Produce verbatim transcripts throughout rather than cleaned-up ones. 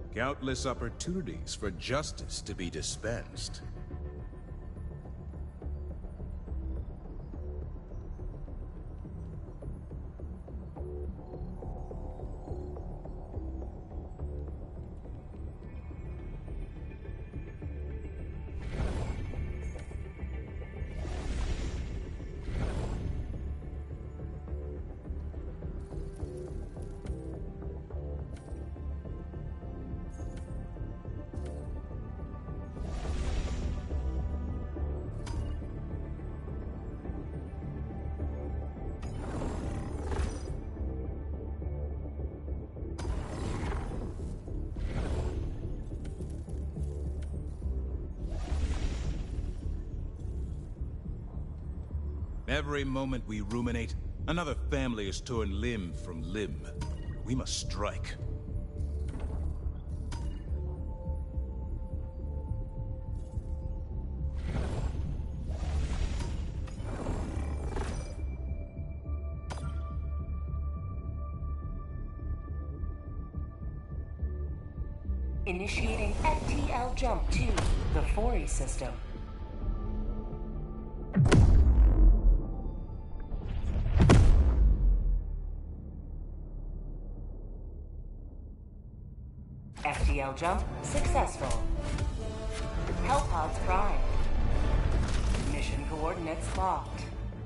Countless opportunities for justice to be dispensed. Every moment we ruminate, another family is torn limb from limb. We must strike. Initiating F T L jump to the Fori system. F T L jump successful. Hellpods prime. Mission coordinates locked.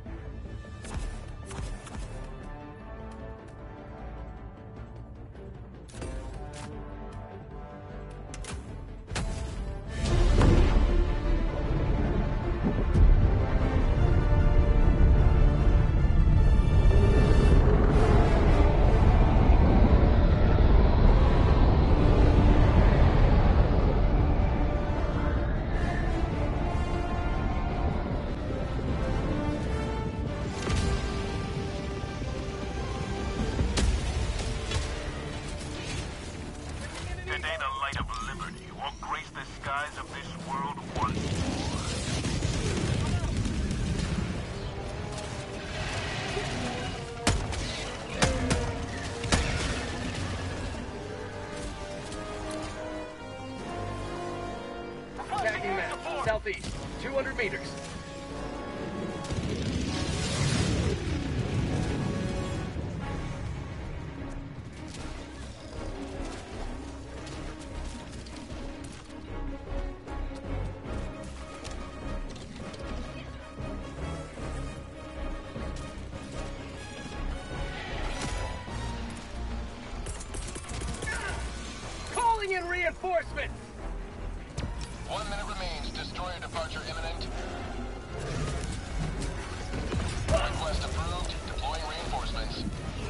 Southeast, two hundred meters. Calling in reinforcements! One minute remains. Destroyer departure imminent. Request approved. Deploying reinforcements.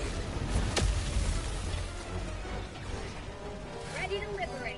Ready to liberate.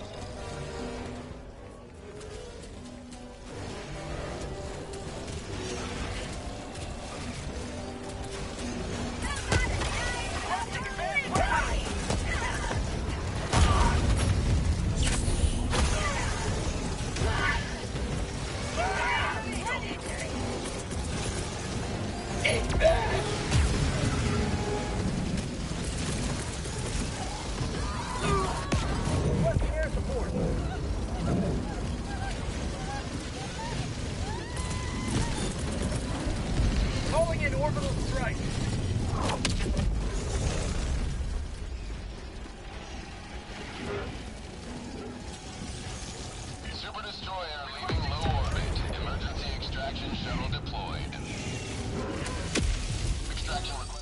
Calling in orbital strike. Super destroyer leaving low orbit. Emergency extraction shuttle deployed. Extraction request.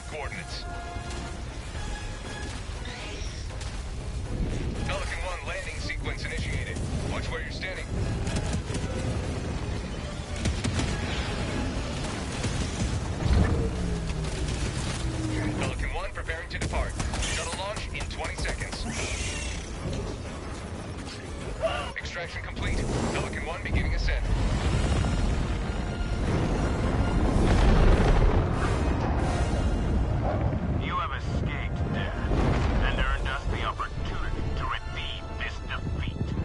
coordinates. Pelican one landing sequence initiated. Watch where you're standing. Pelican one preparing to depart. Shuttle launch in twenty seconds. Extraction complete. Pelican one beginning ascent. You have escaped death and earned us the opportunity to redeem this defeat.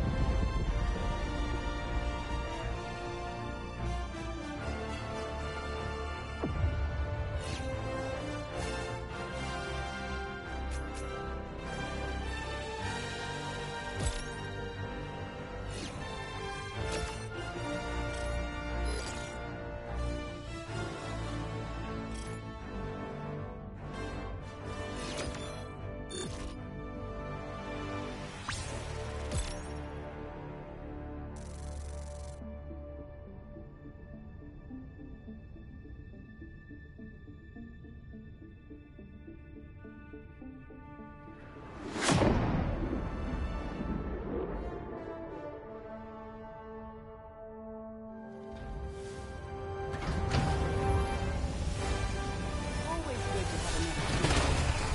Always good to have another team.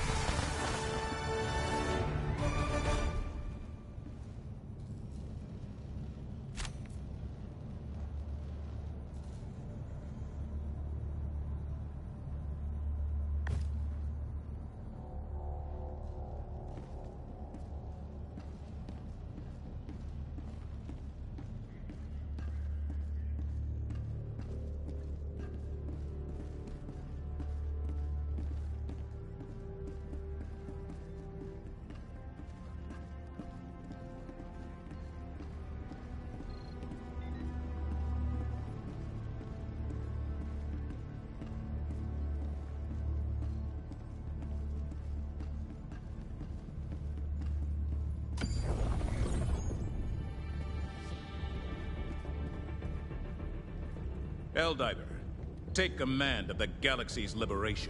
Helldiver, take command of the galaxy's liberation.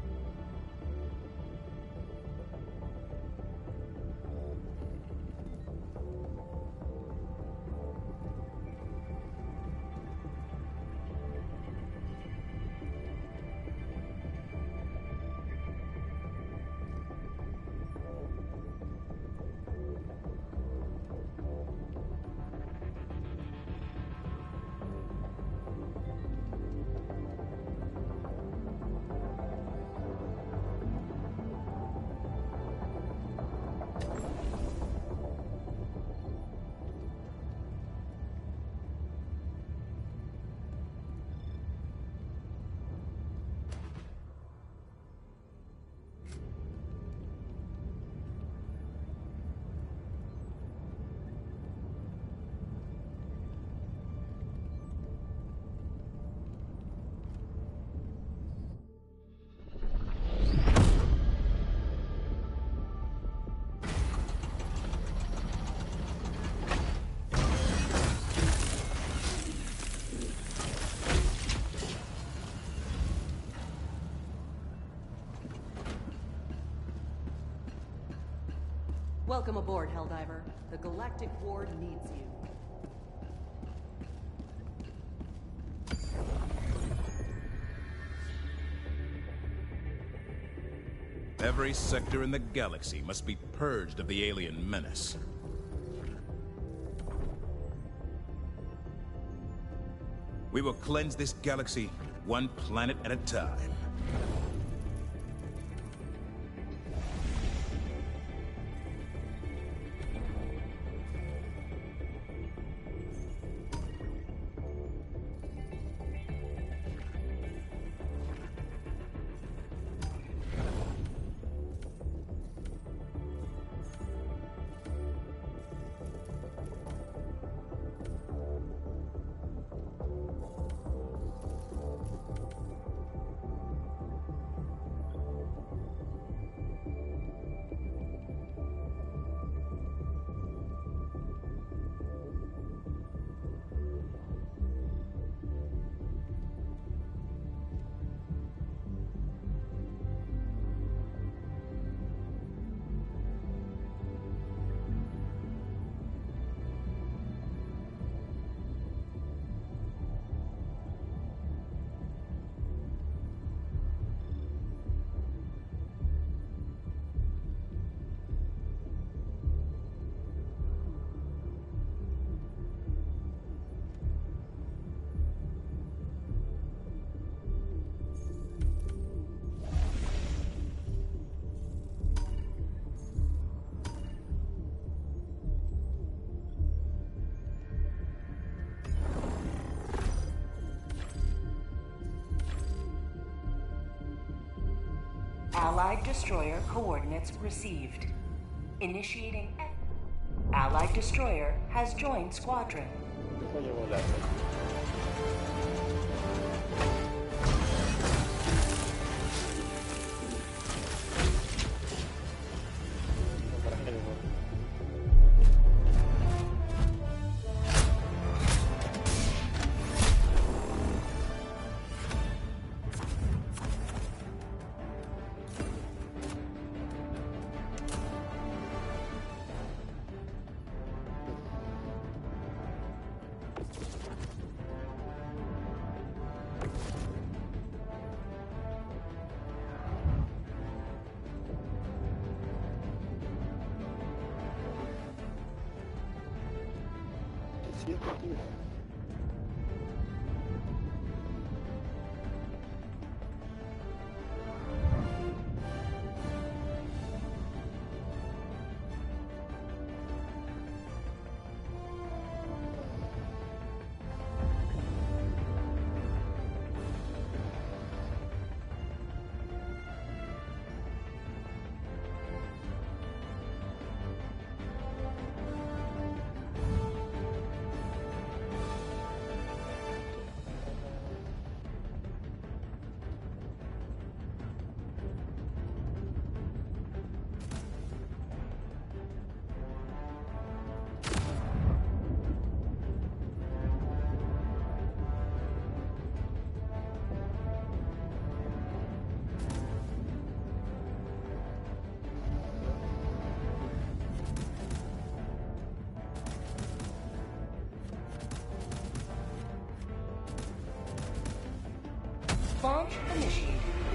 Welcome aboard, Helldiver. The Galactic Ward needs you. Every sector in the galaxy must be purged of the alien menace. We will cleanse this galaxy one planet at a time. Allied destroyer coordinates received. Initiating. Allied destroyer has joined squadron. Coño, volar. Launch initiated.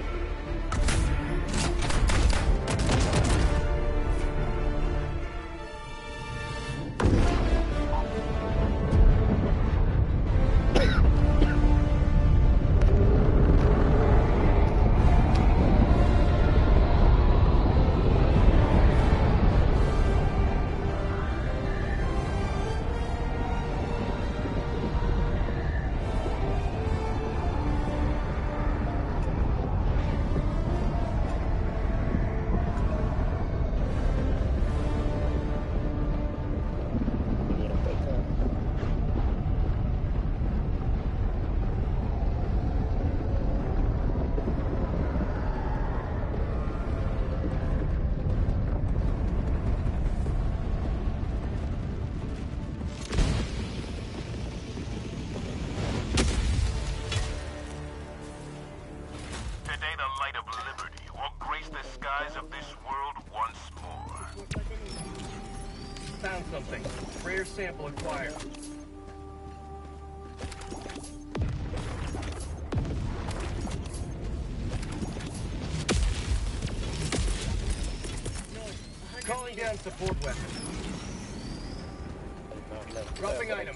Found something. Rare sample acquired. Calling down support weapon. Dropping item.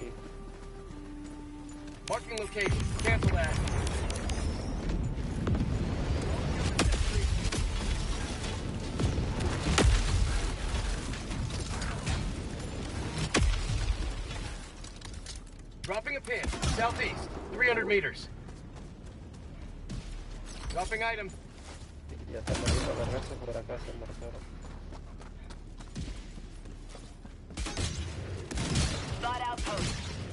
Marking location. Cancel that. Dropping a pin. Southeast. three hundred meters. Dropping item. Ya está moviendo la raza por acá, se marcaron. Spot outpost.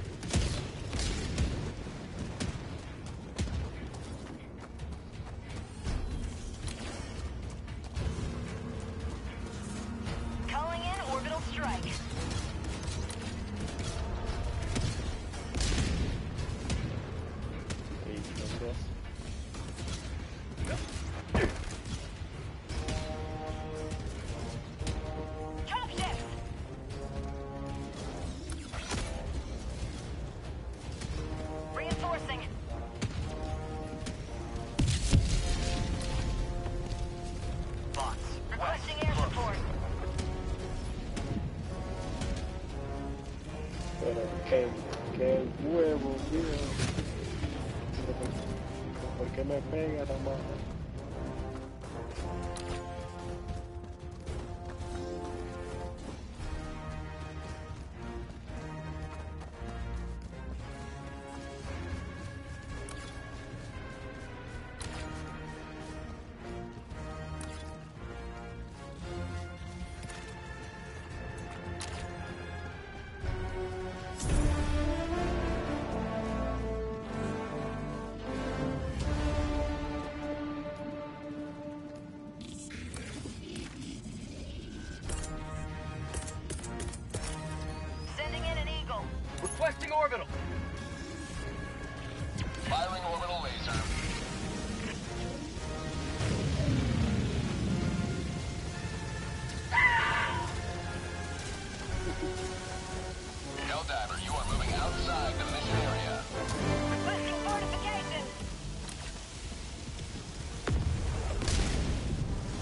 Calling in orbital strike. Qué, qué huevo, tío. ¿Por qué me pega la mano?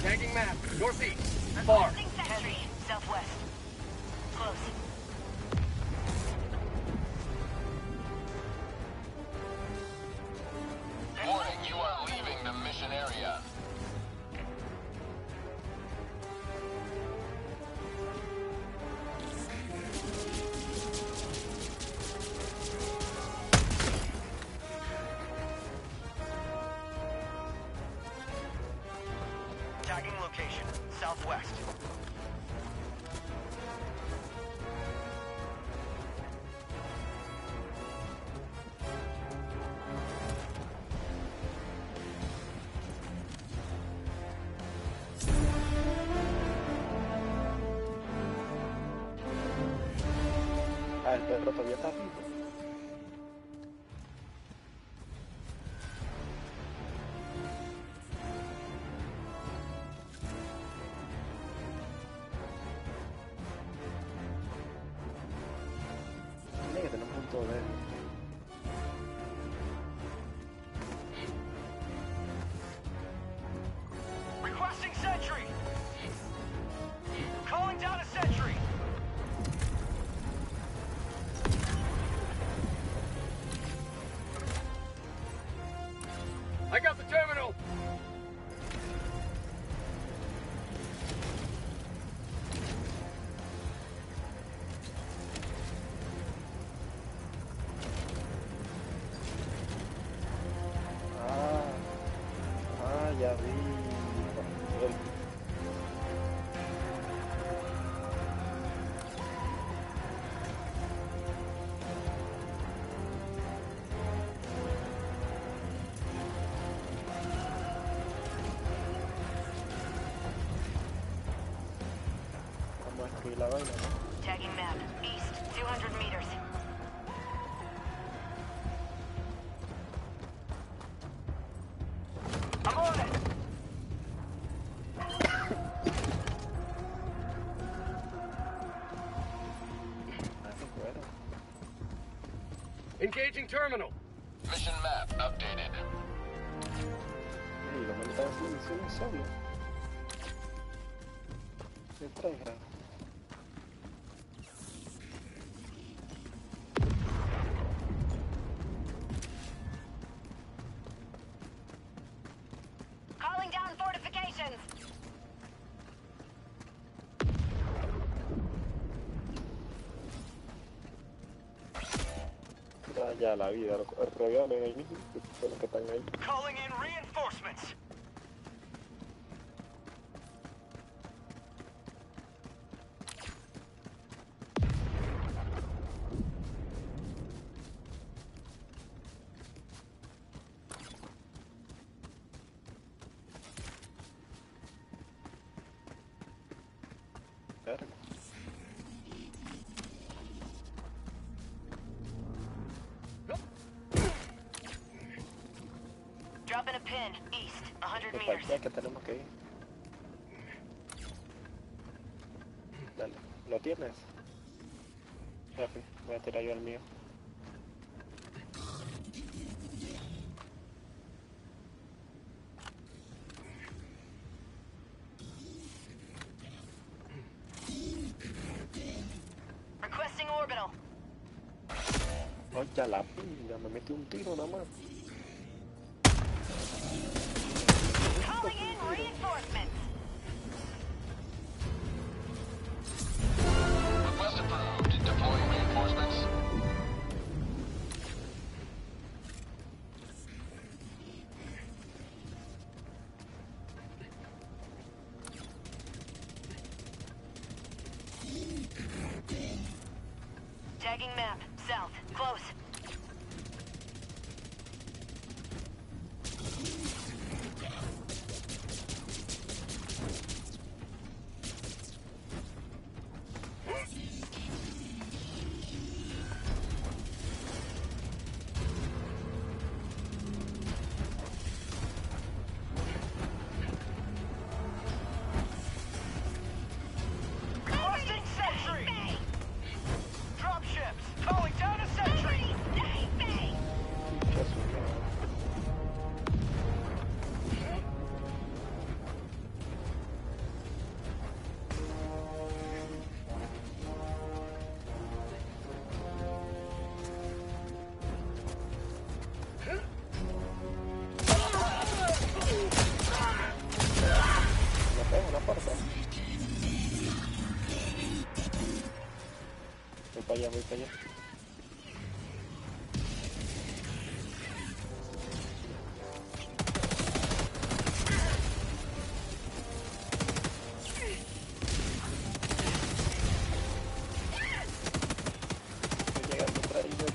Tagging map. Northeast. Far. Requesting sentry. Southwest. Close. Warning, you are leaving the mission area. Tagging location. Southwest. Ah, el perro todavía está vivo. Tiene que tener un punto de... Requesting sentry. Calling down a sentry. I got the terminal. Ah, ah, ya vi. El- Vamos a escribir la vaina, ¿no? Tagging map. East. two hundred meters. I'm on it. Ah, qué bueno. Engaging terminal. Mission map updated. Y lo que están haciendo misiones solo. Se traiga. Calling down fortifications. Ah, ya la vida, los regalen ahí mismo, que son los que están ahí. Calling in reinforcements. Verga. Dropping a pin. East. one hundred ¿Qué meters. falta que tenemos que ir? Dale, ¿lo tienes? Jefe, voy a tirar yo el mío. Requesting orbital. Oh, ya la pinga, me metí un tiro nada más. Calling in reinforcements. Request approved. Deploying reinforcements. Tagging map. South. Close. Requesting sentry. Dropships. Calling down a sentry. allá, voy para allá. Estoy llegando para ahí, yo.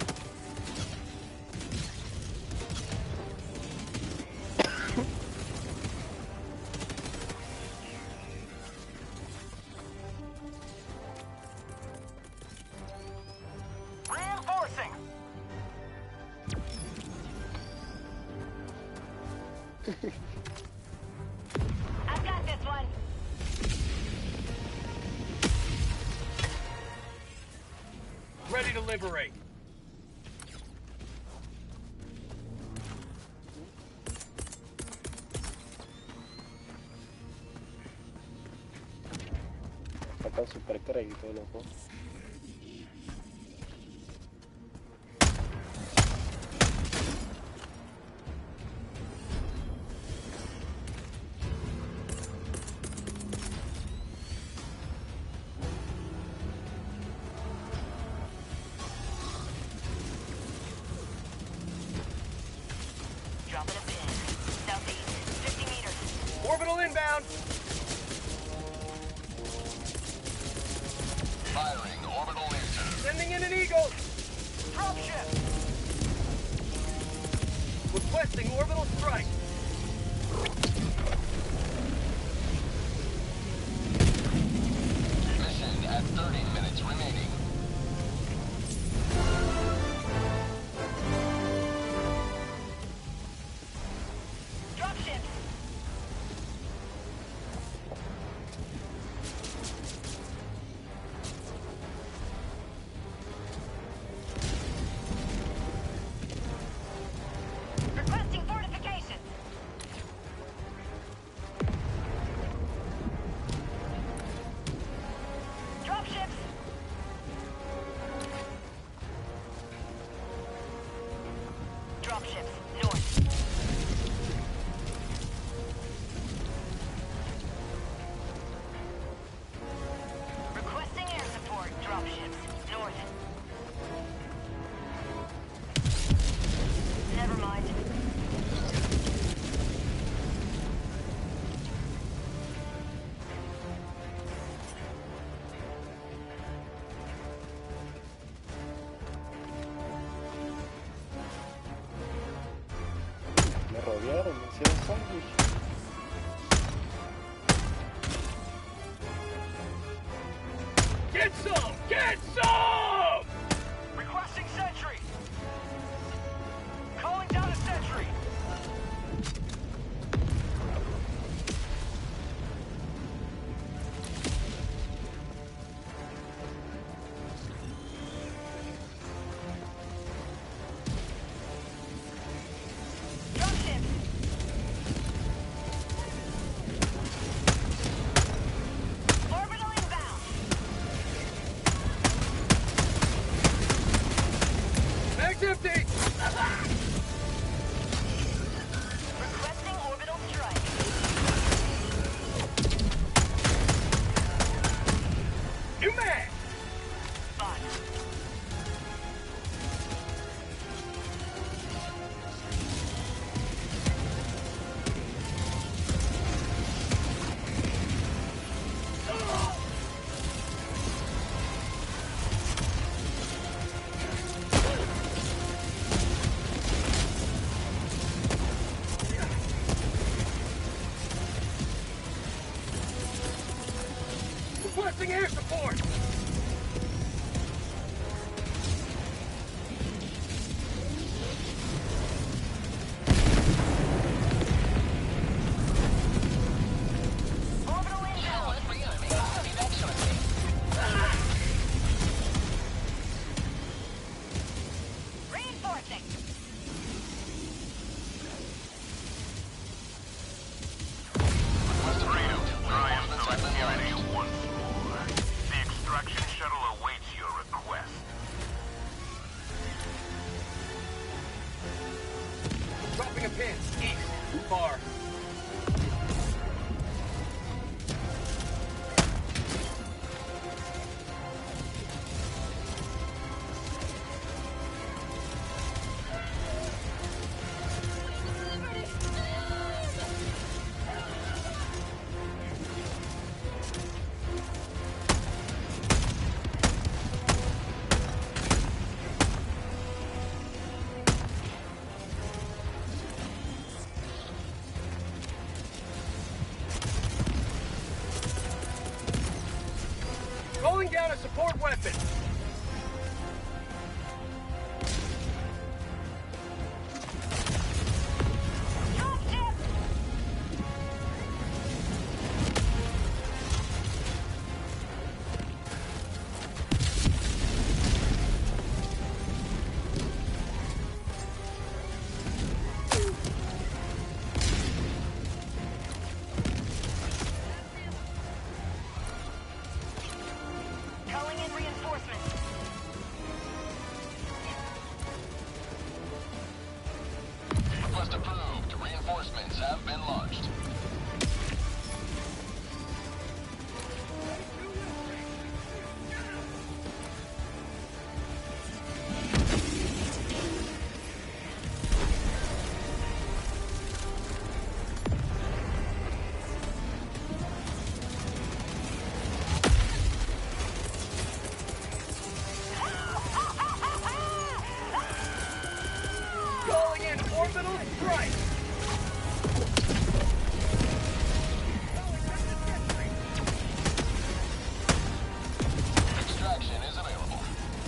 Reinforcing. I've got this one. Ready to liberate. Faltan super créditos, loco. Dropping a pin. Southeast, fifty meters. Orbital inbound. Firing orbital laser. Sending in an Eagle. Dropship. Requesting orbital strike. Mission at thirty minutes remaining. Dropships. Requesting fortifications. Dropships. Dropships, north. Requesting air support. Dropships, north. Never mind. Me rodearon, me hicieron sándwich. Get some! Get some! Requesting sentry. Calling down a sentry. Dropships. Orbital inbound. Mag's empty! Requesting orbital strike. New mag! Spot. Requesting air support! Orbital inbound. Reinforcing. Request readout. I am Reinforcements at the selecting yard. area one four. The extraction Calling down a support weapon. Calling in reinforcements. Request approved. Reinforcements have been launched. Calling in orbital strike. Extraction is available.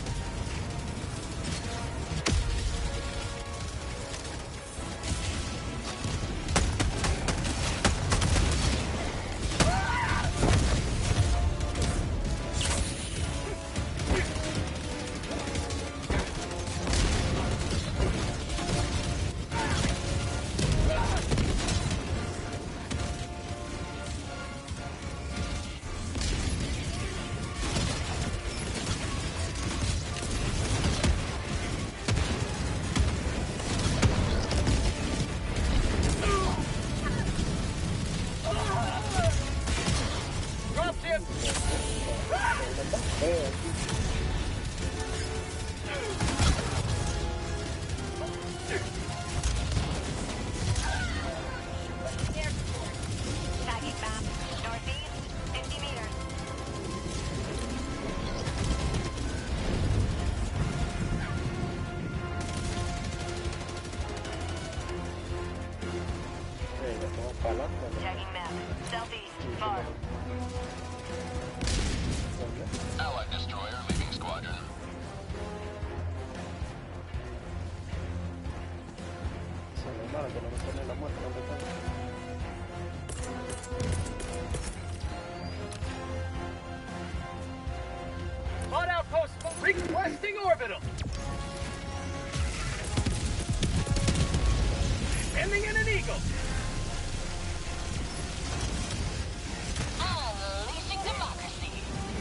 Drop ship. Tagging map. Northeast, fifty meters. Eh, ya estamos para adelante, ¿no? Tagging map. Southeast, far. ¿Dónde? Allied destroyer leaving squadron. Se me mala que no me pone la muerte, no me pone. Mod outpost requesting orbital. Ending in an eagle. Unleashing democracy.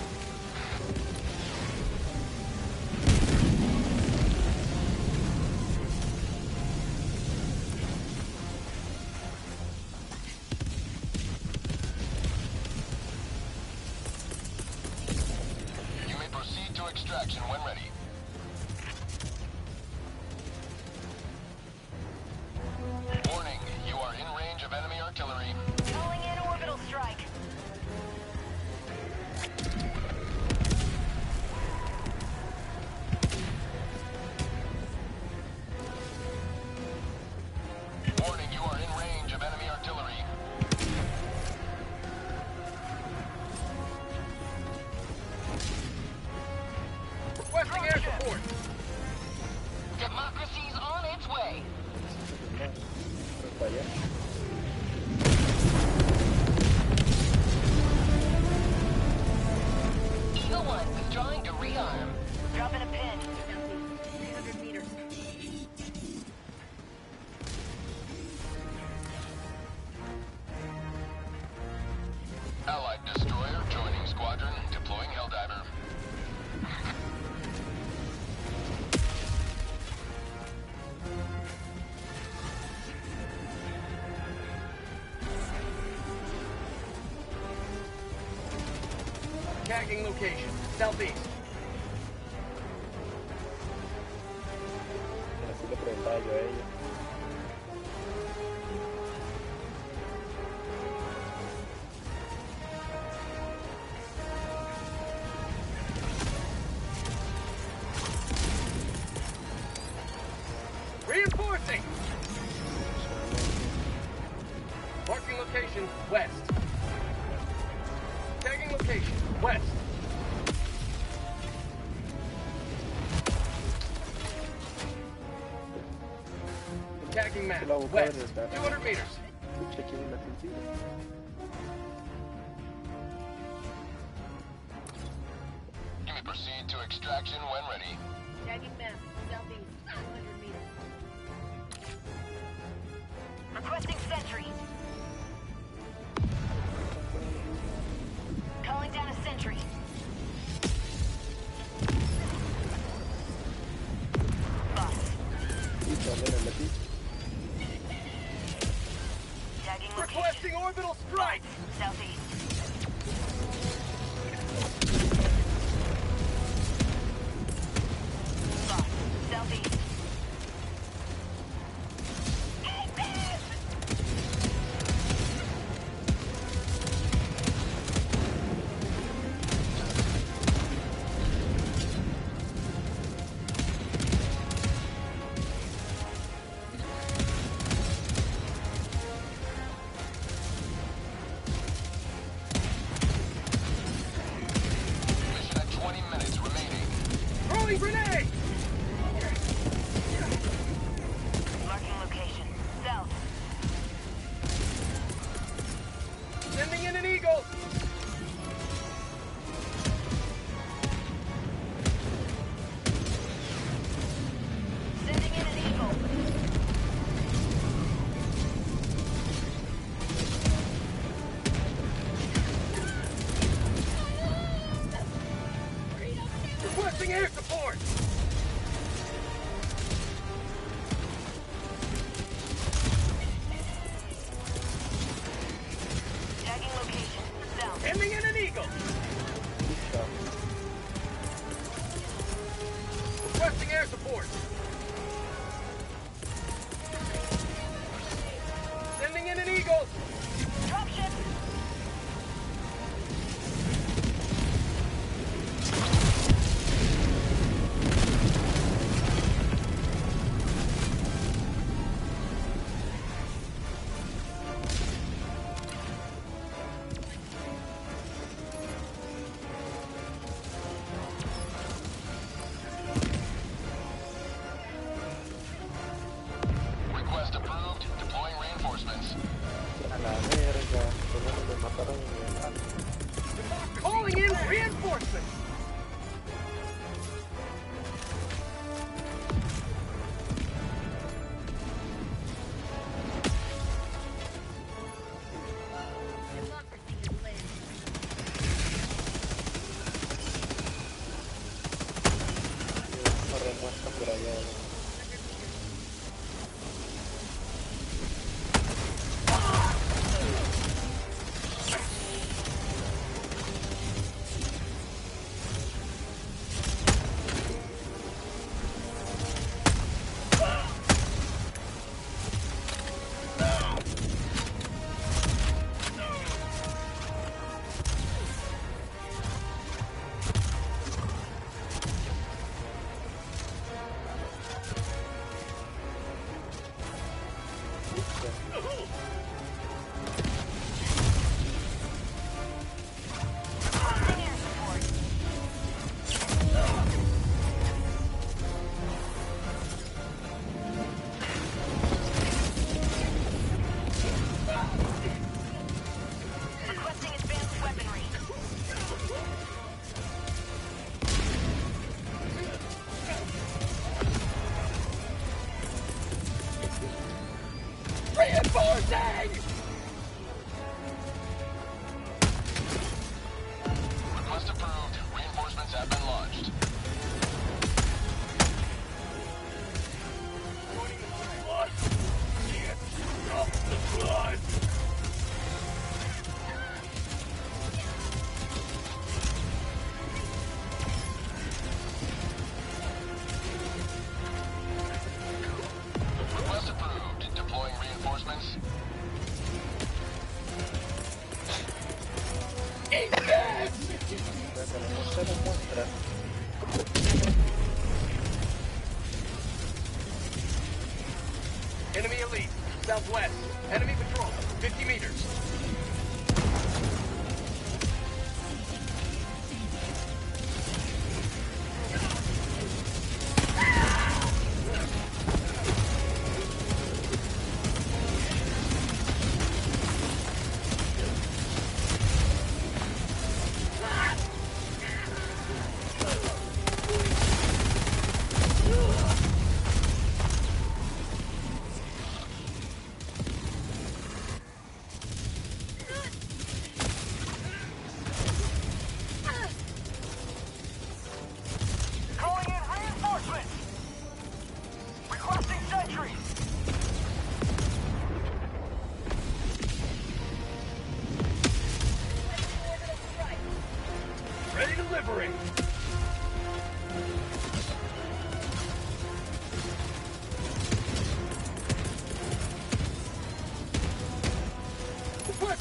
You may proceed to extraction when ready. Warning, you are in range of enemy artillery. Calling in orbital strike. Warning, you are in range of enemy artillery. Requesting air support. Democracy's on its way. Fue para allá. Eagle One withdrawing to rearm. Dropping a pin. three hundred meters. Allied destroyer joining squadron, deploying Helldiver. Tagging location. Southeast. Así le preguntaba yo a ella. Reinforcing. Marking location west. Tagging location west. Marking map. Sila huwag West. ka rin, dahil two hundred meters. check yung natin sila. You may proceed to extraction when ready. Tagging map. Southeast. two hundred meters. Requesting sentry. Calling down a sentry. Bus. Dito, meron na dito. Tagging location. Requesting orbital strike. Southeast. Bus. Southeast. Mission at twenty minutes remaining. Throwing grenade. Marking location. South. Sending in an eagle. Sending in an eagle. Requesting air support. Tagging location. South. Sending in an eagle. Dito. Requesting air support. Sending in an eagle. Dropship. Request approved. Deploying reinforcements. Ala, meron ka. Kung ano may matarang yan. Calling in reinforcements. Yung paramas sa kurayan. Requesting air support. Requesting advanced weaponry. Reinforcing. Request approved. Reinforcements have been launched. Request approved. Deploying reinforcements. Kaya na muestra ng muestra. Enemy elite. Southwest. Enemy patrol. fifty meters.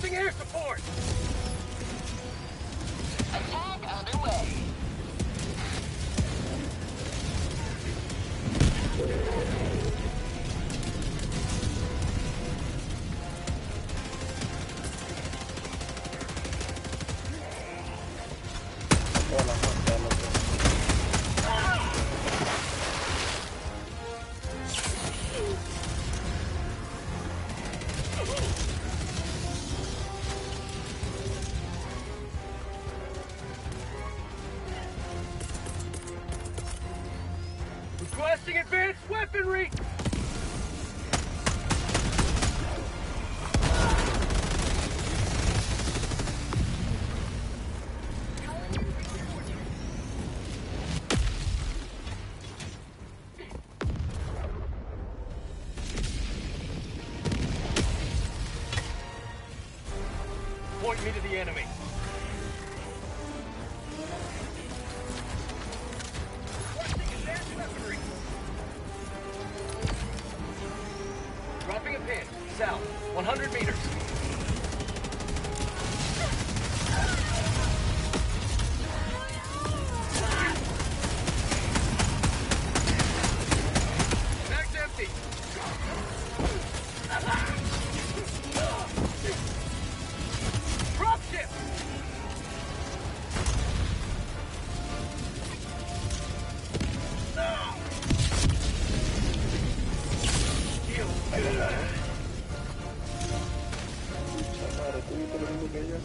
Dropping air support! Attack underway. Todas las montañas, loco. Requesting advanced weaponry! Point me to the enemy. Requesting advanced weaponry. Dropping a pin. South. one hundred meters. Mag's empty. Drop ship. Heal. Pucha madre, tú viste lo mismo que ella.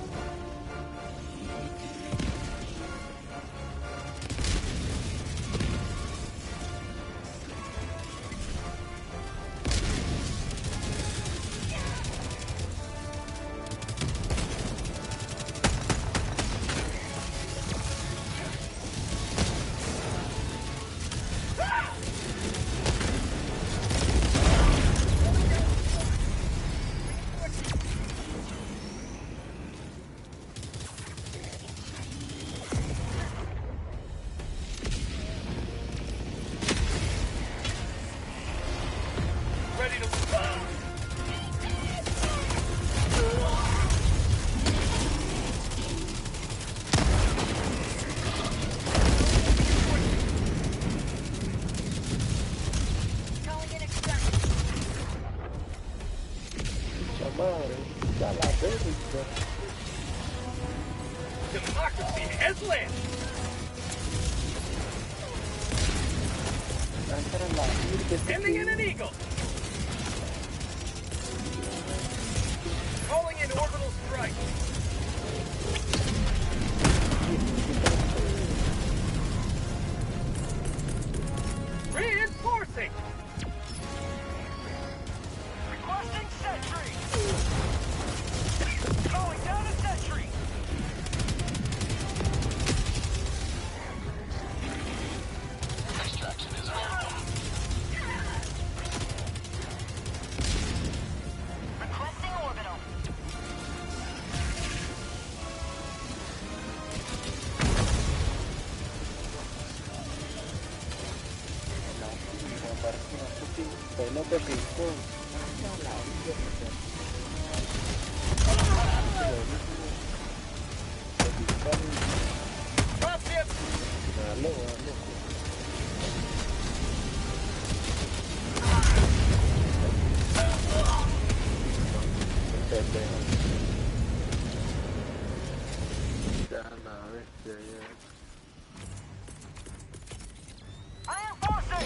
Ready to... Pucha madre, ya la verga. Democracy has landed. Esa era la virgen. Sending in an eagle. Calling in orbital strike. Reinforcing. Requesting sentry. Calling down a sentry. Extraction is available. Requesting orbital. La virgen, parece una puta pelota de ping-pong. Esa la virgen. Drop ship. Dale, dale. Pendejo. Ya la bestia, ya. Reinforcing.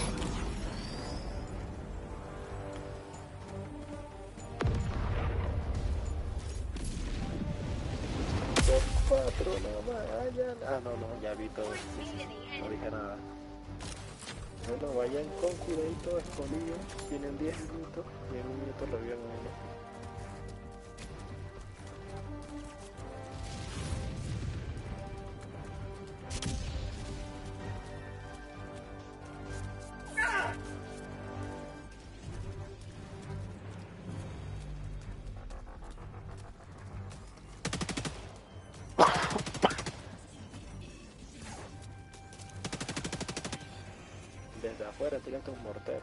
Dos, cuatro, nada más. Vayan. Ah, no, no, ya vi todo. No dije nada. Bueno, vayan con cuidadito, escondidos. Tienen diez minutos y en un minuto revivan a uno. Desde afuera, tírate un mortero.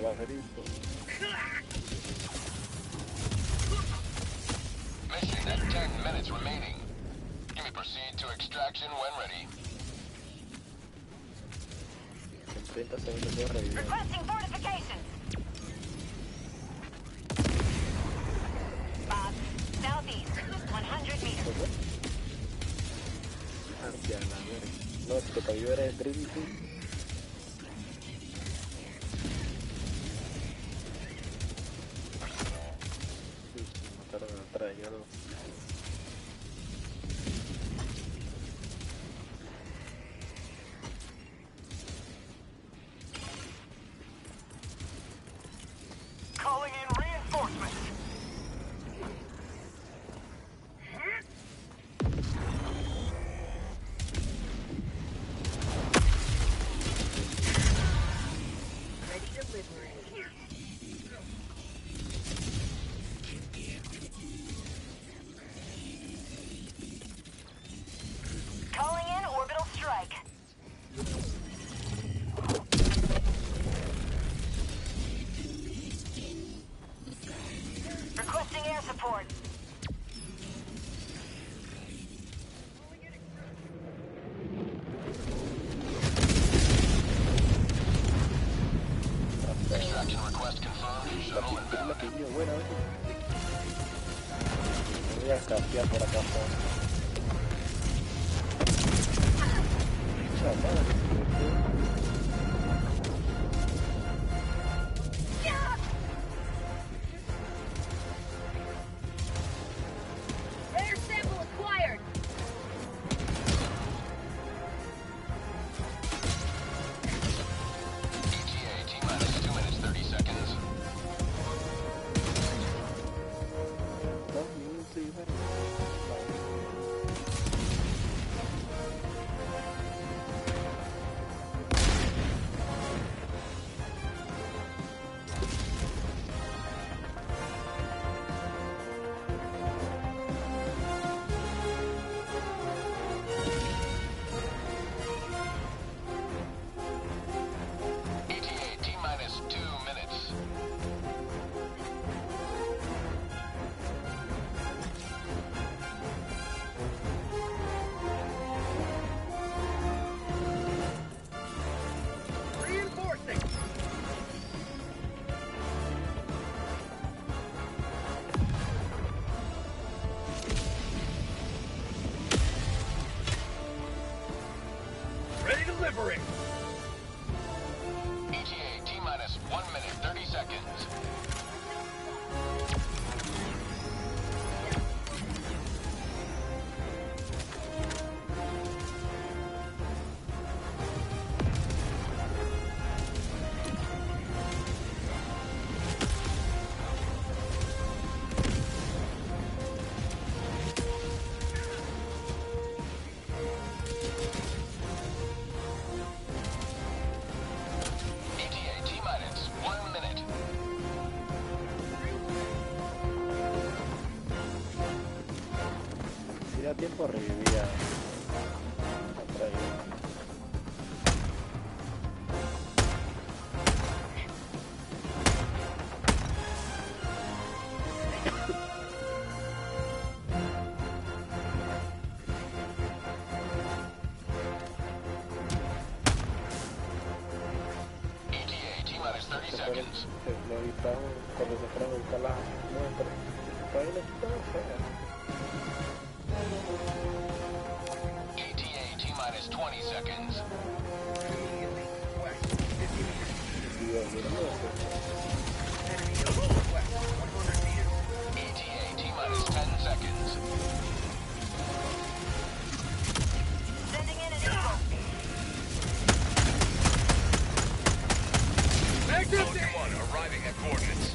pajarito. Mission at ten minutes remaining. You may proceed to extraction when ready. En treinta segundos de revivir. Requesting fortifications. Bob, southeast, one hundred meters. Ya, la verga. No, es que todavía era el Dream Team. Sí, mataron atrás, yo no. Calling in reinforcements. Calling in orbital strike. Requesting air support. Extraction request confirmed. Shuttle inbound. La piña buena, ¿eh? Me voy a escapear por acá afuera. Mucha madre, Rare sample acquired. E T A T minus two minutes thirty seconds. dos minutos y medio. E T A T minus two minutes. Reinforcing. Ready delivering. E T A T minus one minute thirty seconds. E T A T minus one minute. Si da tiempo revivía atrás. E T A T minus thirty Se fueron, seconds. se lo evitaron cuando se fueron a buscar las muestras. Todavía no quitaron fea. E T A T minus twenty seconds. Immediately west. fifty meters. Dios, mira, no sé. Enemy west. one hundred meters. E T A T minus ten seconds. Sending in an eagle. Pelican one arriving at coordinates.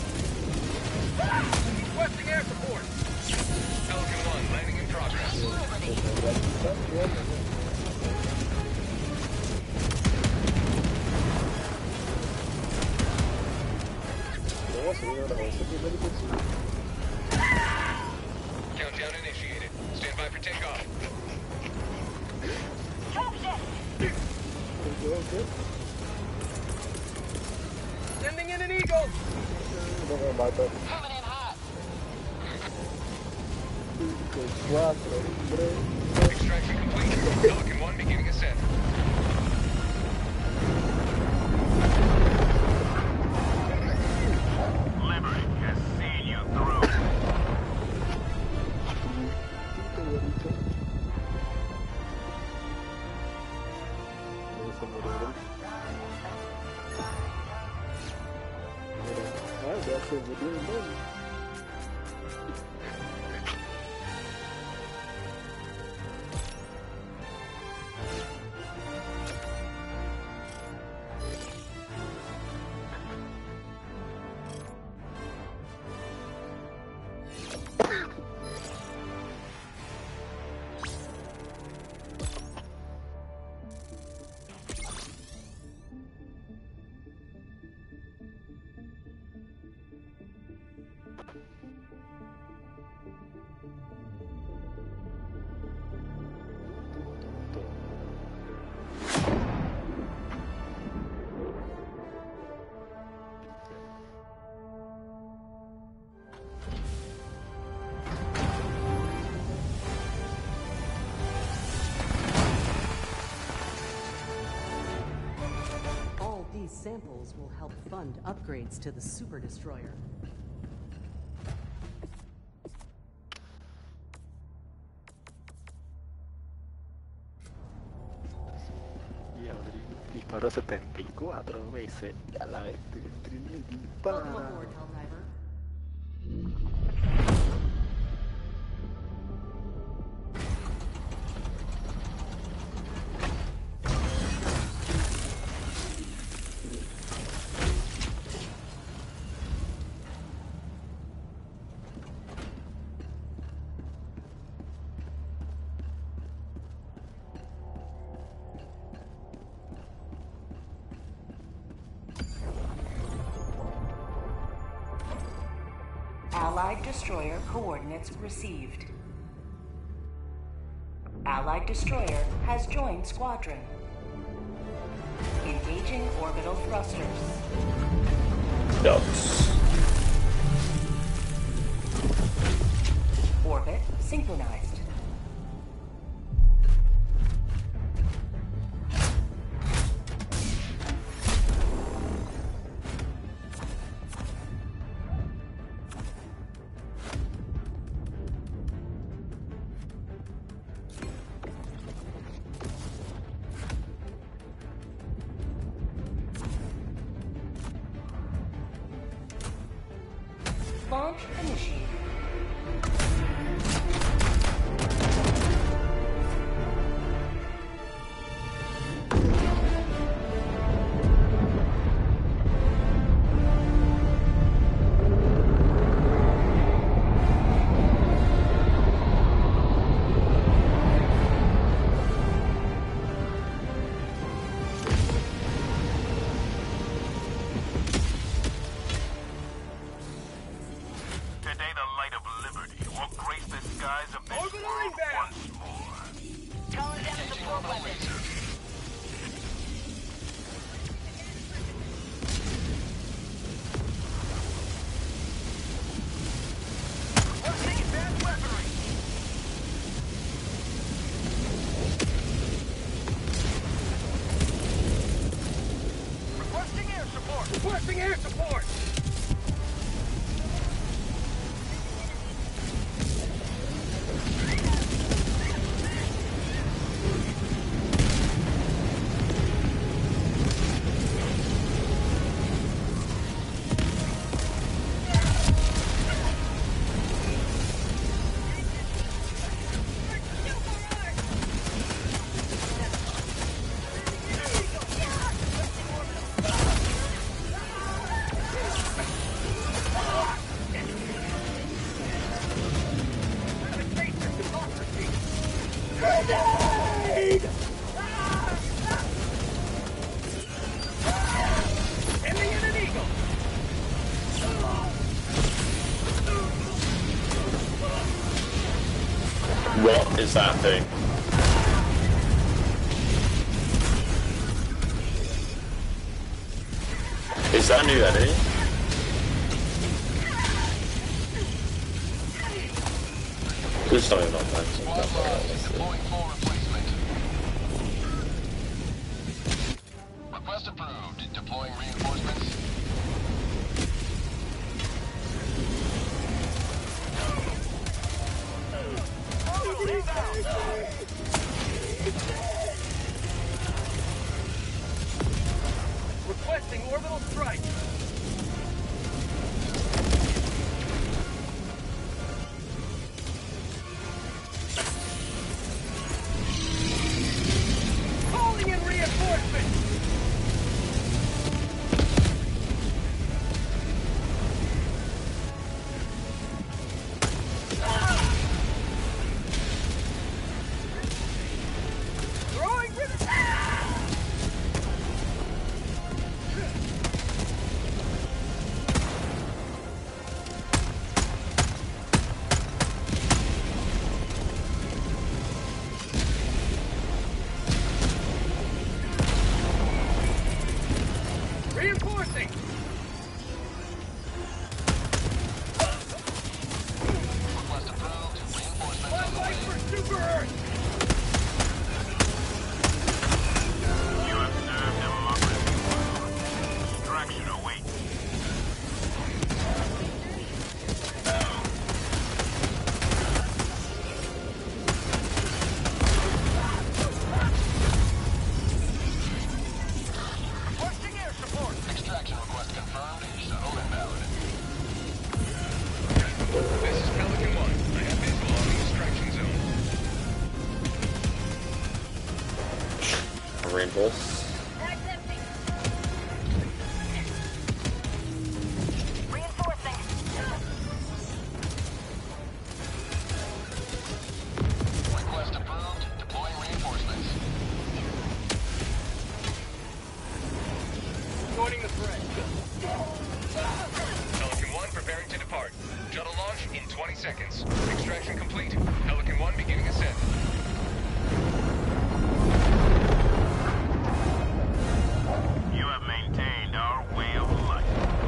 Requesting air support. Pelican one landing in progress. Liberty. Se me va a quitar, yo no sé. Yo voy a subir ahora, ese primer impulsivo. Countdown initiated. Stand by for takeoff. Drop shift. Yo, ¿qué? Sending in an Eagle! No me mato. Coming in hot. cinco, cuatro, tres. Extraction complete. Pelican one beginning ascent. Liberty has seen you through. Qué bonito. No se murió. Mira, ah, ya se murió el mono. Samples will help fund upgrades to the Super Destroyer. Y abrí, disparó setenta y cuatro veces. Ya la estoy dispara. Welcome aboard, Helldiver. Allied destroyer coordinates received. Allied destroyer has joined squadron. Engaging orbital thrusters. Ducks. Orbit synchronized. Launch initiated. Requesting air support! What is that thing? Is that a new enemy? Please tell me I'm not playing something that far, honestly. Request approved. Deploying reinforcements. Requesting orbital strike. Calling in reinforcements. Throwing grenade. Reinforcing! Request approved. Reinforcements on the Fight way. for Super Earth! You have served democracy. Extraction awaits. Requesting air support! Extraction request confirmed. Shuttle inbound. This is Pelican one. I have visual on the extraction zone. Marine Pulse. Reinforcing. Request approved. Deploying reinforcements. Joining the threat. Pelican one preparing to depart. Shuttle launch in twenty seconds. Extraction complete. Pelican one beginning ascent. You have maintained our way of life.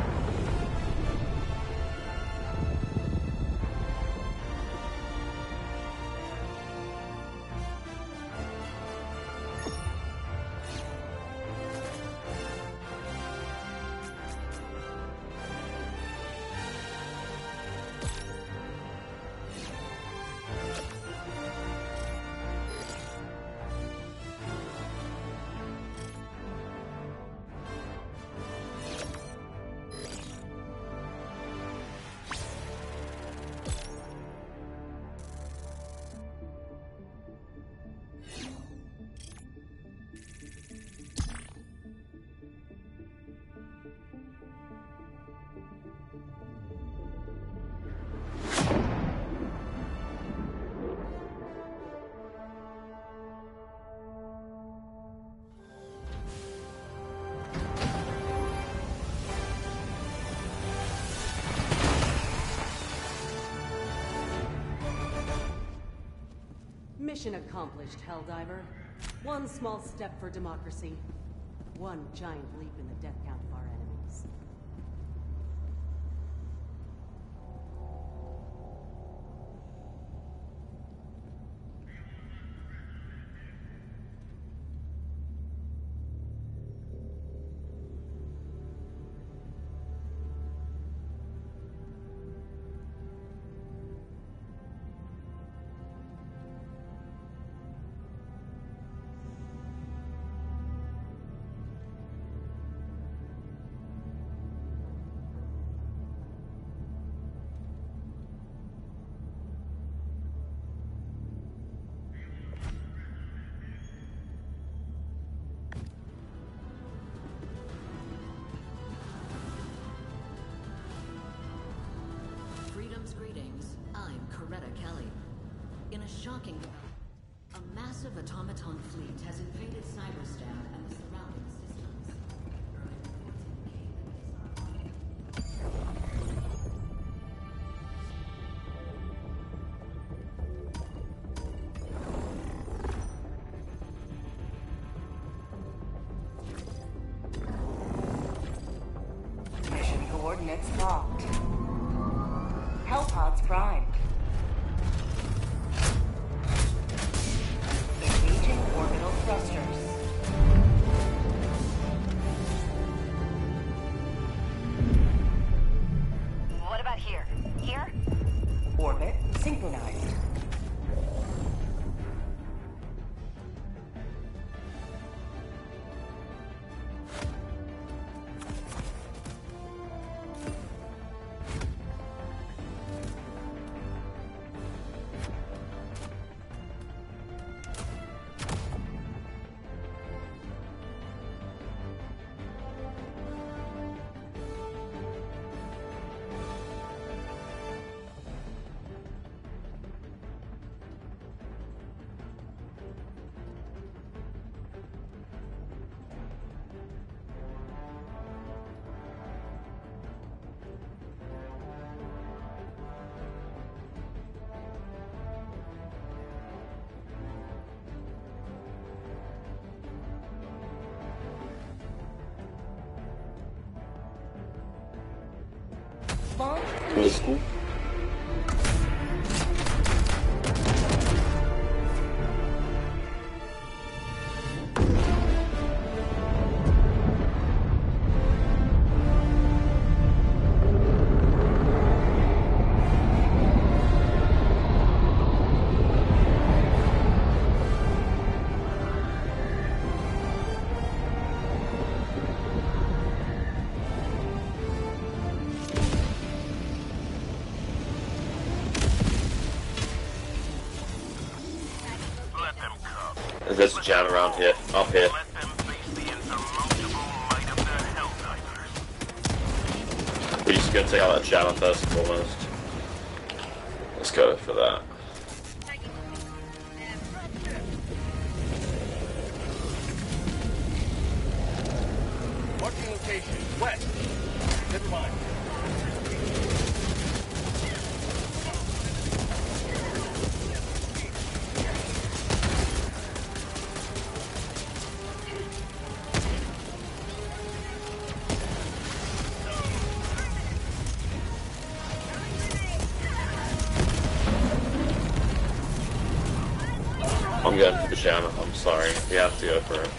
Mission accomplished, Helldiver. One small step for democracy. One giant leap in the death count of our enemies. Freedom's greetings. I'm Coretta Kelly. In a shocking development, a massive automaton fleet has invaded Cyberstan and the surrounding systems. Early reports indicate that unlocked. Hellpods primed. Engaging orbital thrusters. What about here? Here? Orbit synchronized. That's cool. There's a jam around here, up here. We're just gonna take out that jam first and foremost. Let's go for that. Marking location. West. Never mind. I'm going for the jam, I'm sorry. We have to go for it.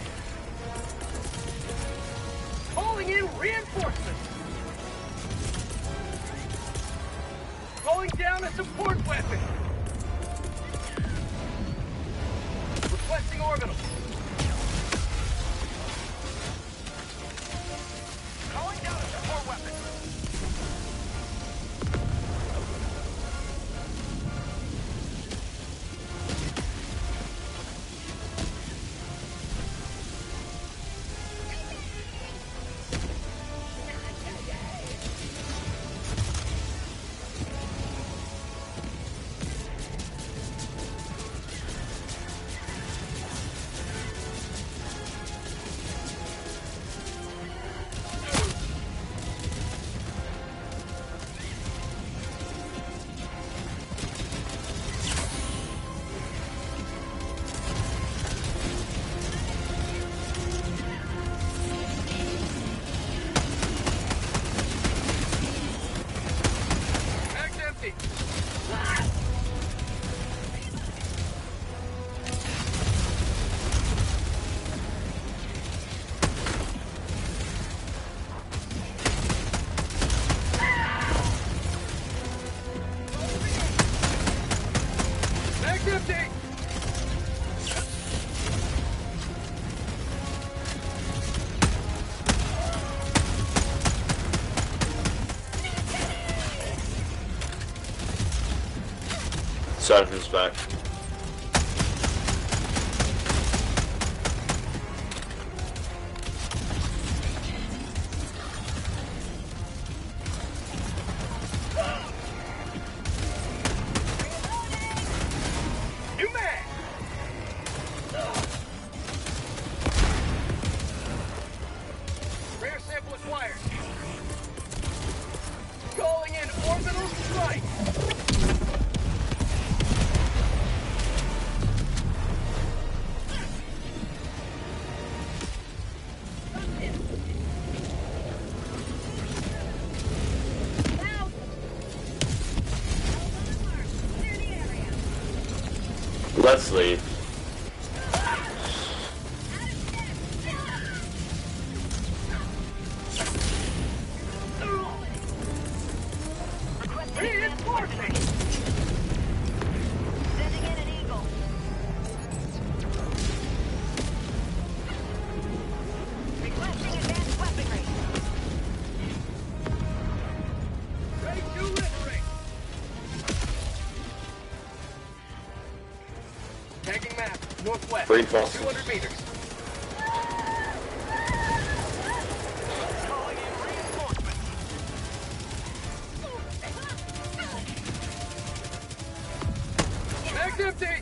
Calling in reinforcements. Calling down a support weapon. Requesting orbital. Calling down a support weapon. Sergeant's back. New man. Rare sample acquired. Calling in orbital strike. Let's leave. Reinforcing! Sending in an eagle. Requesting advanced weaponry. Ready to liberate! Tagging map, northwest. Reinforcing. two hundred meters. Calling in reinforcements. Mag's empty!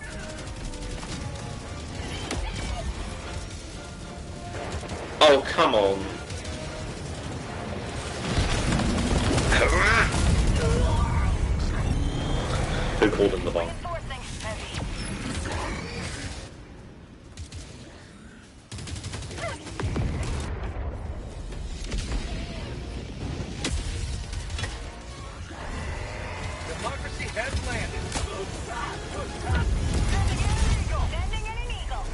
Oh, come on. Who called in the bomb? Reinforcing. Heavy. Democracy has landed. Sending in an eagle. Sending in an eagle.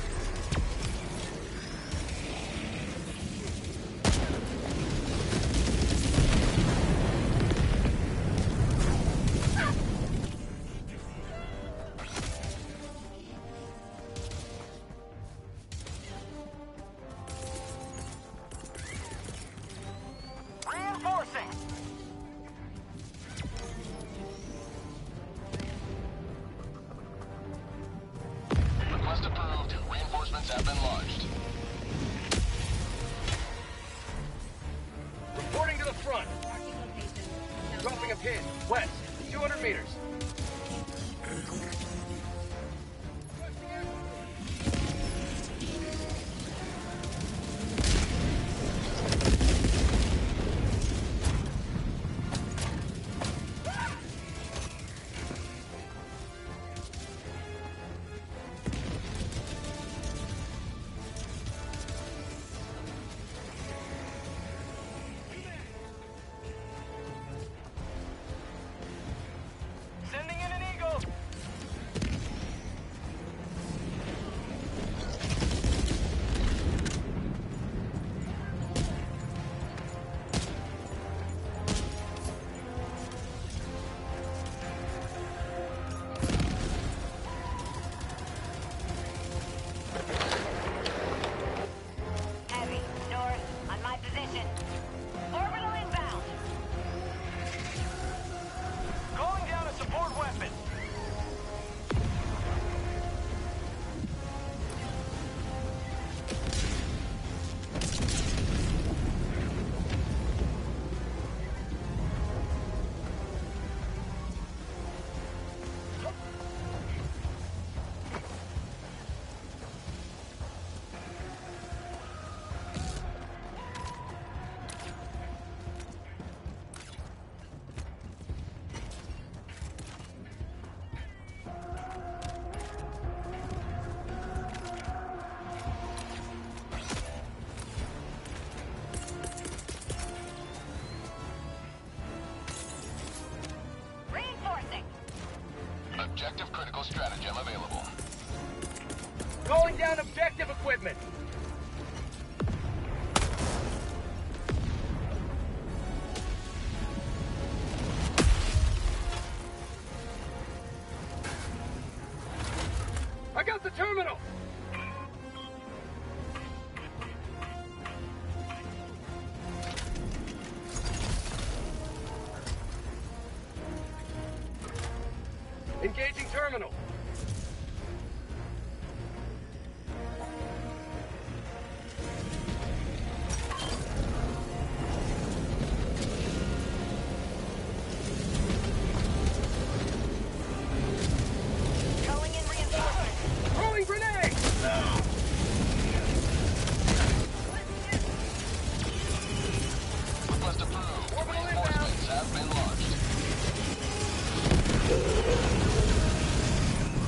Reinforcing. Request approved. Reinforcements have been launched. Reporting to the front. Dropping a pin. West. two hundred meters. Sending in an eagle. Heavy. North. On my position. Orbital inbound. Calling down a support weapon. Reinforcing. Objective critical stratagem available. Calling down objective equipment. I got the terminal. Engaging terminal. Calling in reinforcements. Throwing grenade. Request approved. Reinforcements have been launched.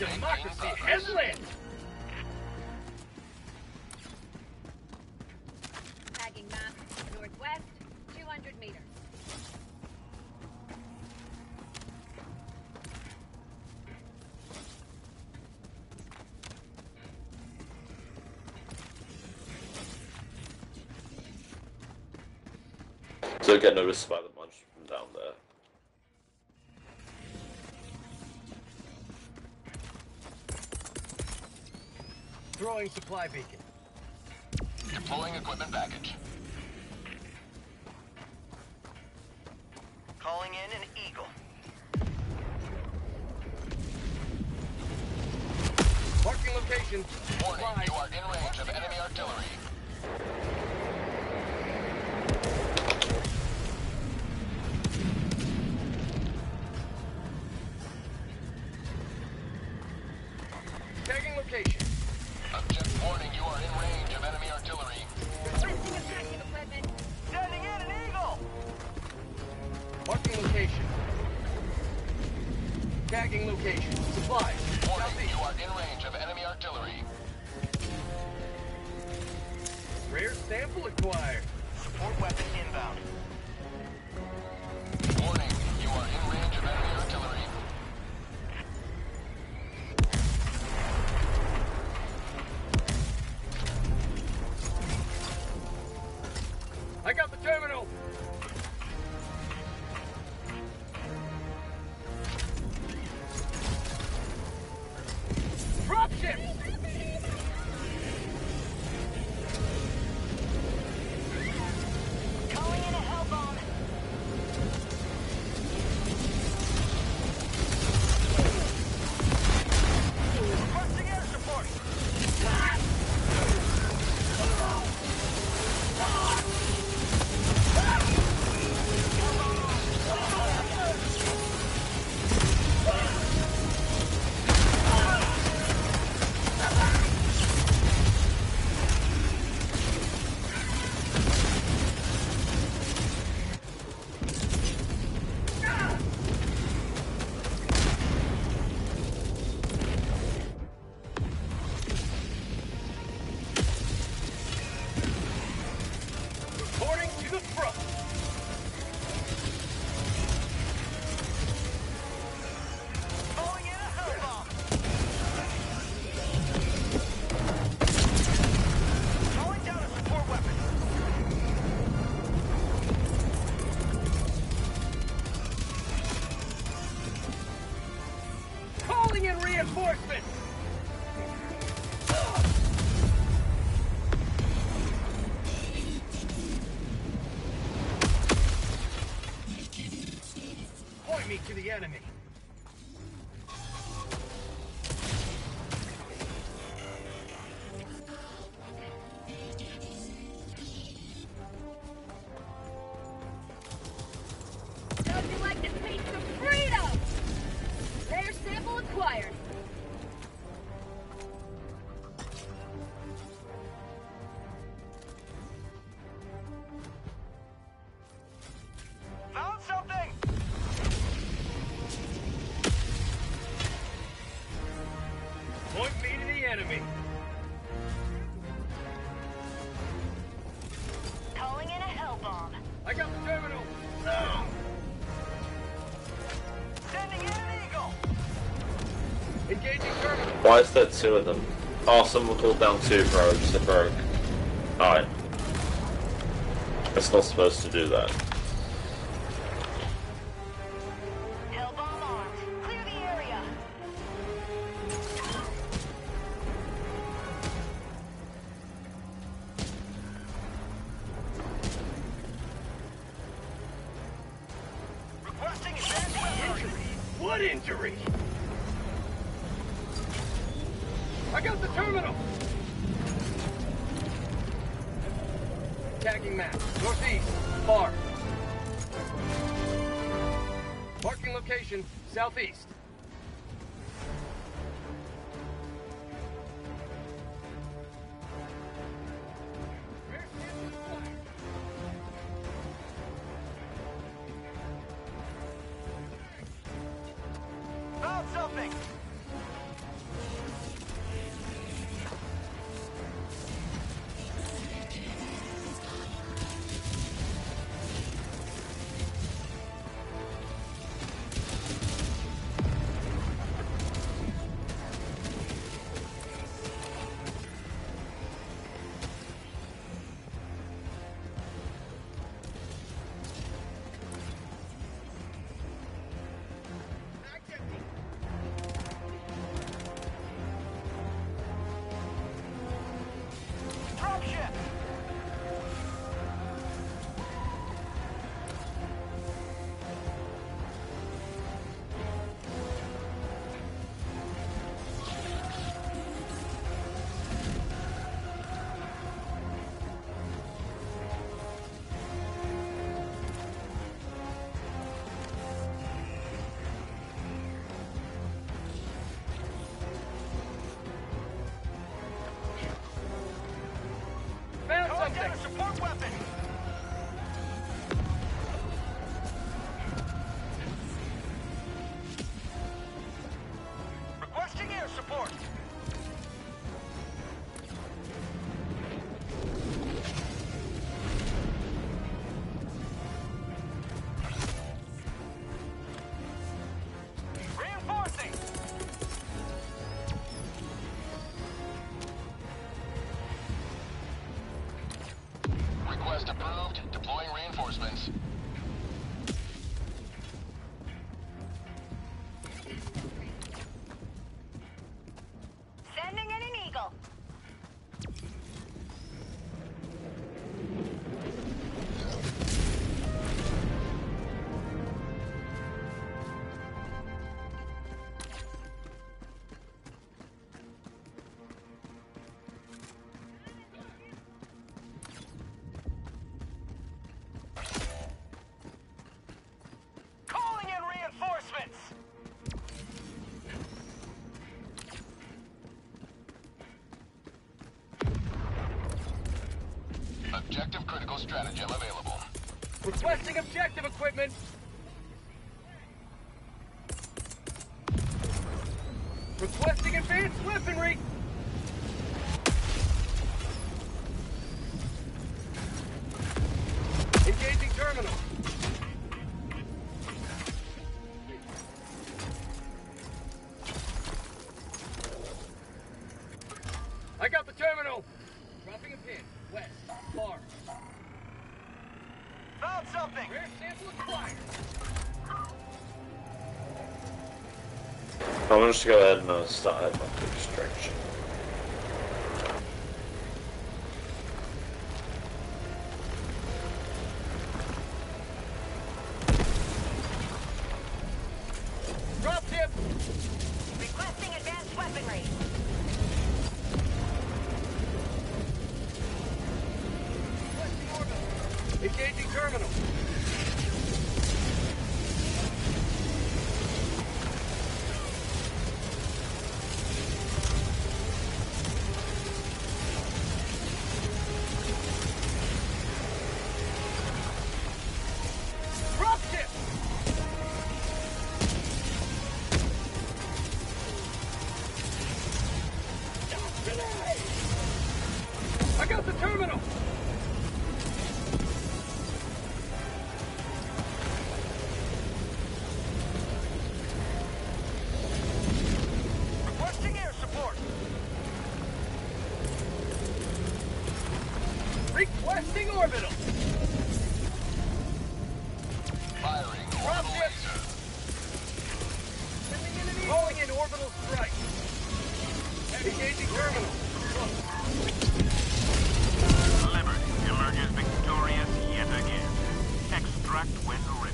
Democracy has landed! Tagging map, northwest, two hundred meters. So get noticed by the bunch from down there. Throwing supply beacon. Deploying equipment package. Calling in an Eagle. Marking location. Warning, you are in range of enemy artillery. Tagging location. Object warning, you are in range of enemy artillery. Requesting effective equipment. Sending in an Eagle! Marking location. Tagging location. Supplies. Warning, Southeast. you are in range of enemy artillery. Rare sample acquired. Support weapon inbound. Warning, you are in range of enemy artillery. I got the terminal. Dropship! Calling in a hell bomb. Requesting air support. Reporting to the front. Calling in a hell bomb. Calling down a support weapon. Calling in reinforcements. Point me to the enemy. Don't you like to taste the freedom? Rare sample acquired. Found something! Point me to the enemy. Calling in a hell bomb. I got the terminal. No! Sending in an Eagle. Engaging terminal. Why is there two of them? Oh, someone called down two rogues. They're broke. Alright. It's not supposed to do that. Hell bomb armed. Clear the area. Requesting advanced weaponry. What injury? I got the terminal. Tagging map. Northeast. Far. Marking location. Southeast. Found something. something! Down a support weapon! Requesting air support! Reinforcing! Request approved. Deploying reinforcements. Sending in an eagle. Calling in reinforcements! Objective critical stratagem available. Requesting objective equipment! Requesting advanced weaponry! Engaging terminal! I got the terminal! Dropping a pin. West. Far. Found something! Rare sample acquired! I'm gonna just go ahead and uh, start headbutt extraction. Drop tip! Requesting advanced weaponry. Engaging terminal! Drop tip! I got the terminal! Requesting air support! Requesting orbital! Firing Drop orbital tip! laser. Calling in orbital strike! Engaging terminal! Liberty emerges victorious yet again. Extract when ready.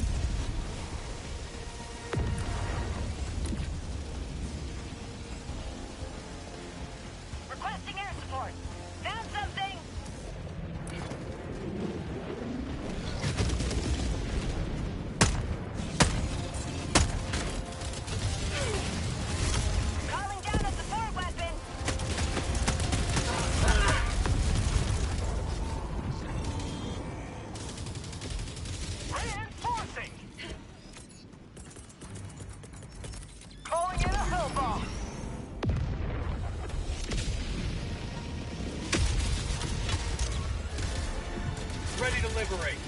Requesting air support. Found something. Calling down a support weapon. Reinforcing! Calling in a hell bomb! Ready to liberate.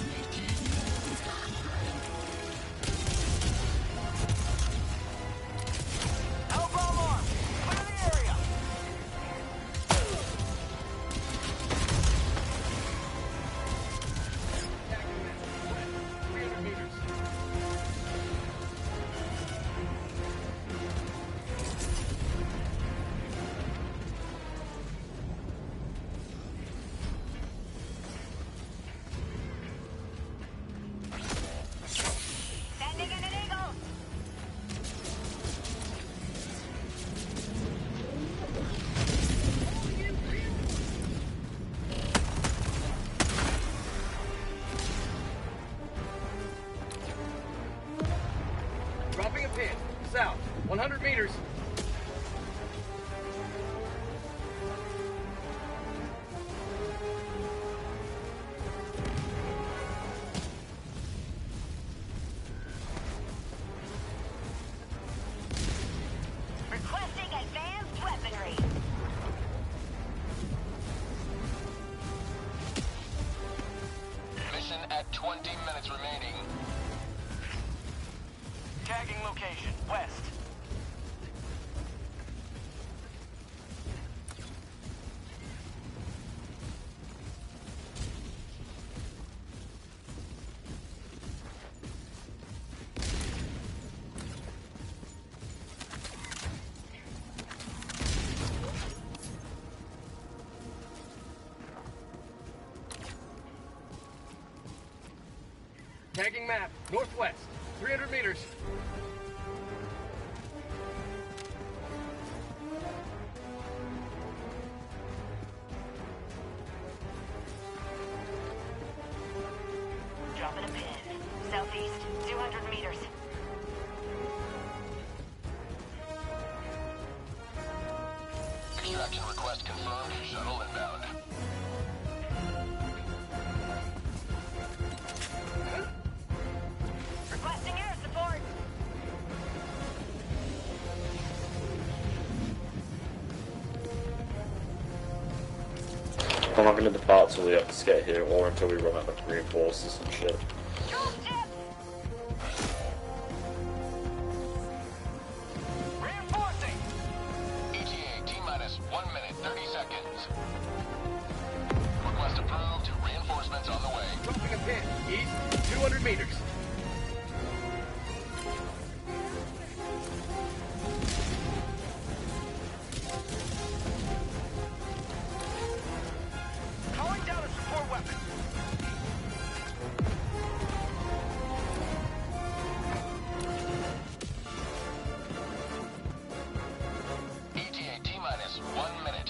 Hell bomb armed! Clear the area! three hundred meters. Sending in an eagle. Dropping a pin. South. one hundred meters. twenty minutes remaining. Tagging location, west. Tagging map, northwest, three hundred meters. Dropping a pin. Southeast, two hundred meters. Extraction request confirmed. Shuttle inbound. Requesting air support. I'm not gonna depart till the others get here or until we run out of reinforcements and shit. Reinforcing! E T A T-minus one minute, thirty seconds. Request approved. Reinforcements on the way. Dropping a pin, east, two hundred meters. Calling down a support weapon. E T A T-minus one minute.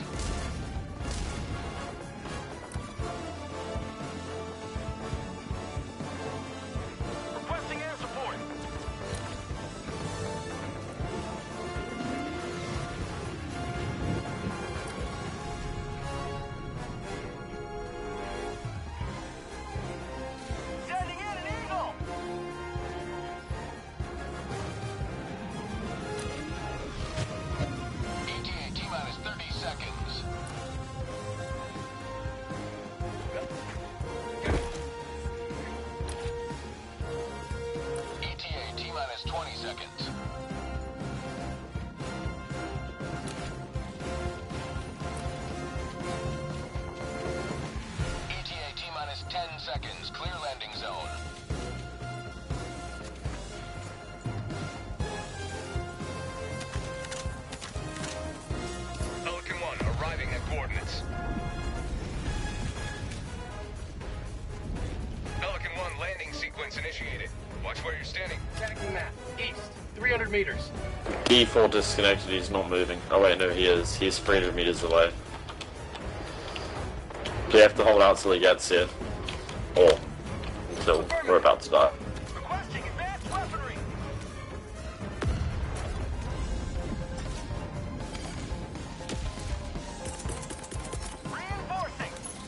Requesting air support. Sending in an eagle. E T A T-minus thirty seconds. E T A T-minus twenty seconds. E T A T-minus ten seconds. Clear landing zone. Pelican one arriving at coordinates. Pelican one landing sequence initiated. Watch where you're standing. Tagging map, east, three hundred meters. E four disconnected, he's not moving. Oh wait, no, he is. He's three hundred meters away. We have to hold out till he gets here. Or until we're about to die. Requesting advanced weaponry. Reinforcing.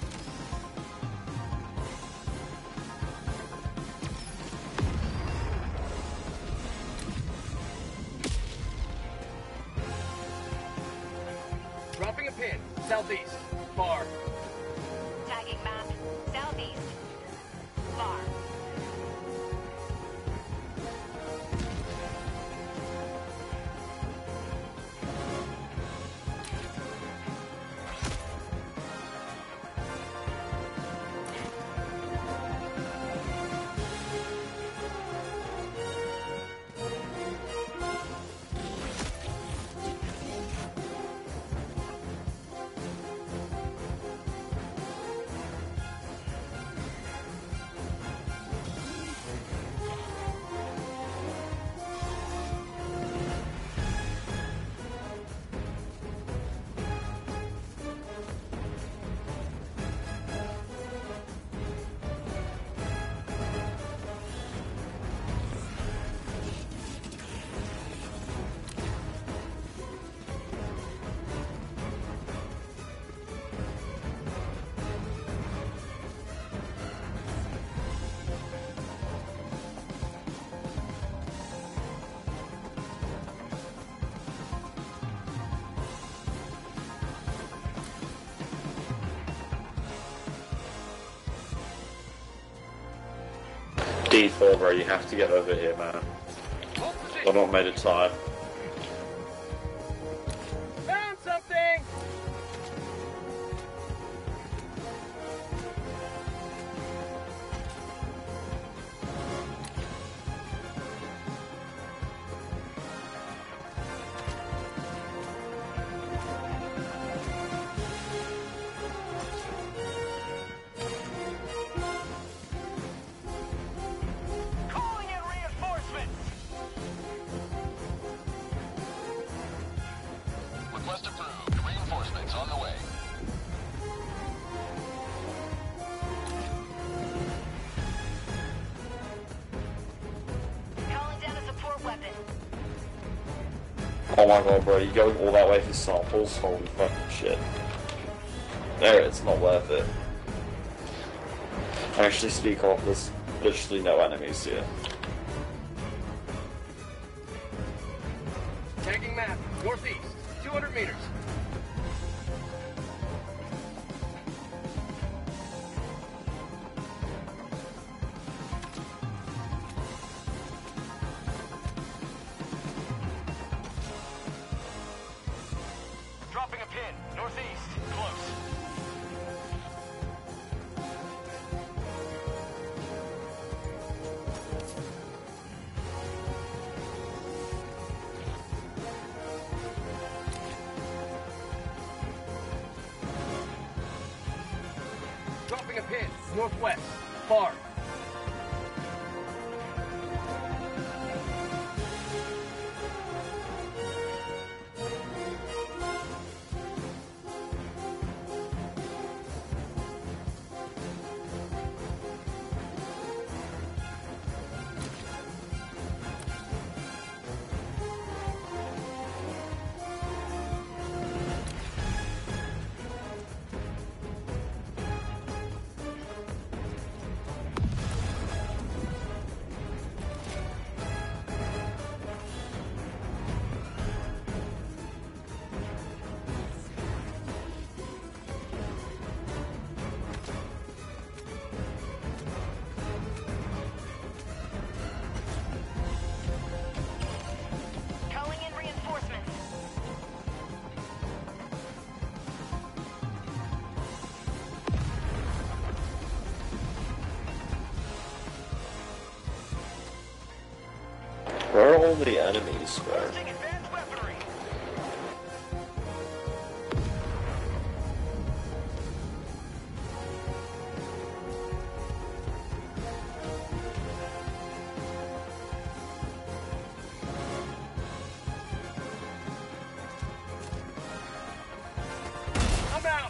Dropping a pin, southeast, far. Tagging map. Southeast. Far. D four, bro, you have to get over here, man. I've not made it time. Found something! Calling in reinforcements! Request approved. Reinforcements on the way. Calling down a support weapon. Oh my god, bro, you're going all that way for samples? Holy fucking shit. There, it's not worth it. Actually, speak off, there's literally no enemies here. Tagging map, northeast, two hundred meters. Dropping a pin. Northeast. Close. Dropping a pin, northwest, far. Calling in reinforcements. Where are all the enemies, bro? Using advanced weaponry. I'm out!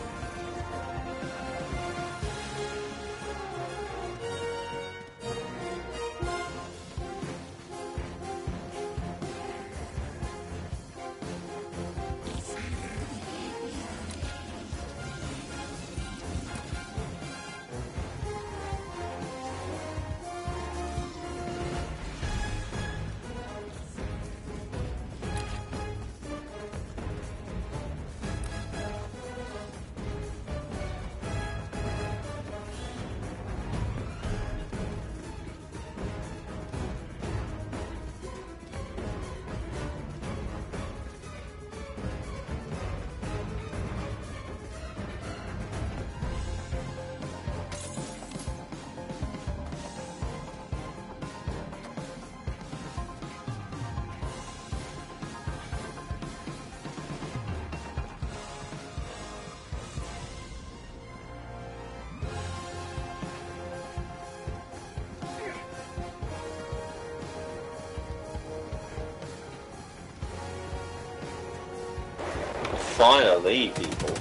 Finally, people.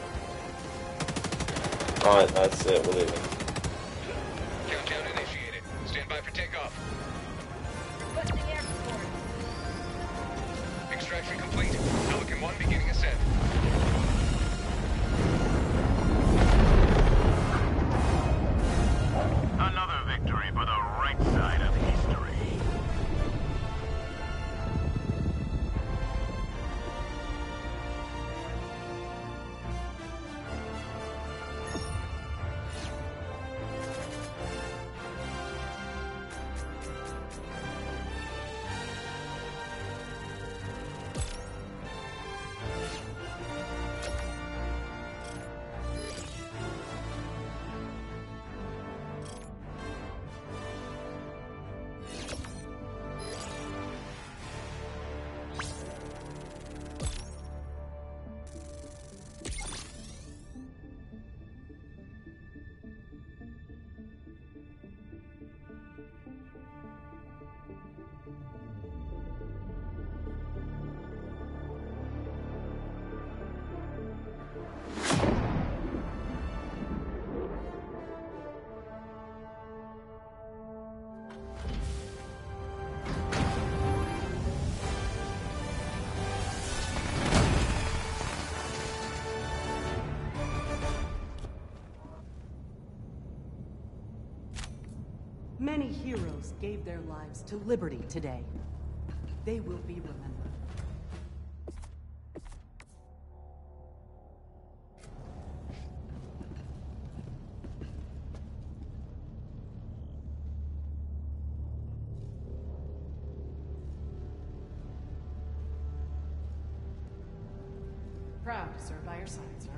Alright, that's it, we're leaving. Countdown initiated. Stand by for takeoff. Requesting air support. Extraction complete. Pelican one beginning ascent. Another victory for the right side of history. Many heroes gave their lives to liberty today. They will be remembered. Proud to serve by your side, sir.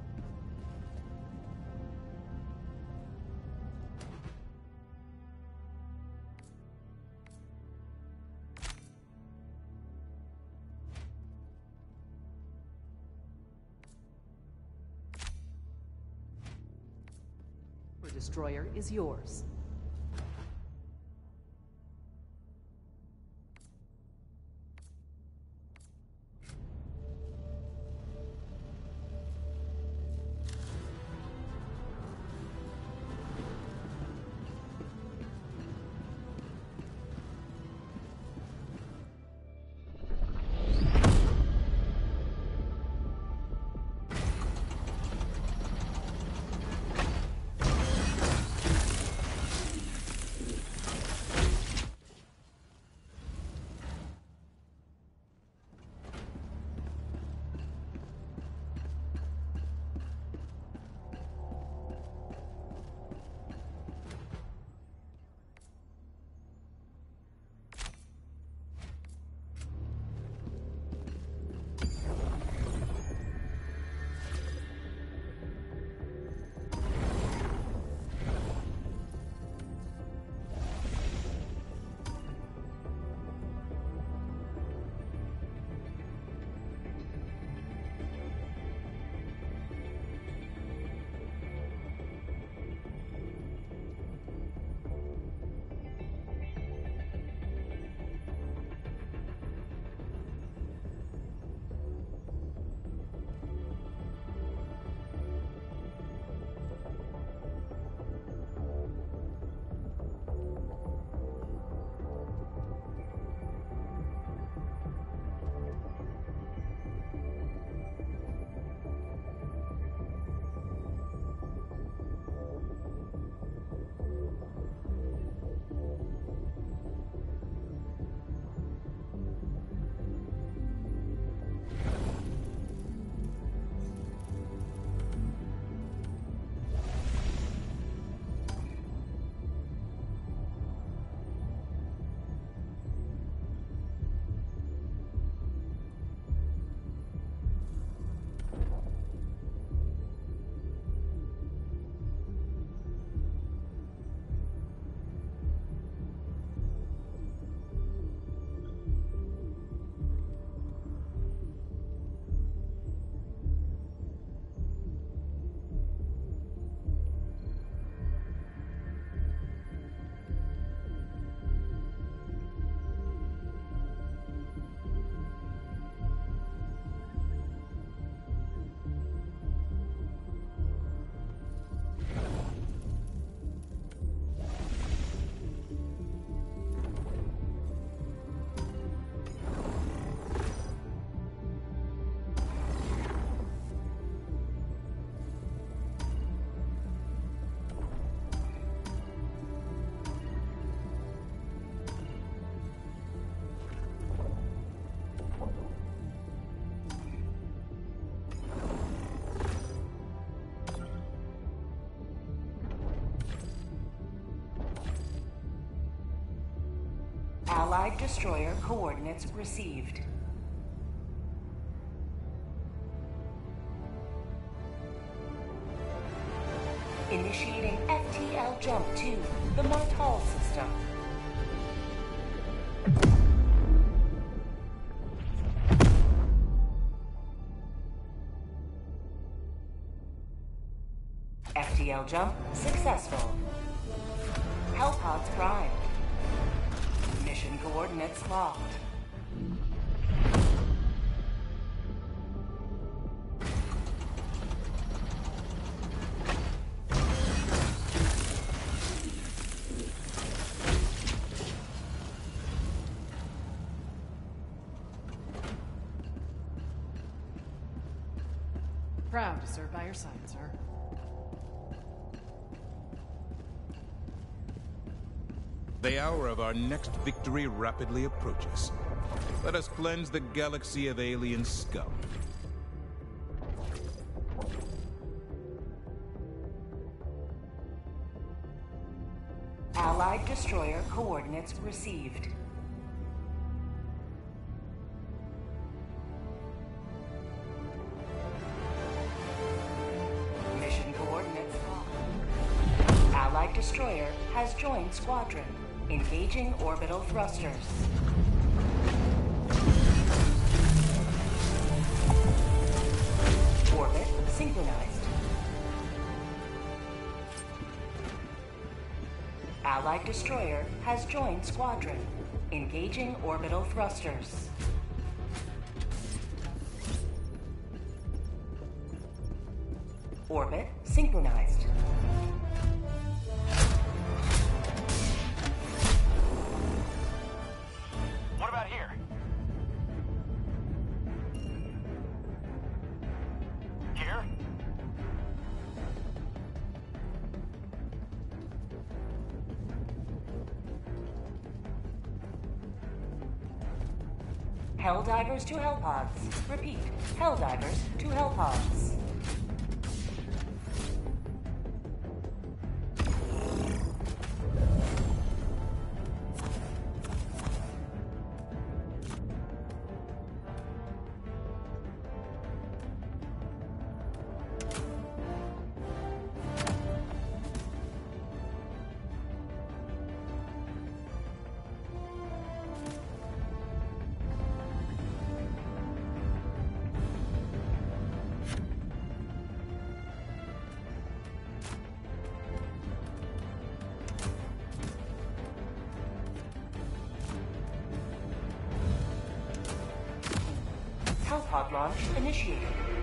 Your destroyer is yours. Allied destroyer coordinates received. Initiating F T L jump to the Martal system. F T L jump successful. Hellpods primed. Mission coordinates locked. Proud to serve by your side, sir. the hour of our next victory rapidly approaches. Let us cleanse the galaxy of alien scum. Allied destroyer coordinates received. Mission coordinates locked. Allied destroyer has joined squadron. Engaging orbital thrusters. Orbit synchronized. Allied destroyer has joined squadron. Engaging orbital thrusters. Orbit synchronized. What about here? Here? Helldivers to Hellpods. Repeat. Helldivers to Hellpods. Hellpod launch initiated.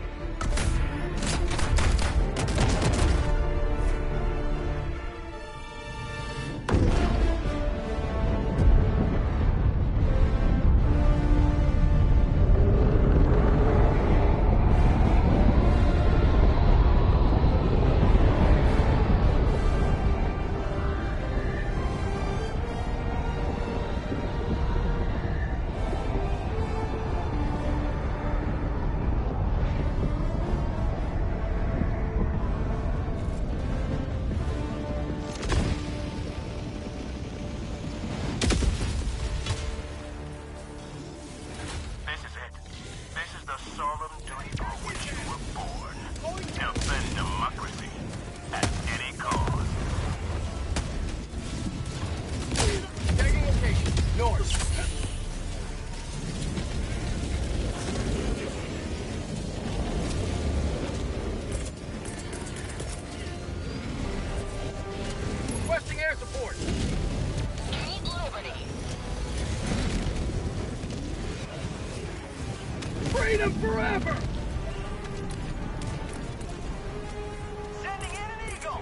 Freedom forever! Sending in an eagle!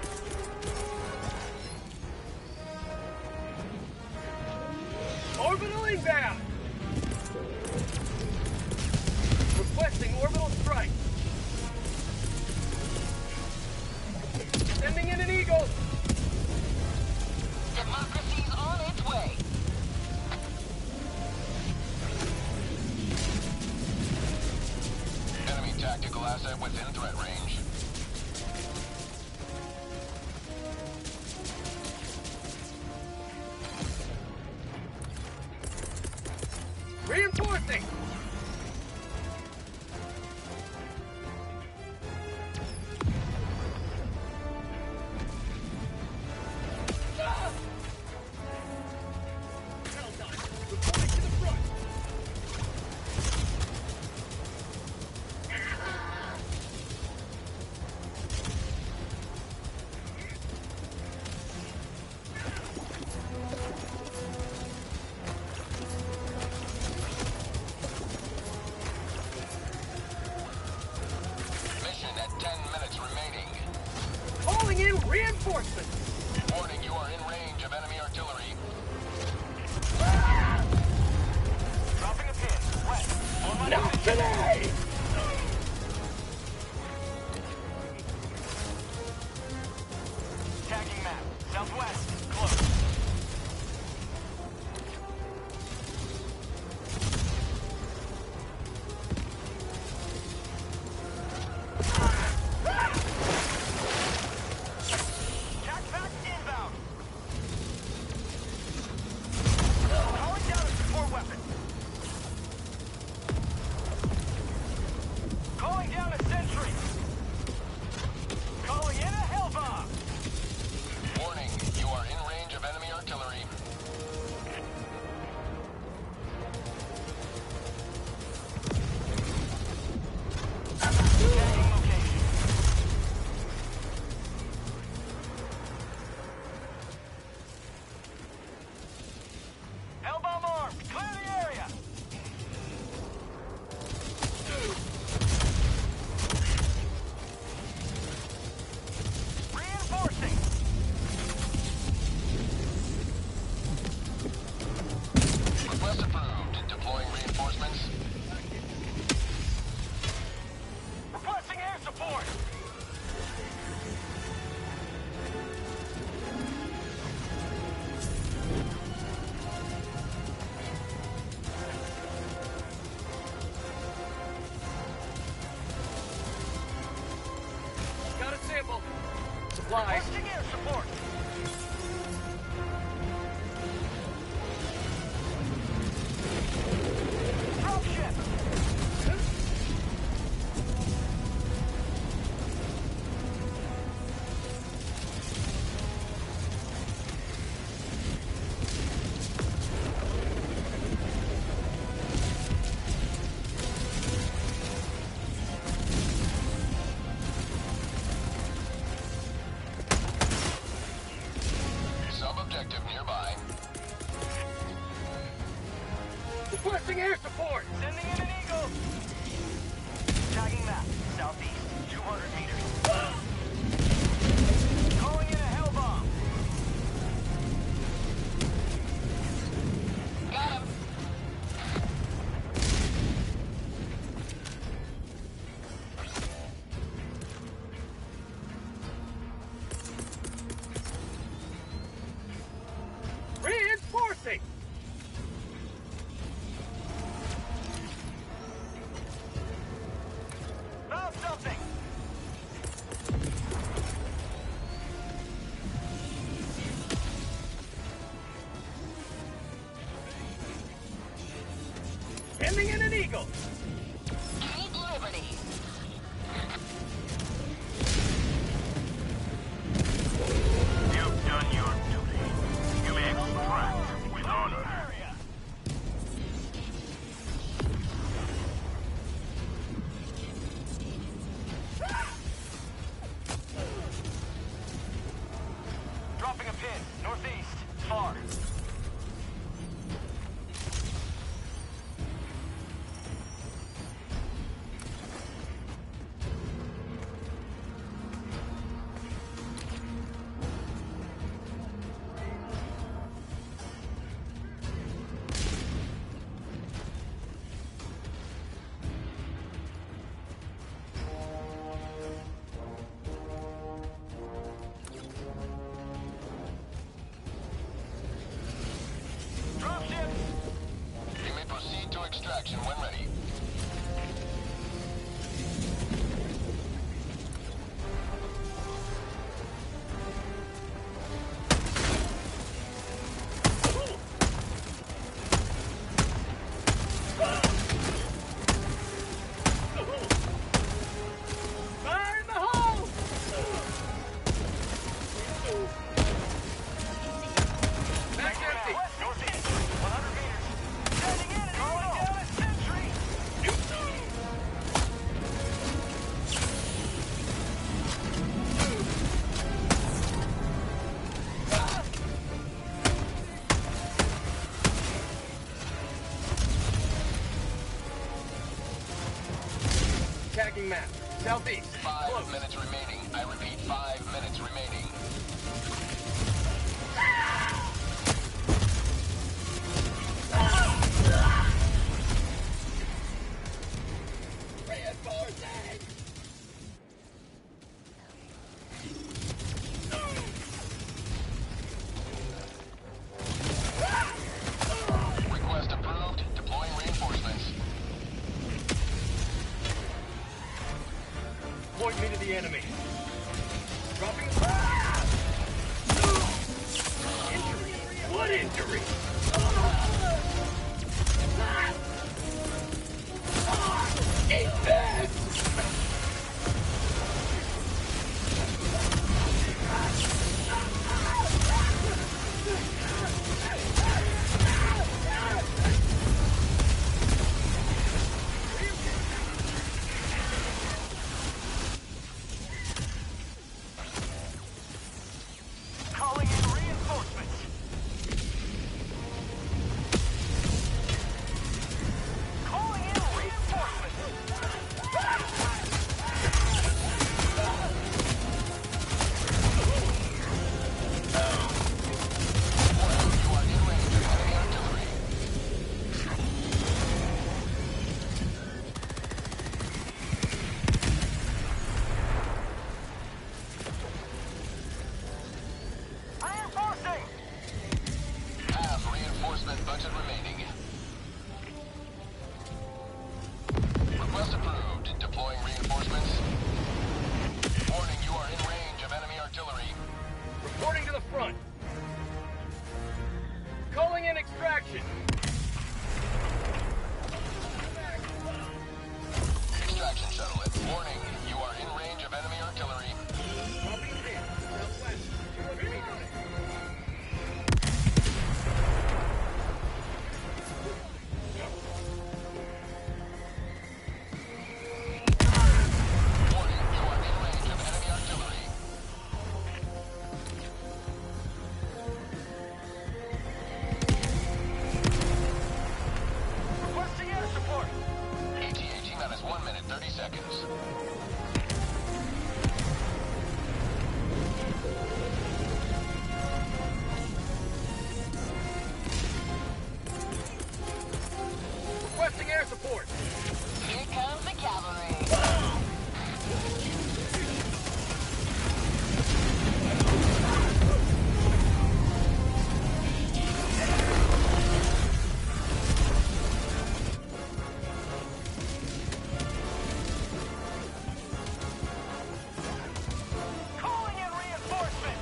Orbital inbound! Requesting orbital strike. Sending in an eagle! Democracy's on its way. Enemy tactical asset within threat range. Reinforcing! Requesting air support! Sending in an Eagle! Tagging map, southeast, two hundred meters. Calling in a hell bomb. Got him. Reinforcing! Found something! Sending in an Eagle! Take liberty. You've done your duty. You may extract with honor. Dropping a pin, northeast, far. Dropship! You may proceed to extraction when ready. Fire in the hole! Back empty! Northeast, one hundred meters. Sending in an Calling down a sentry! Tagging map. Southeast. Five Close. minutes remaining. I repeat, five minutes remaining. Request approved. Deploying reinforcements. Point me to the enemy. Dropping. Injury. What injury? Eat that! Calling in reinforcements. seconds. Requesting air support. Here comes the cavalry. Calling in reinforcements!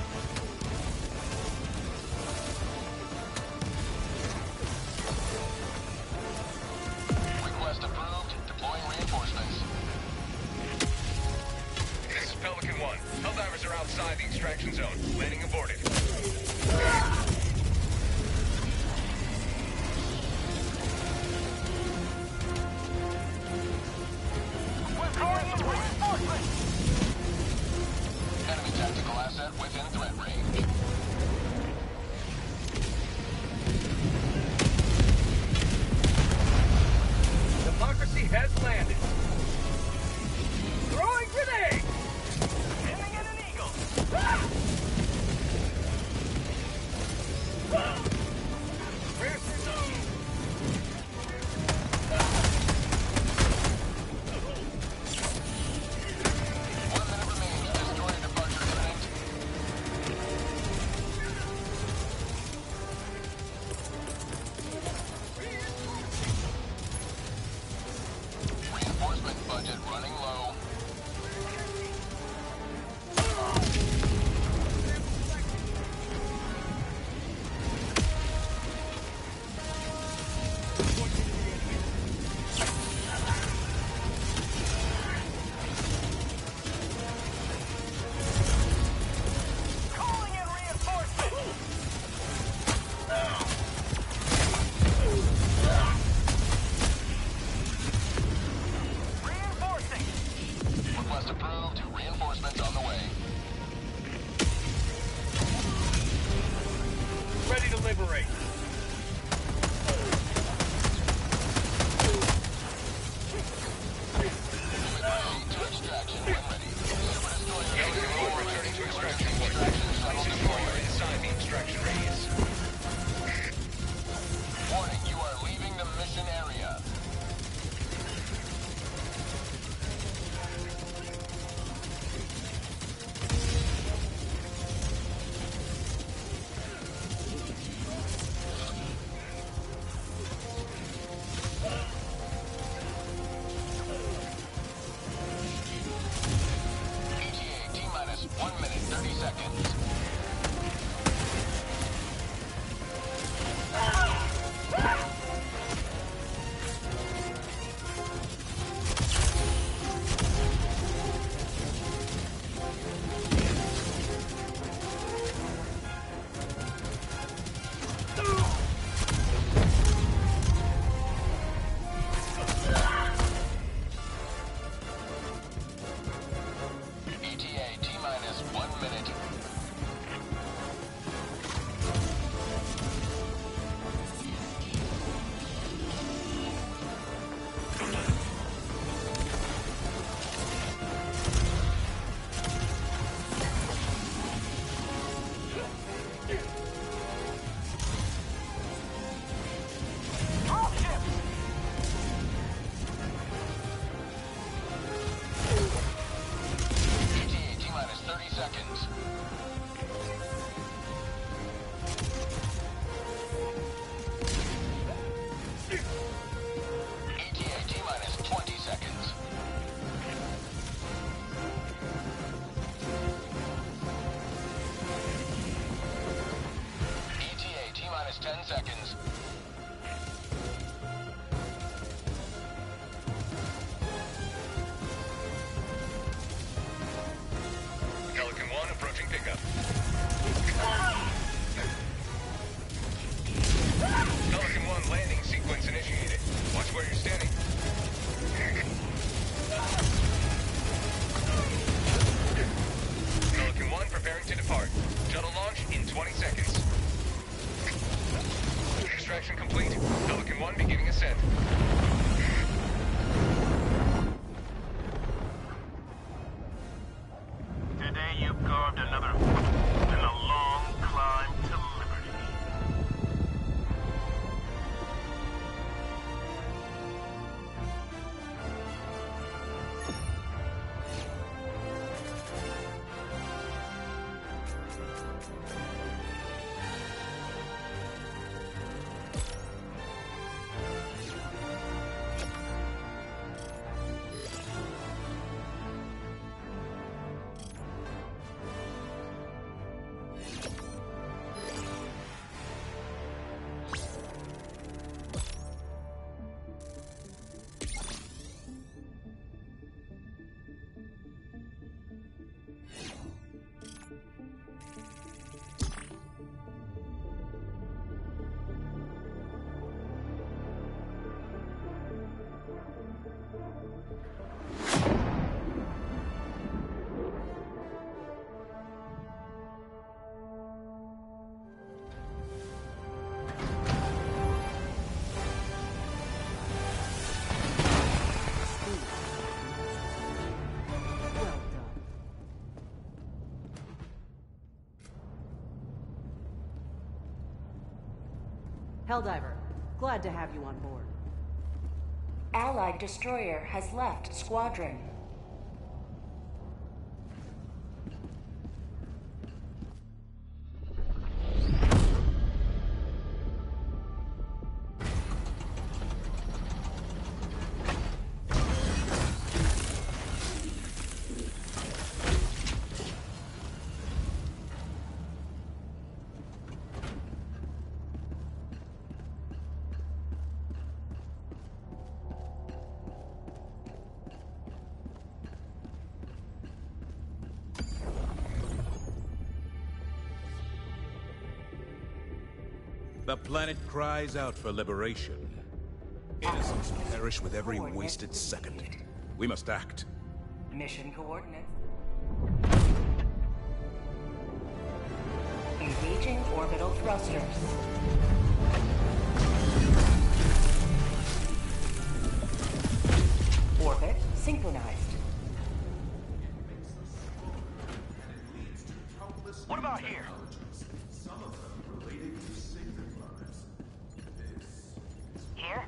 Request approved. Deploying reinforcements. This is Pelican one. Helldivers are outside the extraction zone. Landing aborted. We're calling in reinforcements! Enemy tactical asset within threat range. Democracy has landed. Throwing grenade! Aiming at an eagle! Rear system. One minute remains. Destroyer departure imminent. Reinforcement budget running low. Calling in reinforcements! Reinforcing! Helldiver, glad to have you on board. Allied destroyer has left squadron. The planet cries out for liberation. Innocents perish with every wasted second. We must act. Mission coordinates. Engaging orbital thrusters. Orbit synchronized. What about here? Here?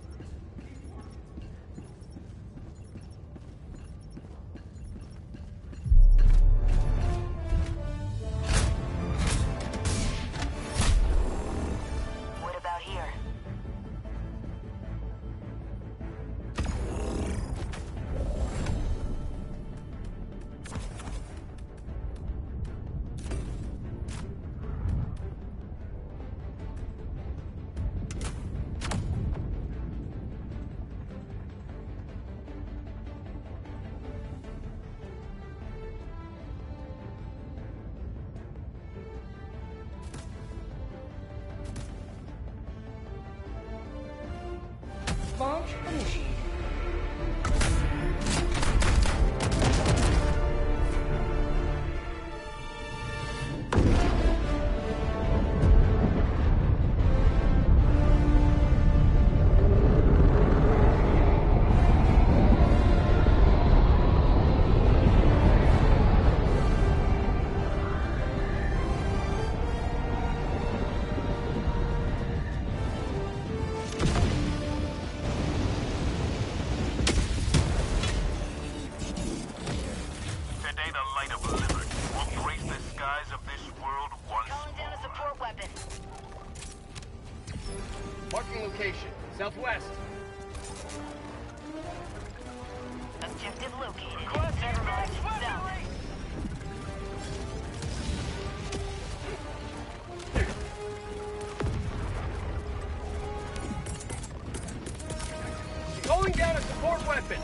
What about here? Launch initiated. Marking location, southwest. Objective located. Request Never mind. advanced South. weaponry! Calling down a support weapon.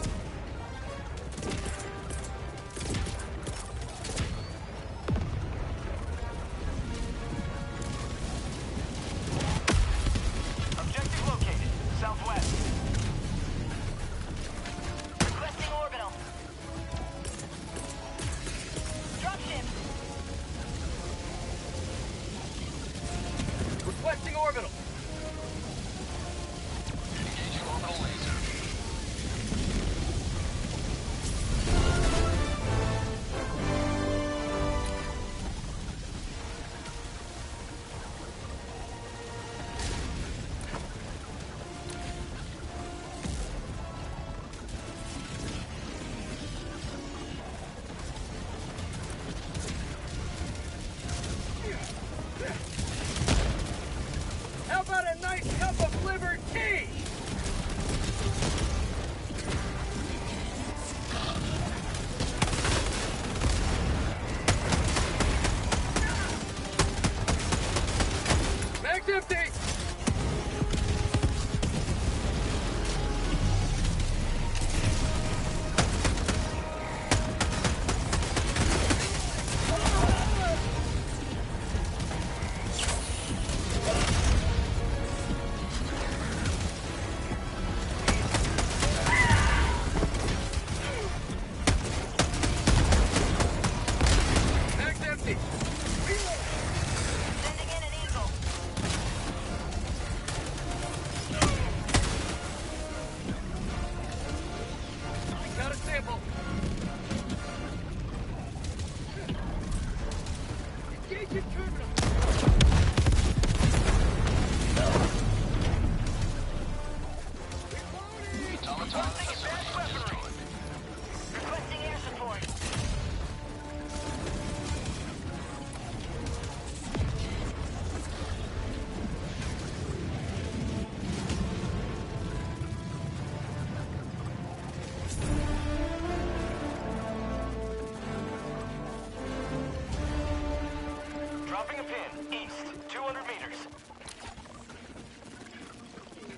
Objective located, southwest. Requesting orbital. Dropship. Requesting orbital. Engaging orbital laser.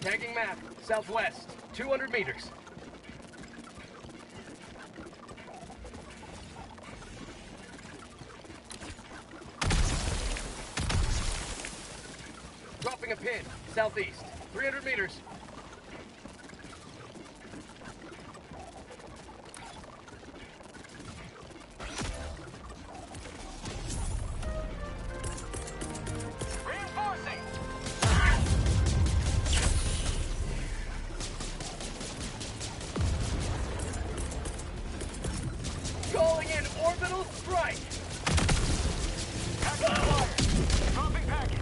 Tagging map, southwest, two hundred meters. Dropping a pin, southeast, three hundred meters. Reinforcing! Calling in orbital strike! Package acquired. Dropping package.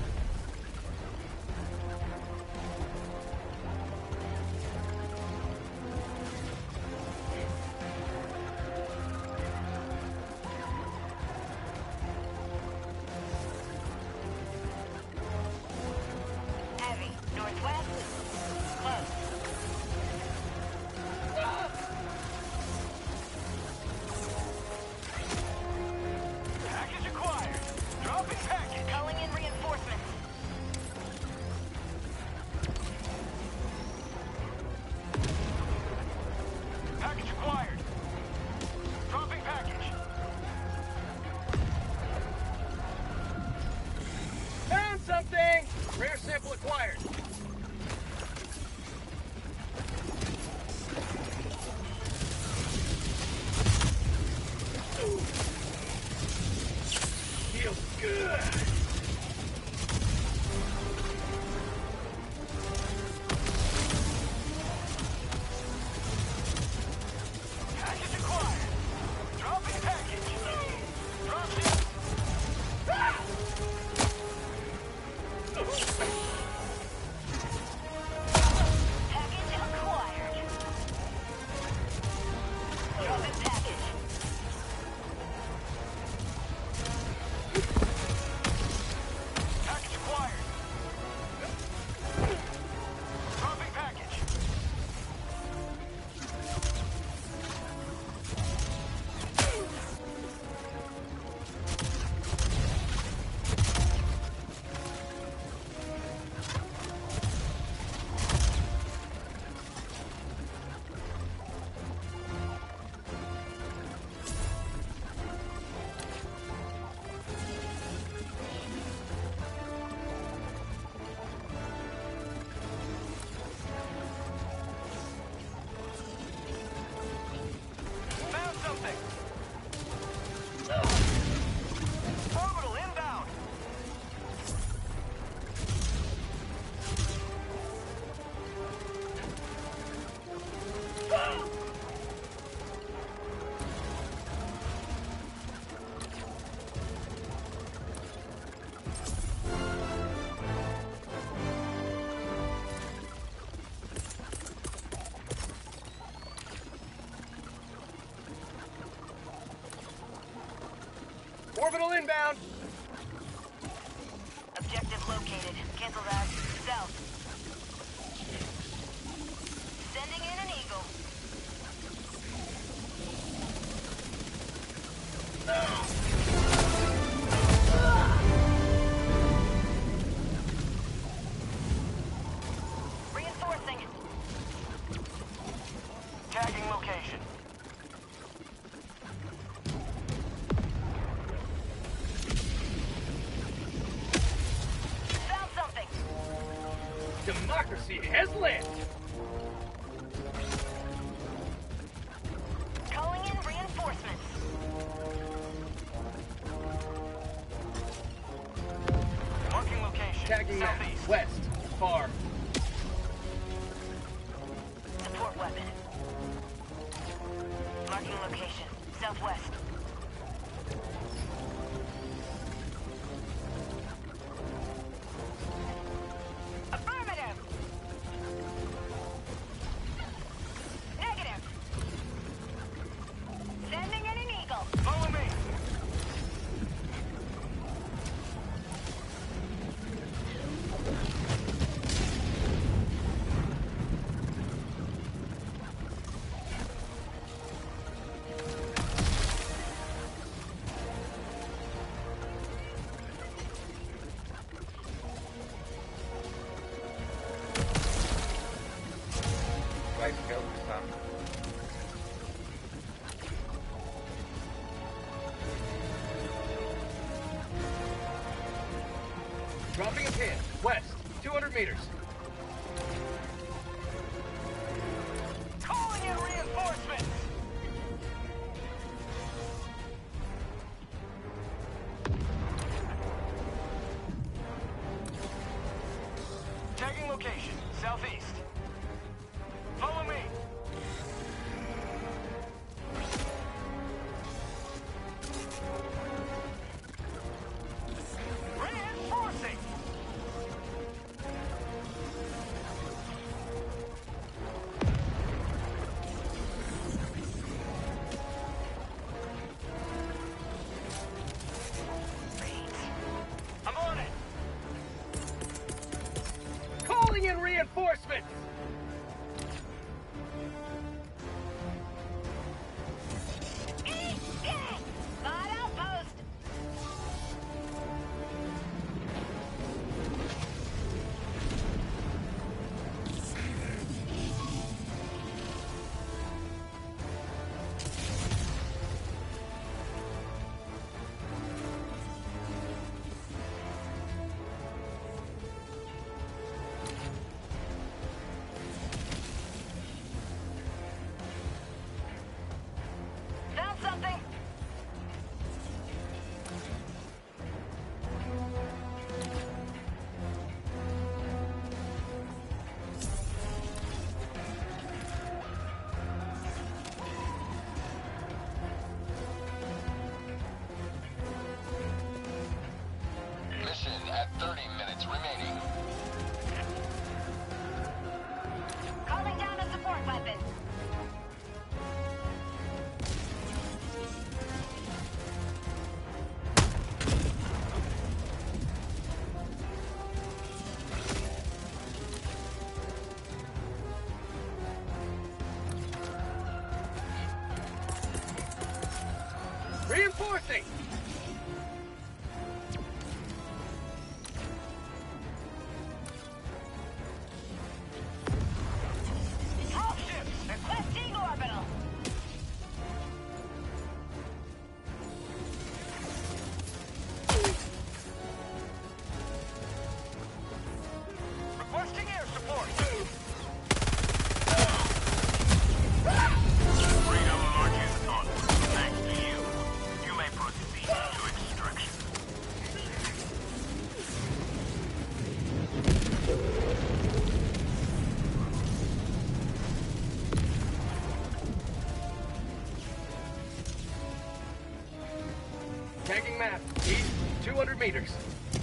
Heavy. Northwest. Close. Package acquired. Dropping package. Calling in reinforcements. Package acquired. Dropping package. Found something! Rare sample acquired. Ooh. Feels good. Package acquired. Dropping package. Drop ship. Ah! Package acquired. Dropping package. Package acquired. Dropping package. Found something. Orbital inbound. Orbital inbound! Objective located. Cancel that. South. Sending in an eagle. Reinforcing. Tagging location. Found something. Democracy has landed! Calling in reinforcements. Marking location. Tagging map, Southeast. west, far. Support weapon. Marking location. Southwest. Affirmative. Negative. Sending in an eagle. Follow me. inbound. Dropping a pin. West. two hundred meters. Calling in reinforcements! Tagging location, southeast. Follow me. Reinforcing! I'm on it. Calling in reinforcements! Spot outpost! Found something! Mission at thirty minutes remaining. Calling down a support weapon. Reinforcing! All ships requesting orbital. Requesting air support. Freedom marches onward. Thanks to you. You may proceed to extraction. Tagging map. East. two hundred meters.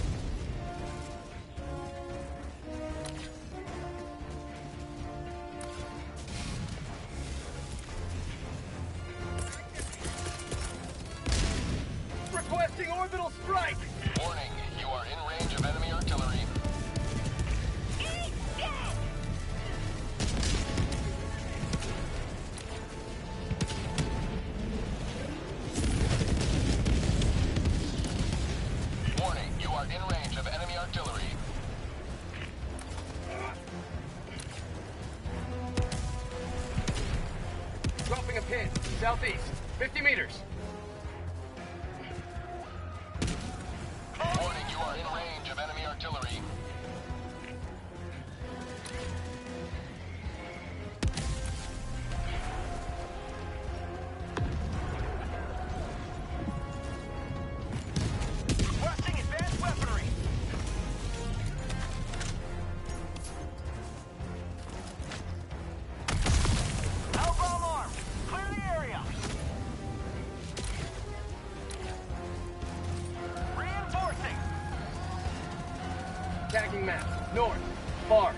Requesting orbital strike! Warning, you are in range of enemy artillery. Warning, you are in range of enemy artillery. Dropping a pin. Southeast. fifty meters. Warning, you are in range of enemy artillery. Requesting advanced weaponry. Hellbomb armed. Clear the area. Reinforcing. Tagging map. North. Far.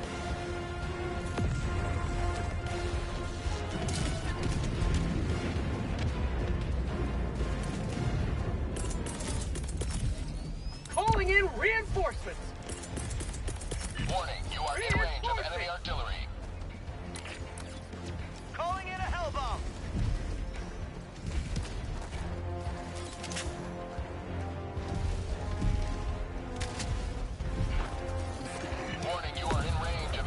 Calling in reinforcements! Warning, you are in range of enemy artillery. Calling in a hellbomb. Warning, you are in range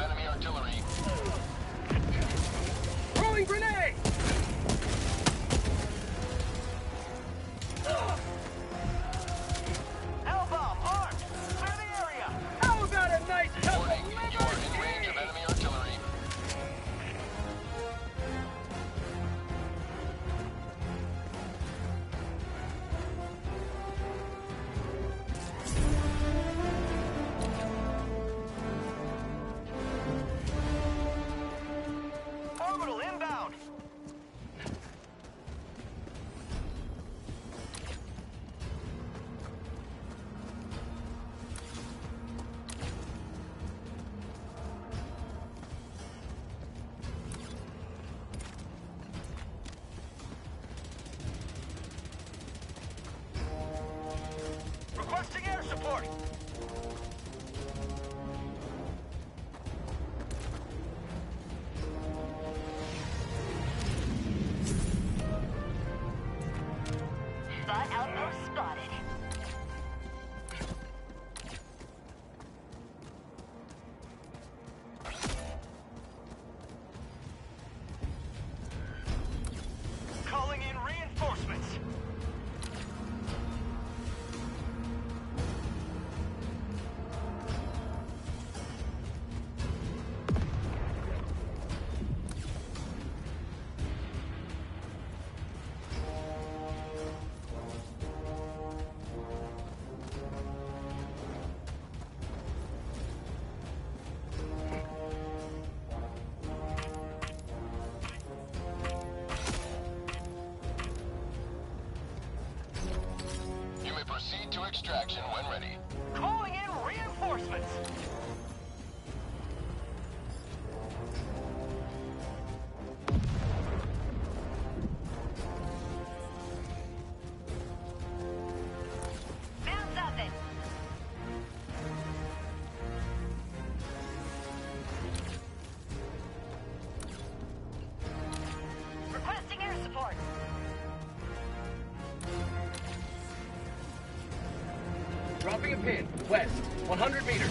extraction when ready. Calling in reinforcements. Found something. Requesting air support. Dropping a pin. West. one hundred meters.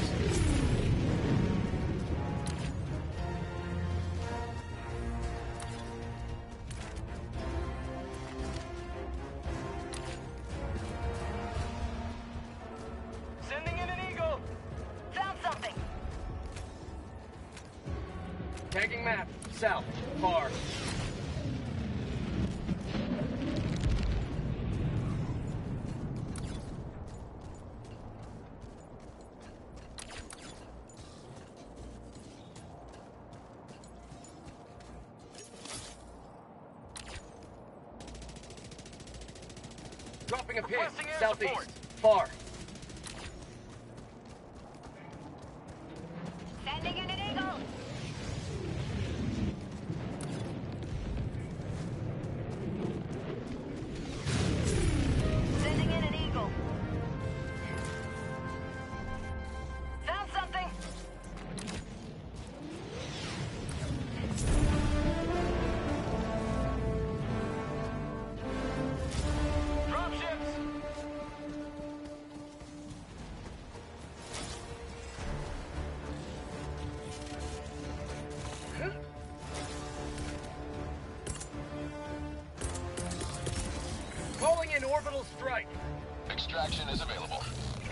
Sending in an eagle. Found something. Tagging map. South. Far. Dropping a pin. Requesting air Southeast. support. Far. Sending in an eagle. Sending in an eagle. Found something. Dropships. Calling in orbital strike. Extraction is available.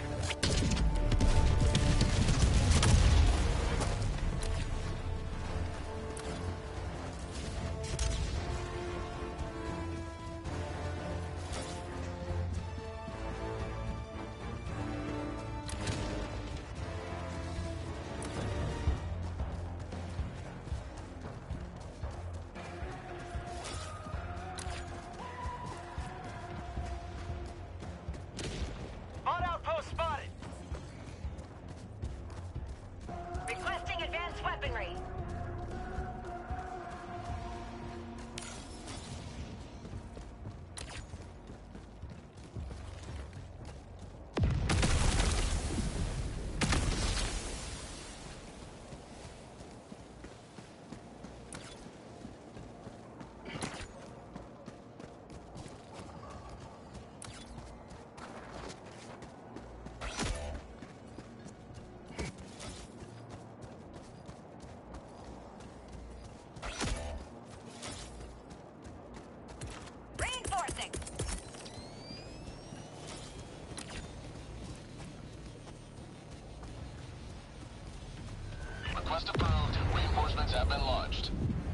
Odd outpost spotted. Requesting advanced weaponry. Reinforcing. Request approved. Reinforcements have been launched.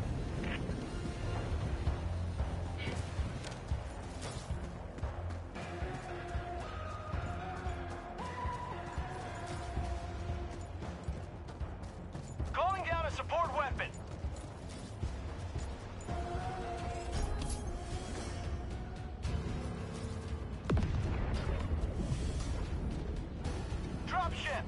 Calling down a support weapon. Dropships.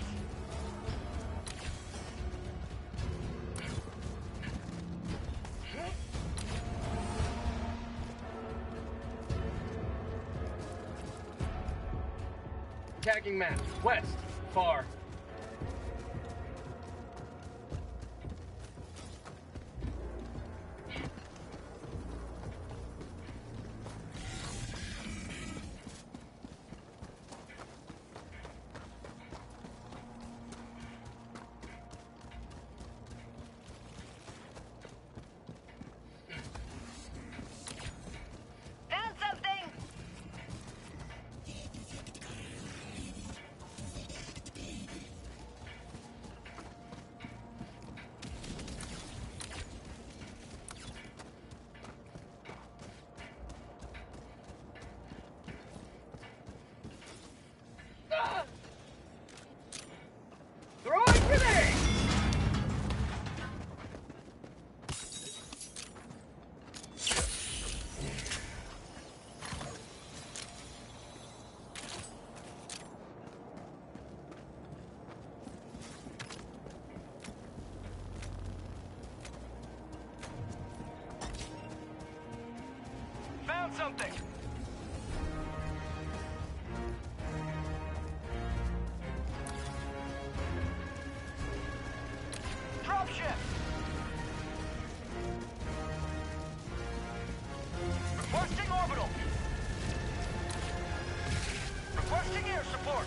Tagging map. West. Far. Found something. something! Dropship! Requesting orbital! Requesting air support!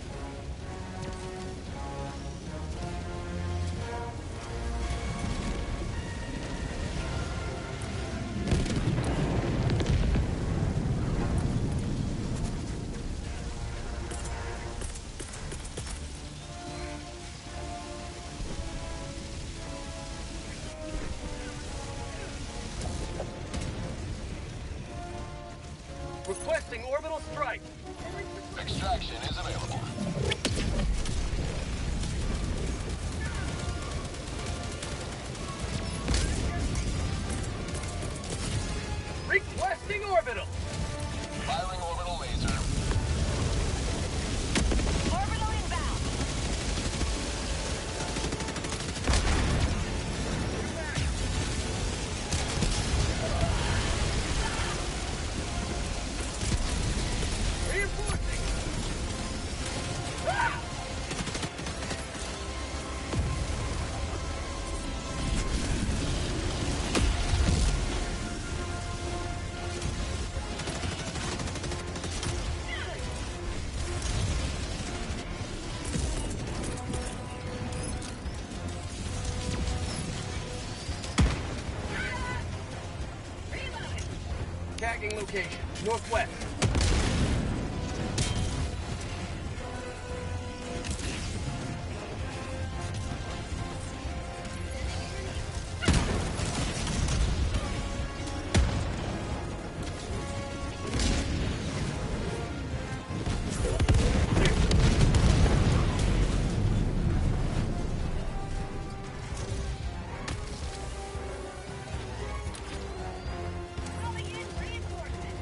Requesting orbital strike! Extraction is available. Requesting orbital! Firing orbital laser. Orbital inbound. Reinforcing! Ah! Tagging location, northwest. Calling in reinforcements.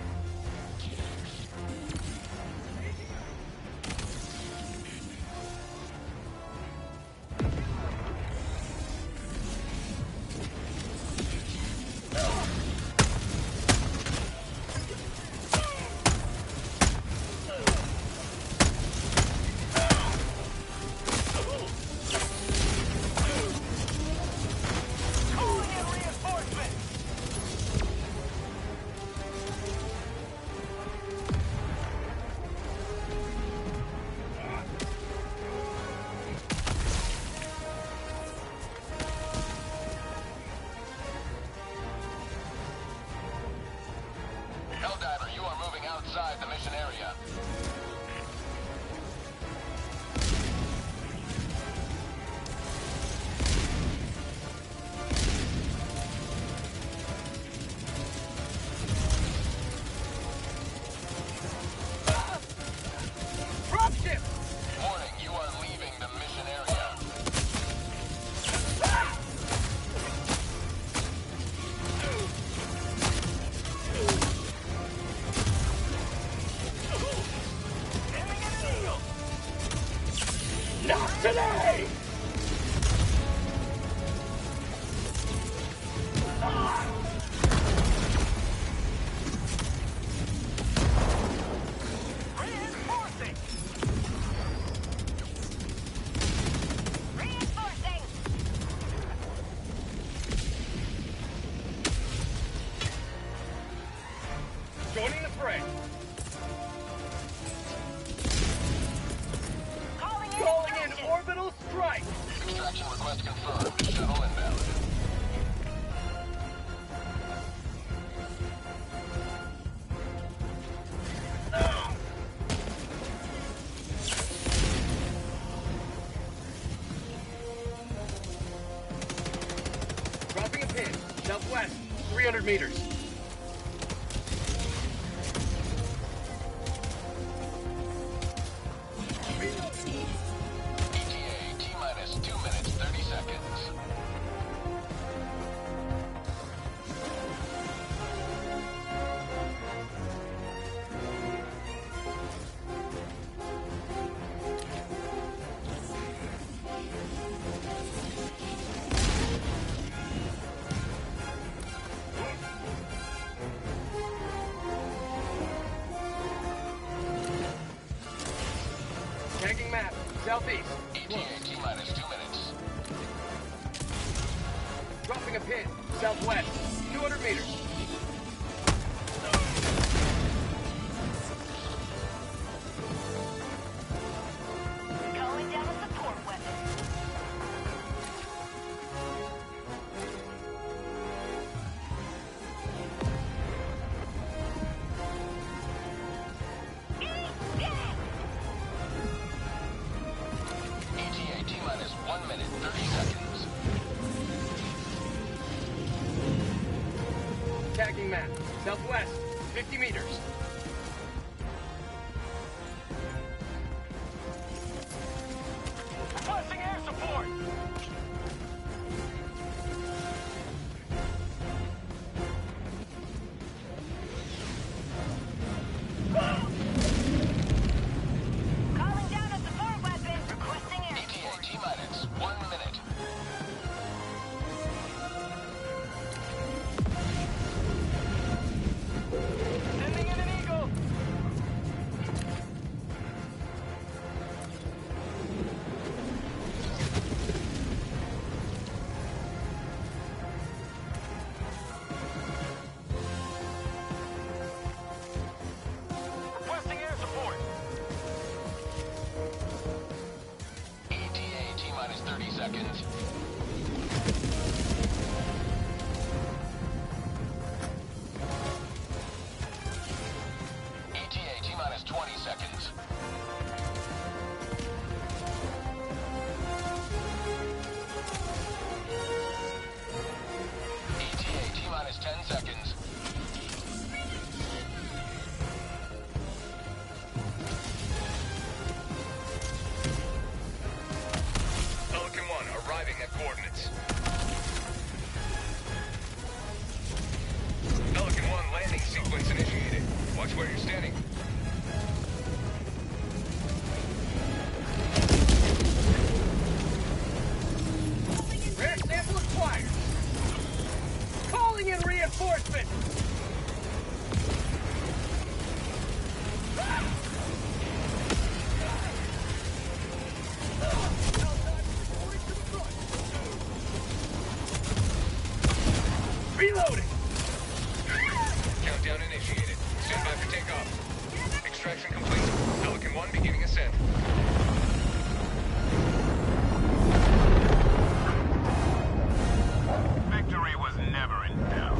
Calling in reinforcements! Helldiver, you are moving outside the mission area. Dropship! Warning, you are leaving the mission area. Aiming at an eagle! Not today! Reinforcing! Reinforcing. Joining the fray! Calling in Calling in extraction. orbital strike! Extraction request confirmed. Shuttle inbound. Dropping a pin, southwest, three hundred meters. E T A T-minus two minutes, thirty seconds. Southeast. E T A T-minus two minutes. Dropping a pin. Southwest. two hundred meters. Calling down a support weapon. E T A T-minus one minute, thirty seconds. Tagging map. Southwest. fifty meters. Requesting air support! Calling down a support weapon. Requesting air E T A T-minus one minute. Sending in an eagle! Requesting air support! E T A T-minus thirty seconds. E T A T-minus twenty seconds. E T A T-minus ten seconds. Pelican one arriving at coordinates. Pelican one landing sequence initiated. Watch where you're standing. Rare sample acquired. Calling in reinforcement. Reloading. Countdown initiated. Stand by for takeoff. Extraction complete. Pelican one beginning ascent. Victory was never in doubt.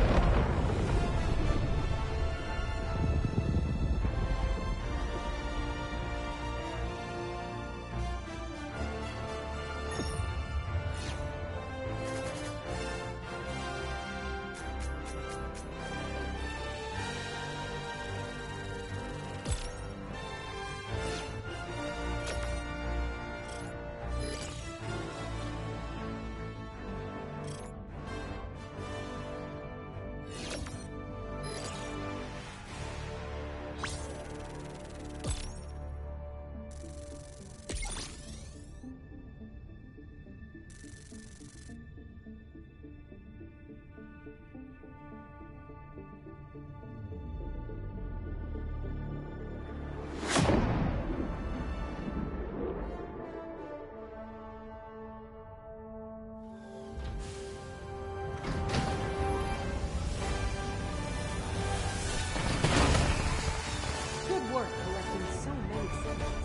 Good work collecting so many symbols.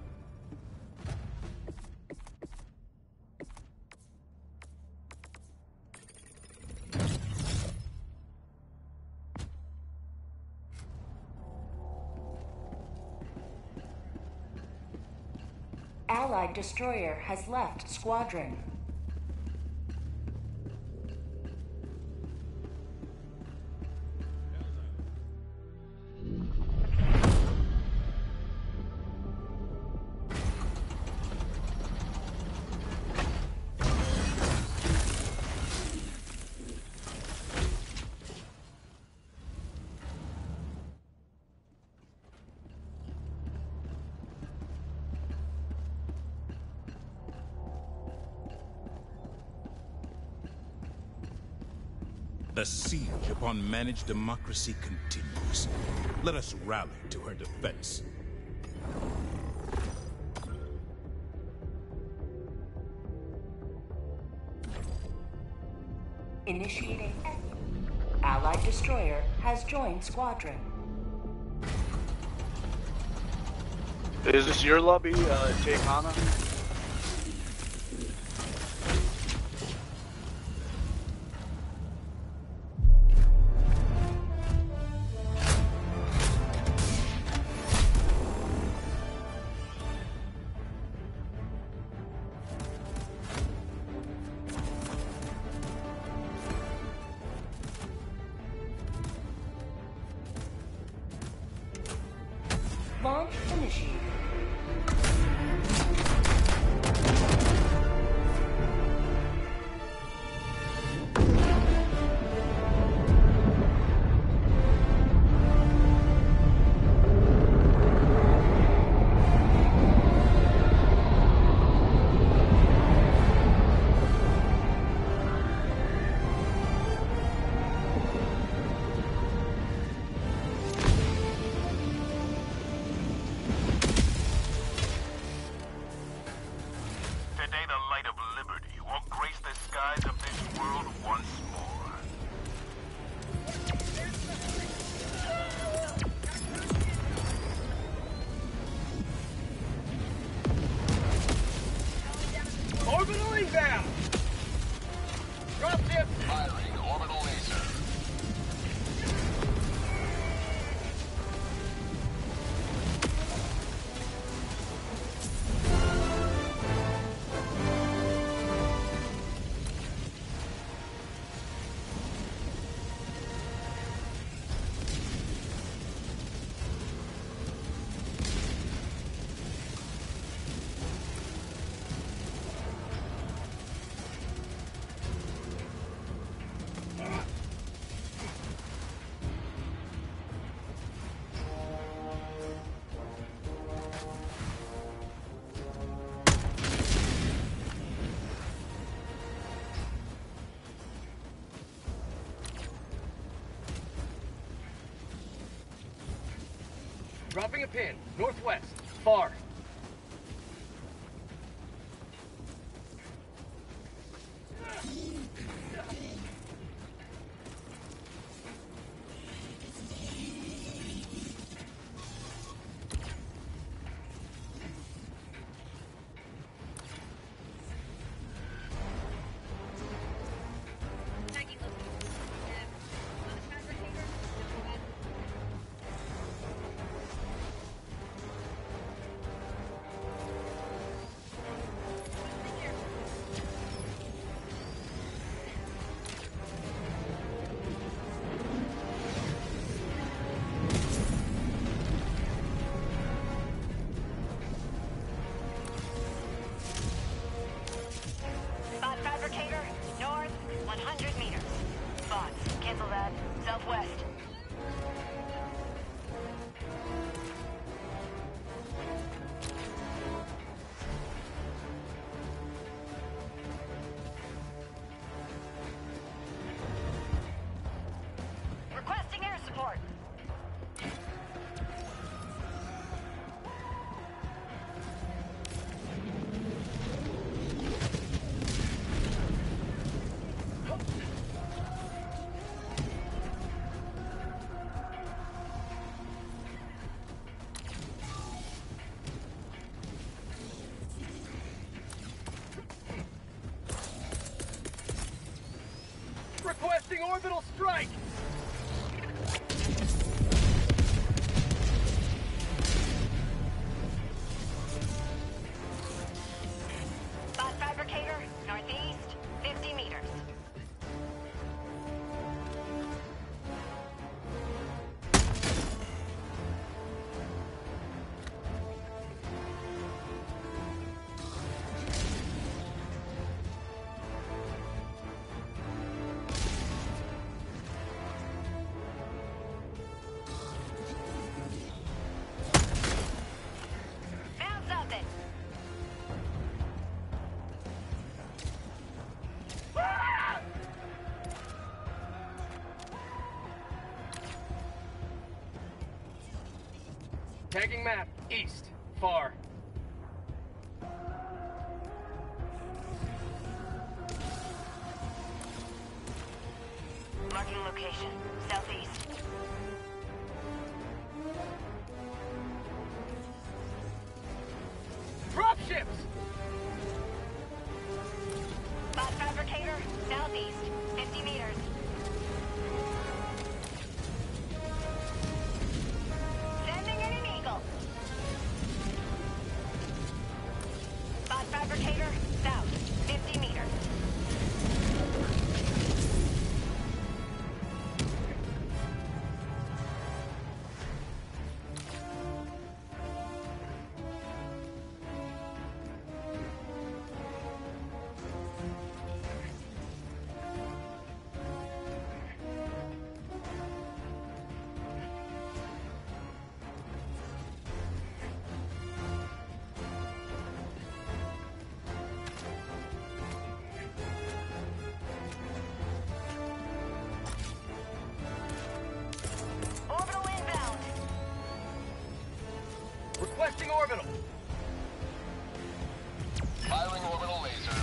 Allied destroyer has left squadron. The siege upon managed democracy continues. Let us rally to her defense. Initiating. Allied destroyer has joined squadron. Is this your lobby, uh, Jake Hanna? Launch initiated. Today the light of liberty will grace the skies of this world once more. Orbital inbound! Dropship! Firing orbital laser. Dropping a pin. Northwest. Far. Spot fabricator, north, one hundred meters. Spot, cancel that. Southwest. Requesting air support. Requesting orbital strike! Spot fabricator, northeast, fifty meters. Found something. Tagging map. East. Far. Marking location. Southeast. Dropships! Bot fabricator, southeast. fifty meters. Sending in an eagle. Bot fabricator, south. fifty meters. Orbital inbound. Requesting orbital. Firing orbital laser.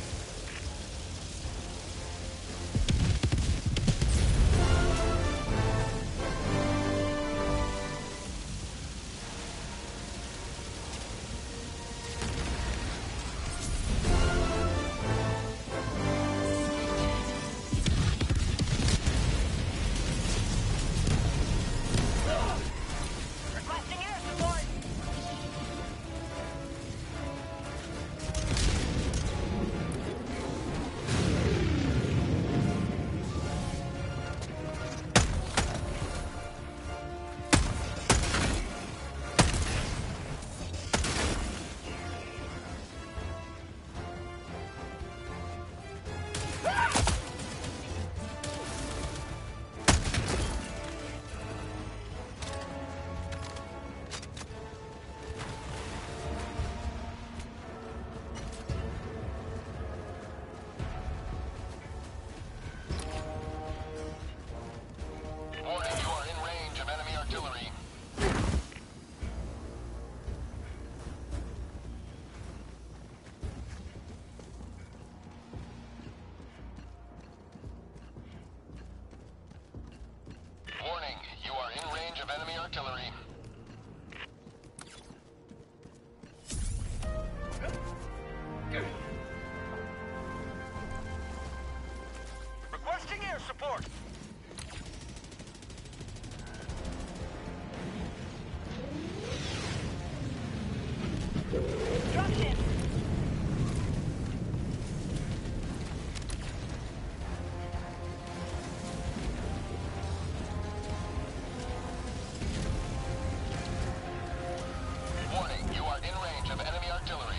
Requesting air support. Warning, you are in range of enemy artillery. Warning, you are in range of enemy artillery. Requesting air support. Dropship. Warning, you are in range of enemy artillery.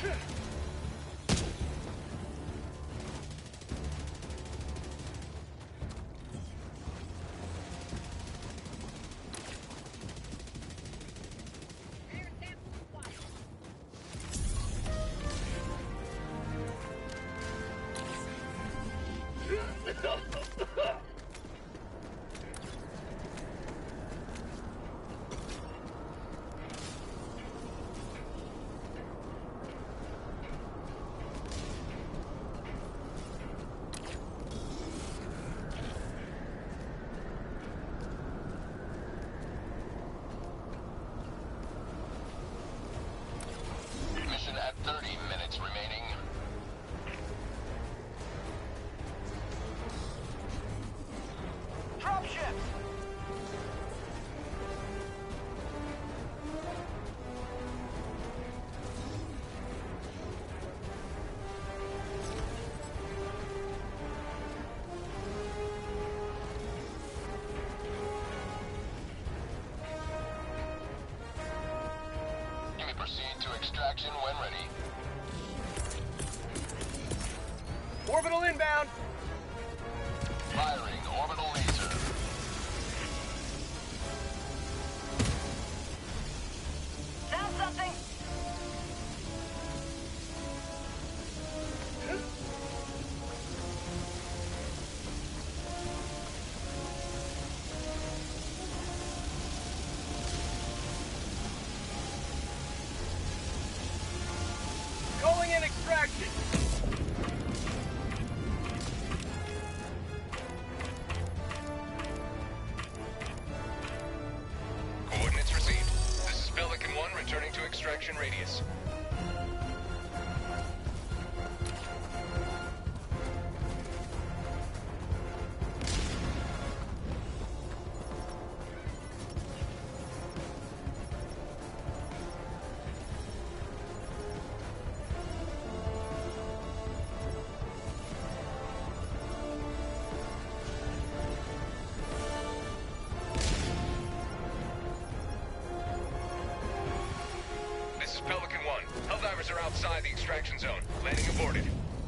Mission at thirty minutes remaining. Dropships! You may proceed to extraction when ready. Orbital inbound! Firing orbital laser. Found something! Calling in extraction! Coordinates received. This is Pelican one returning to extraction radius. This is Pelican one. Helldivers are outside the extraction zone. Landing aborted.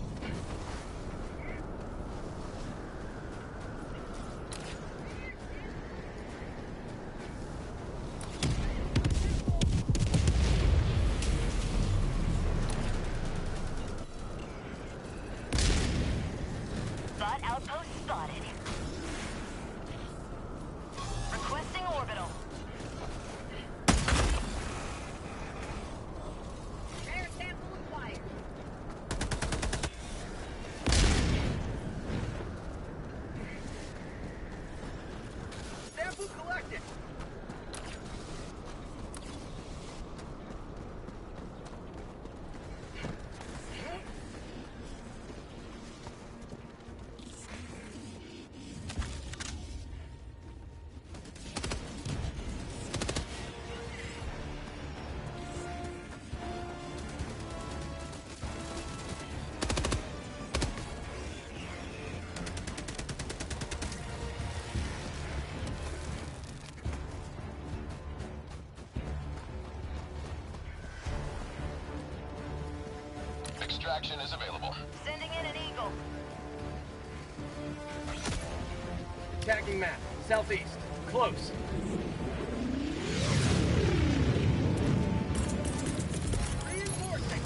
Bot outpost spotted. Requesting orbital. Air sample acquired. Sample collected! Extraction is available. Sending in an eagle. Tagging map. Southeast. Close. Reinforcing.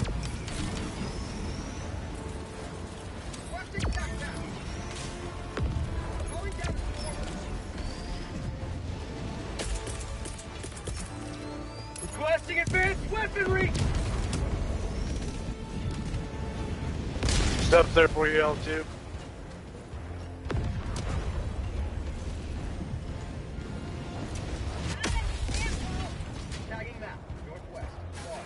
Requesting takedown. Calling down Requesting advanced weaponry! Step there for you, L two. Tagging map. Northwest. Water.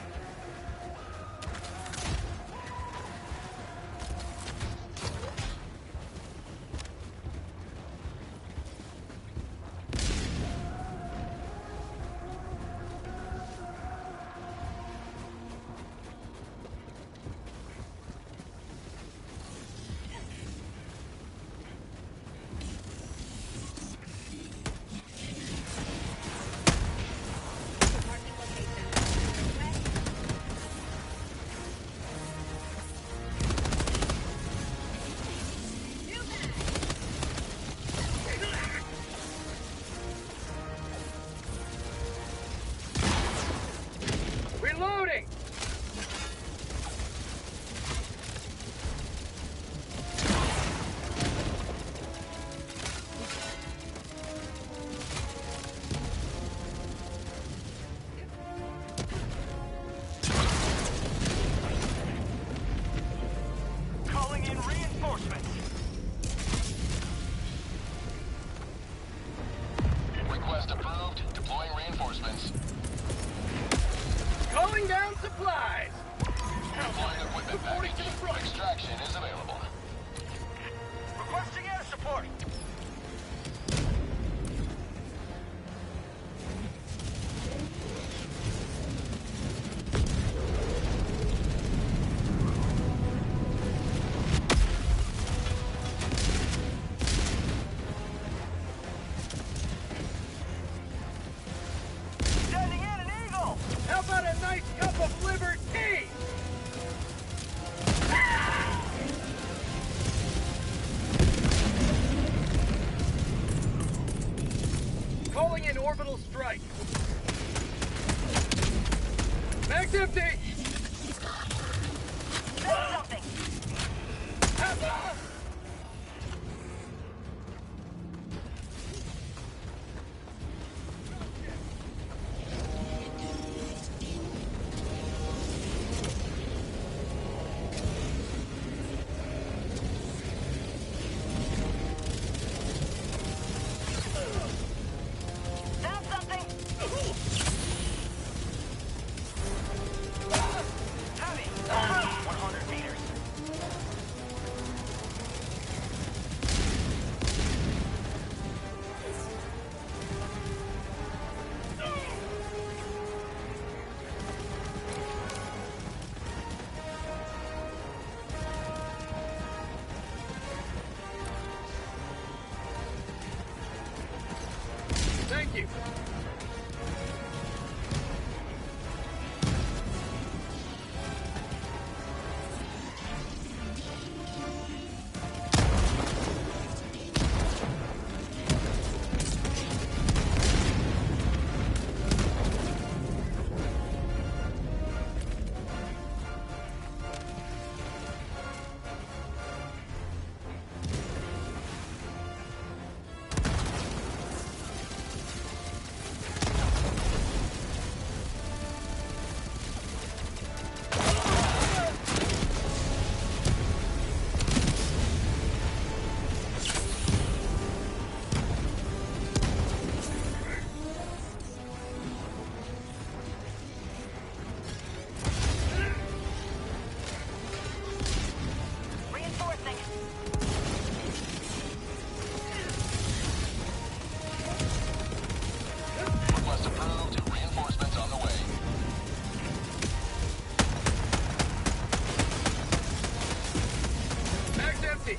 empty!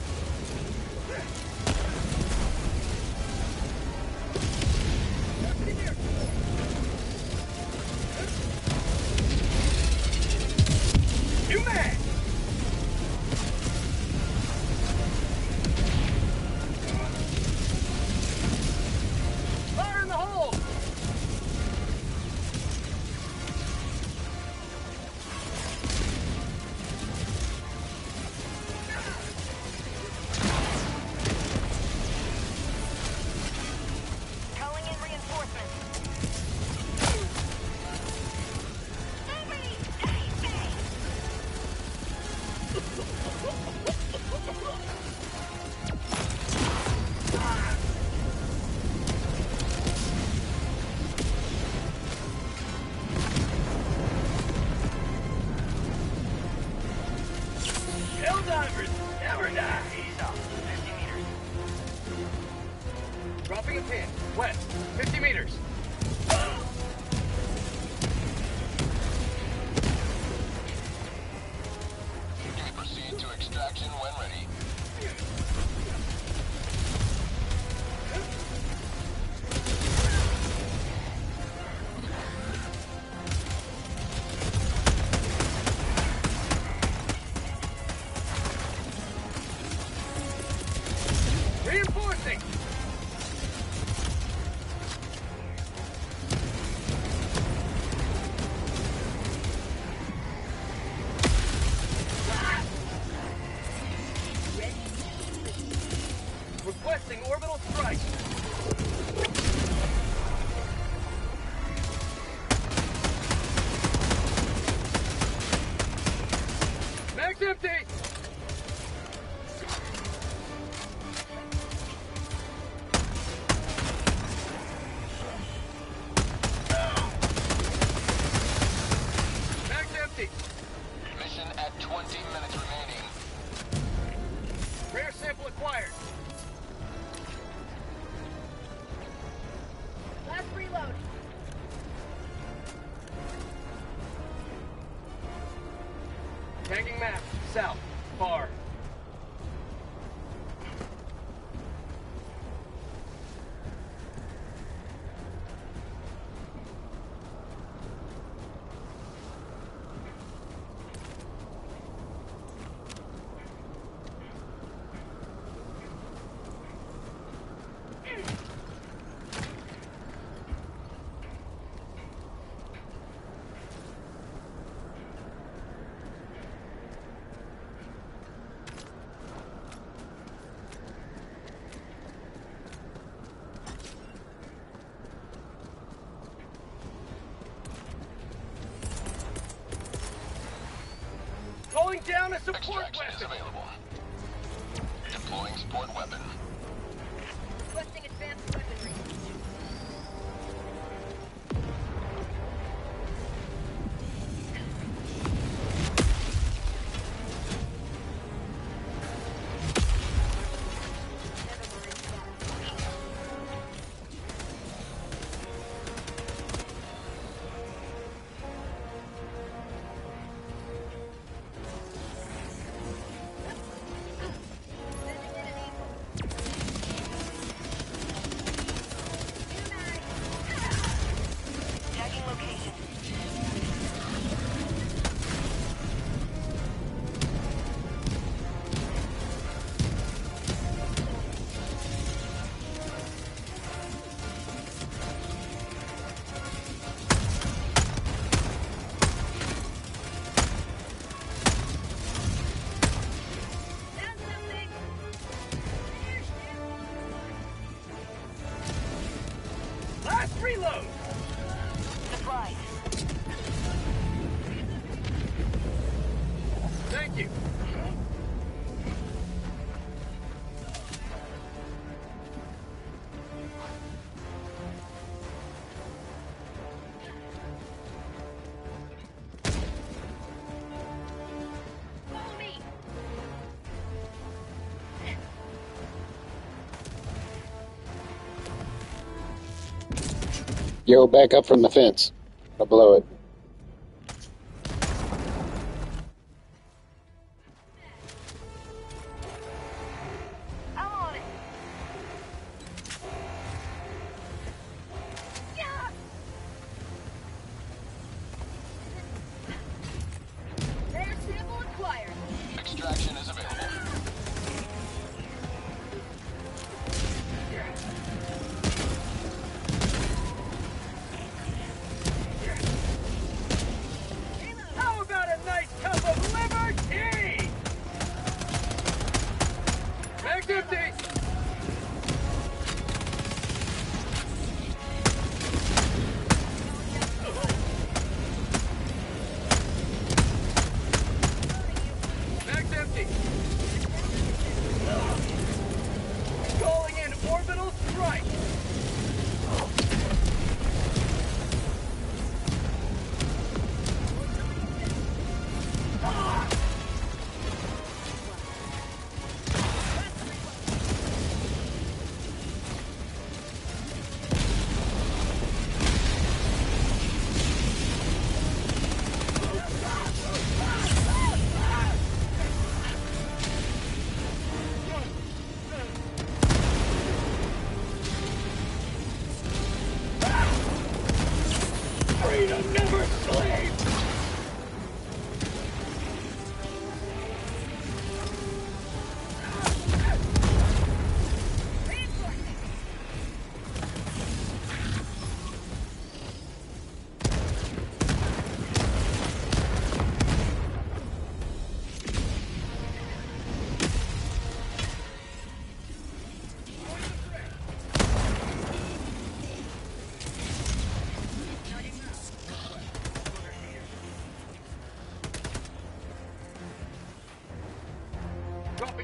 You mad? Fire in the hole! Calling in reinforcements. Helldivers never die! Ease up. fifty meters. Dropping a pin. West. fifty meters. You may proceed to extraction when ready. Reinforcing! Requesting orbital strike. Mag's empty! Mag's empty! Mission at twenty minutes remaining. Rare sample acquired. Last reload. Tagging map. South. Far. Calling down a support Extraction is weapon. available. Deploying support weapon. Requesting advanced weaponry. Tagging location. Found something. Last reload! Supplies. Thank you. Follow me. Yo, back up from the fence. I'll blow it.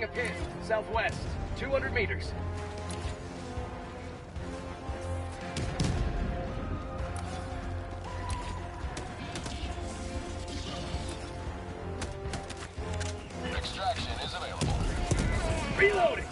Dropping a pin. Southwest. two hundred meters. Extraction is available. Reloading!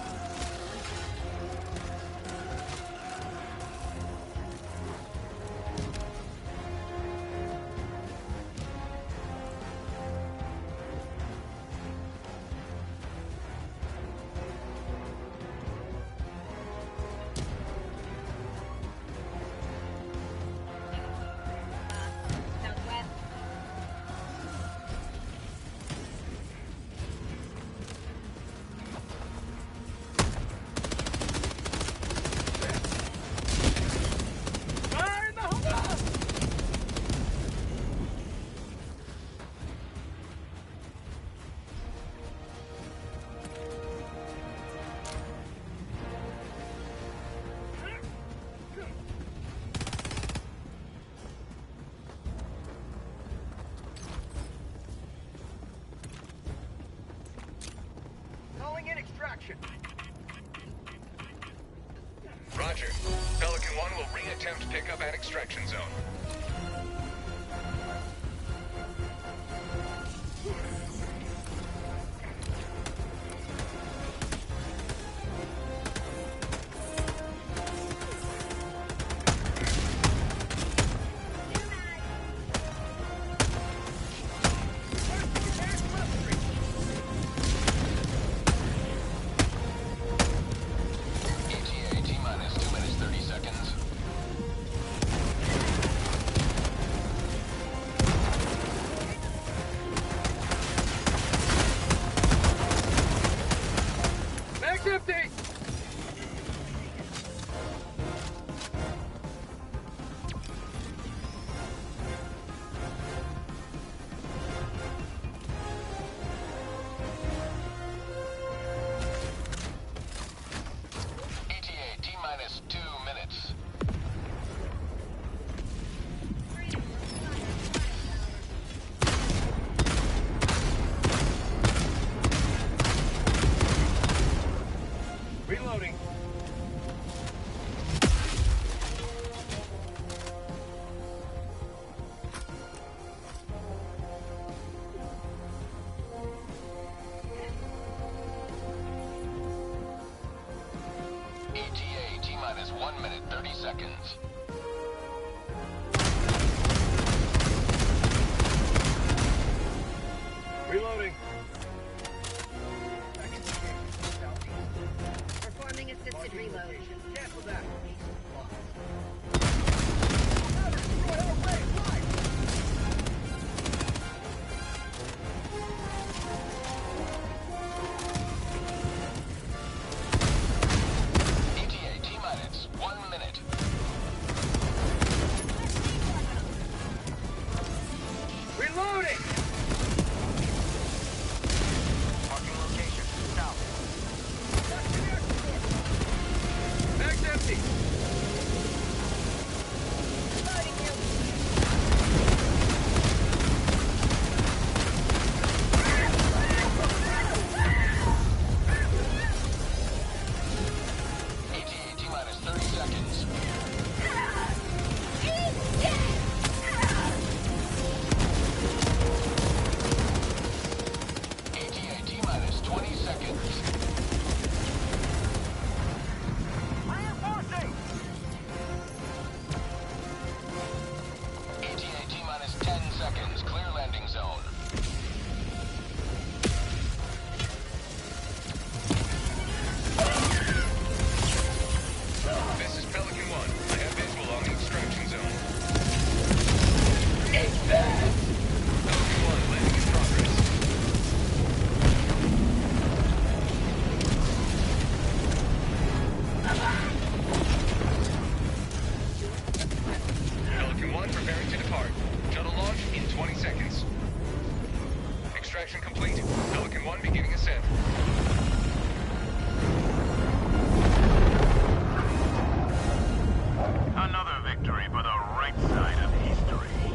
Roger. Pelican one will re-attempt pickup at extraction zone. Reloading. E T A T-minus one minute, thirty seconds. Reloading. Performing assisted reload. Cancel that. E T A T-minus one minute. Reloading! Marking location. South. Bag's empty. E T A T-minus thirty seconds. E T A T-minus twenty seconds. E T A T-minus ten seconds. Clear landing zone. This is Pelican one. I have visual on the extraction zone. Pelican one landing in progress. Pelican one preparing to depart. Shuttle launch in twenty seconds. Extraction complete. Pelican one beginning ascent. Another victory for the right side of history.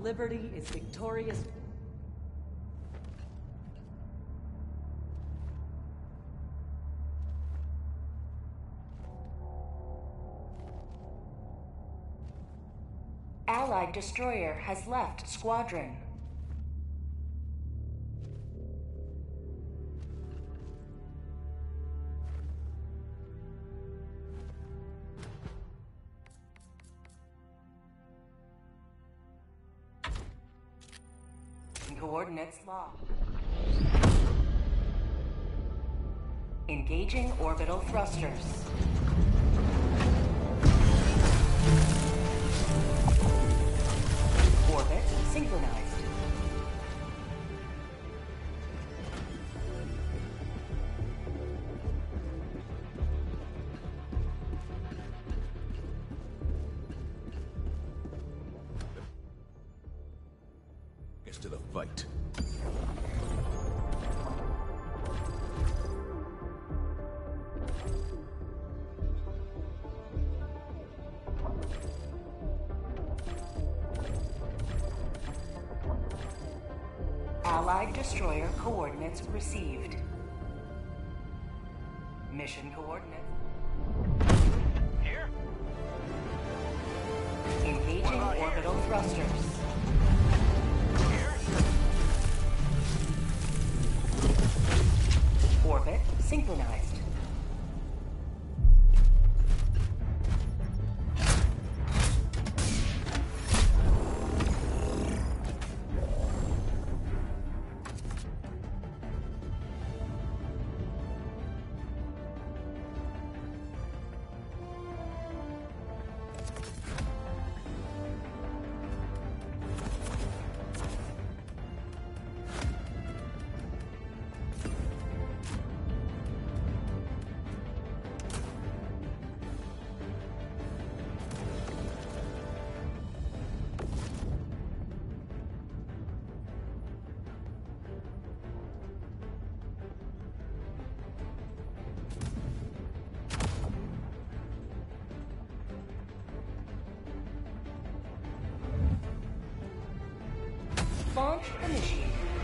Liberty is victorious. Allied destroyer has left squadron. Coordinates locked. Engaging orbital thrusters. Orbit synchronized. Gets to the fight. Allied destroyer coordinates received. Mission coordinates. Here? Engaging orbital thrusters. Here? Orbit synchronized. Launch initiated.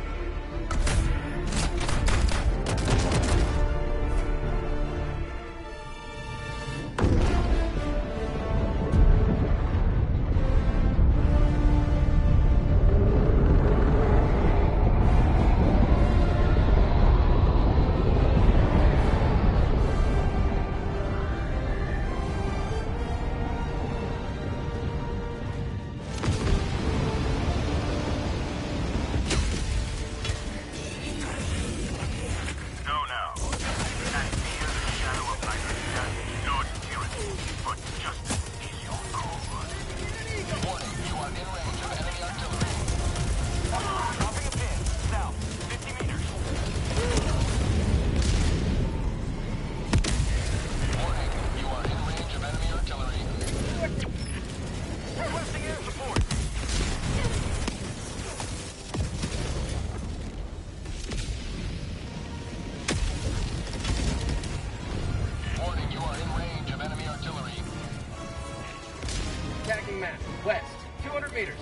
Attacking map. West. two hundred meters.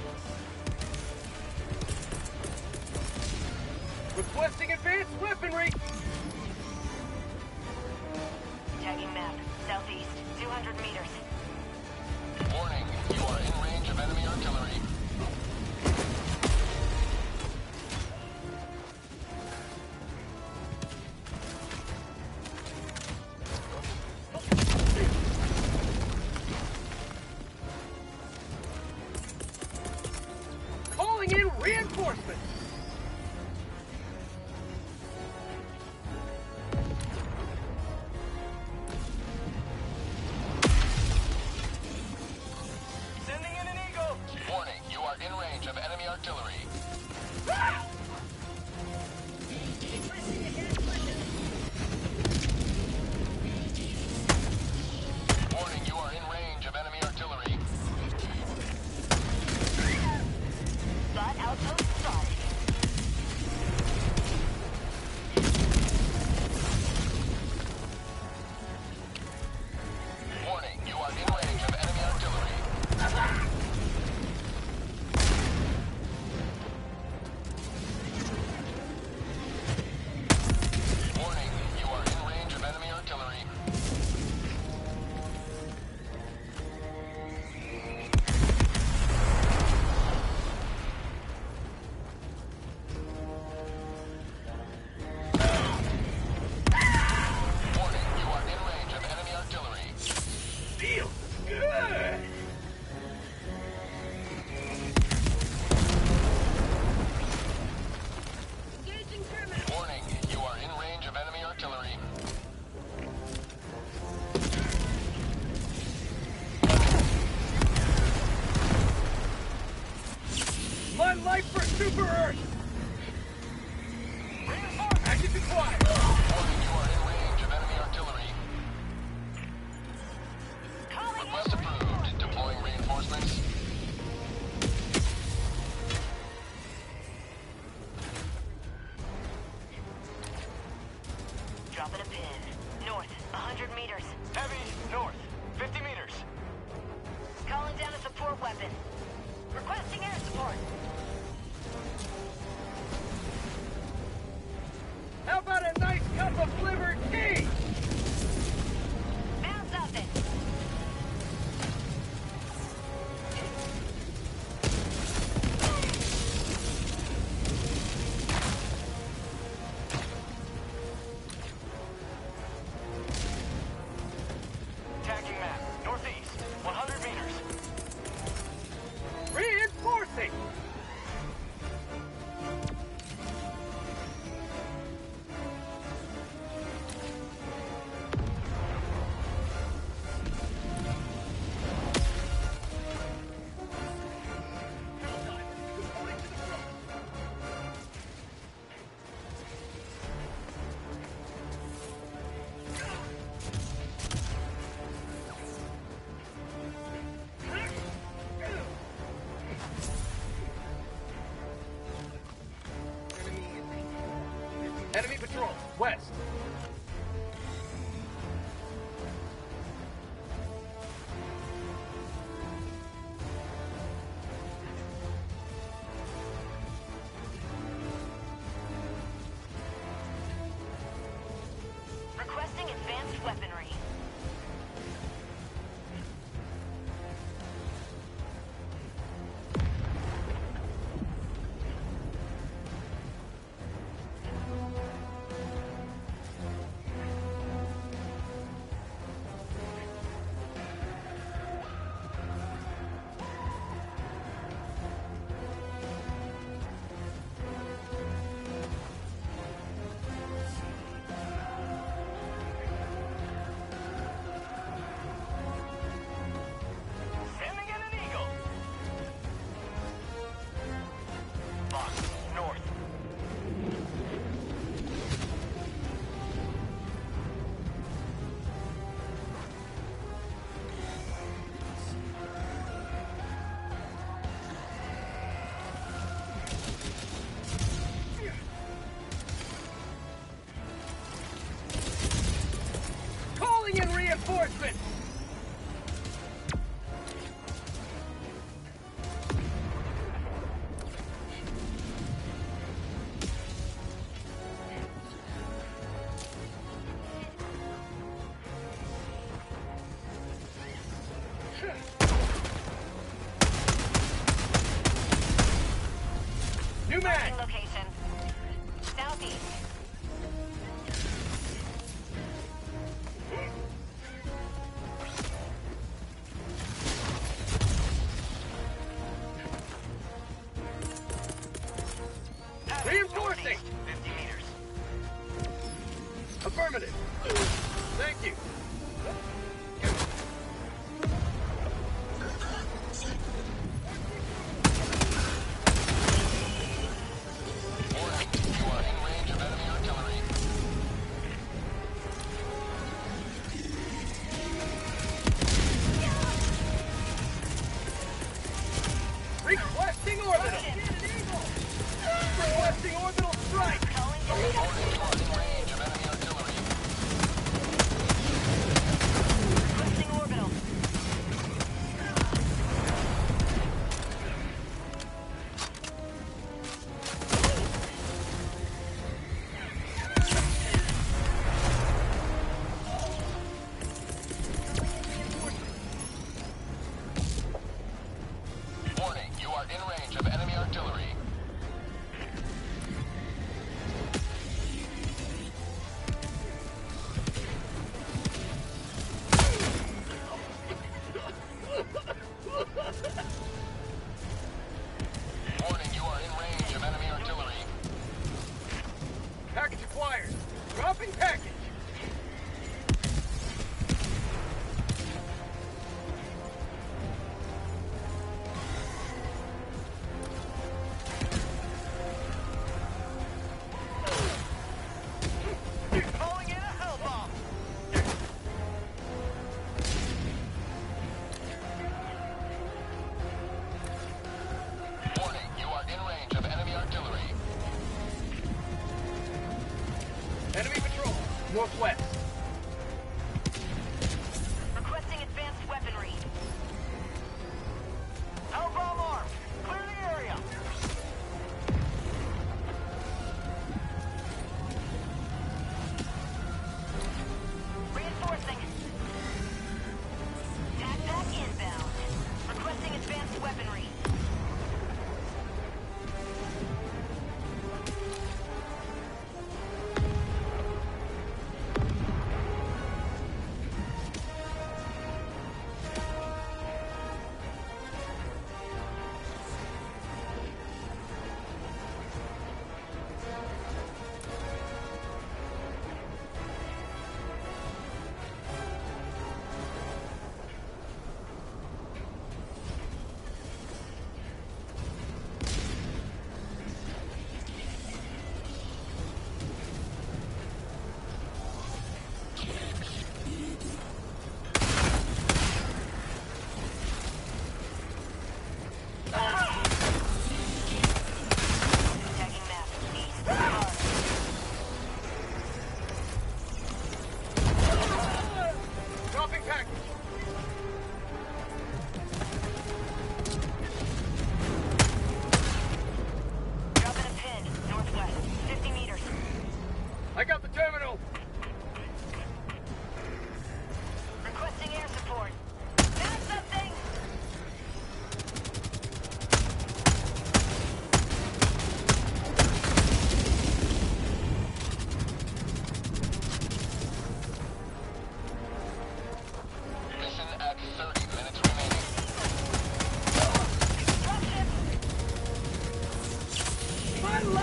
Requesting advanced weaponry! Tagging map. Southeast. two hundred meters. Warning, you are in range of enemy artillery. Calling in reinforcements! Sending in an Eagle! Warning, you are in range of enemy artillery. Ah! Warning, you are in range of enemy artillery. Got outpost spotted. reinforcements. Dropping a pin. North, one hundred meters. Heavy, north, fifty meters. Calling down a support weapon. Requesting air support. How about a nice cup of flavored tea? Found something. Tacking map, northeast, one hundred meters. Reinforcing! Enemy patrol, west. Requesting advanced weaponry. Sending in an eagle. Box, north. Calling in reinforcements! New mag! Marking location. Southeast. Reinforcing! fifty meters. Affirmative. Thank you.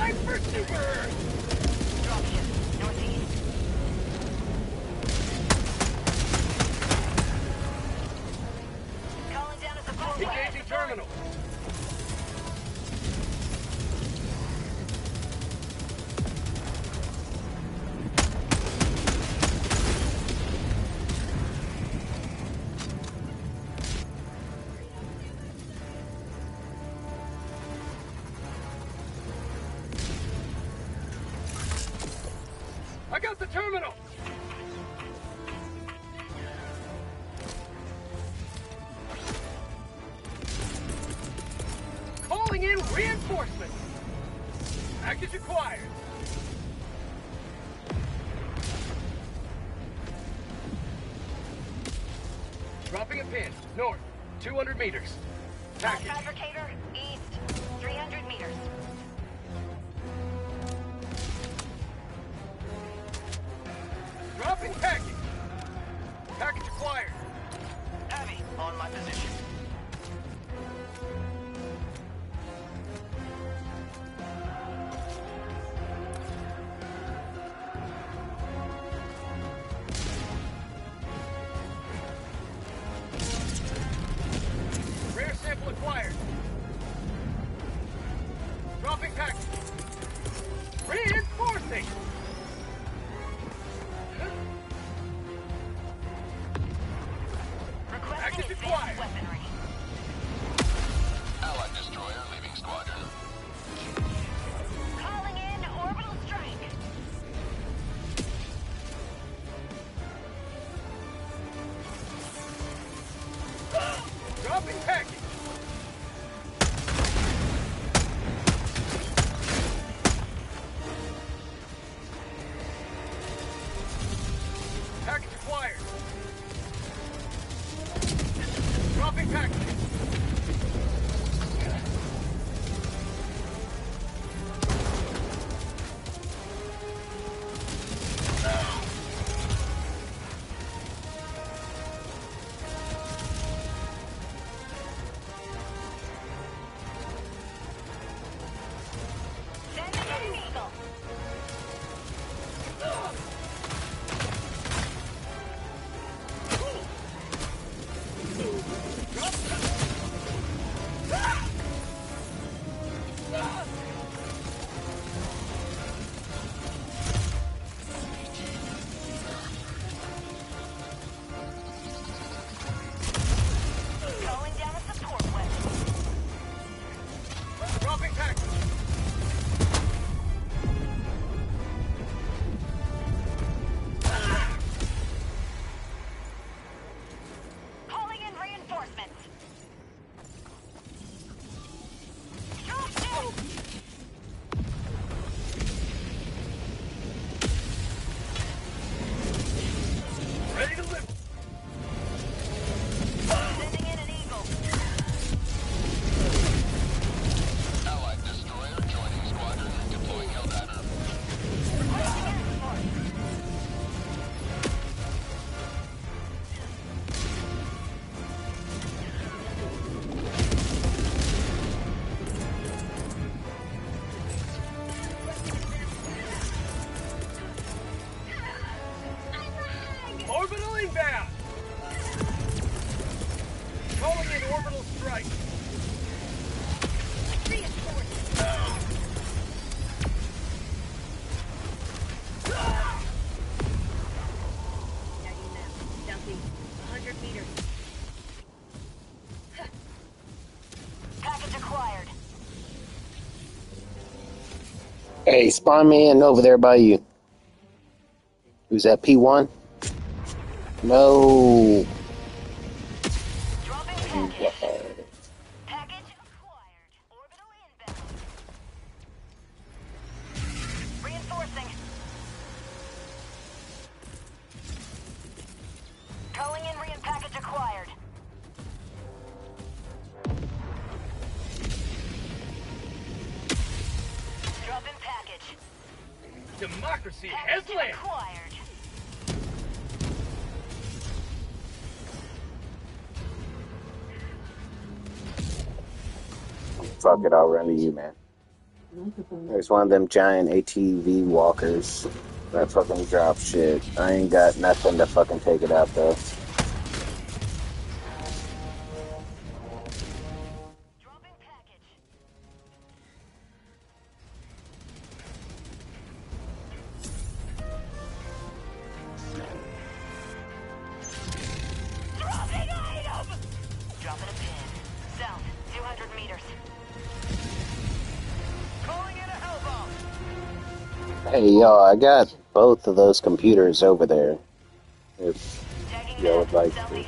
Time for super! Dropship, northeast. Calling down a support weapon. Engaging terminal. I got the terminal! Calling in reinforcements! Package acquired! Dropping a pin, north, two hundred meters. Package. Fabricator, east, three hundred meters. Dropping package! Package acquired! Heavy on my position. Rare sample acquired! Dropping package! Reinforcing! Package acquired! Weaponry. Allied destroyer leaving squadron. Calling in orbital strike. Dropping package! Package acquired! Dropping package! Sending in an eagle. Calling down a support weapon. Dropping package! Calling in reinforcements. Drop down. Ready to live! Sending in an eagle. Allied destroyer joining squadron. Deploying Helldiver. Orbital inbound! Calling in orbital strike! one hundred meters. Package acquired. Hey, spawn man over there by you. Who's that, P one? No. Dropping package. Package acquired. Orbital inbound. Reinforcing. Calling in re and package acquired. Dropping package. Democracy Package has landed! acquired. Fuck it, I'll run to you, man. There's one of them giant A T V walkers that fucking drop shit. I ain't got nothing to fucking take it out though. Hey, yo, I got both of those computers over there. If y'all would like to.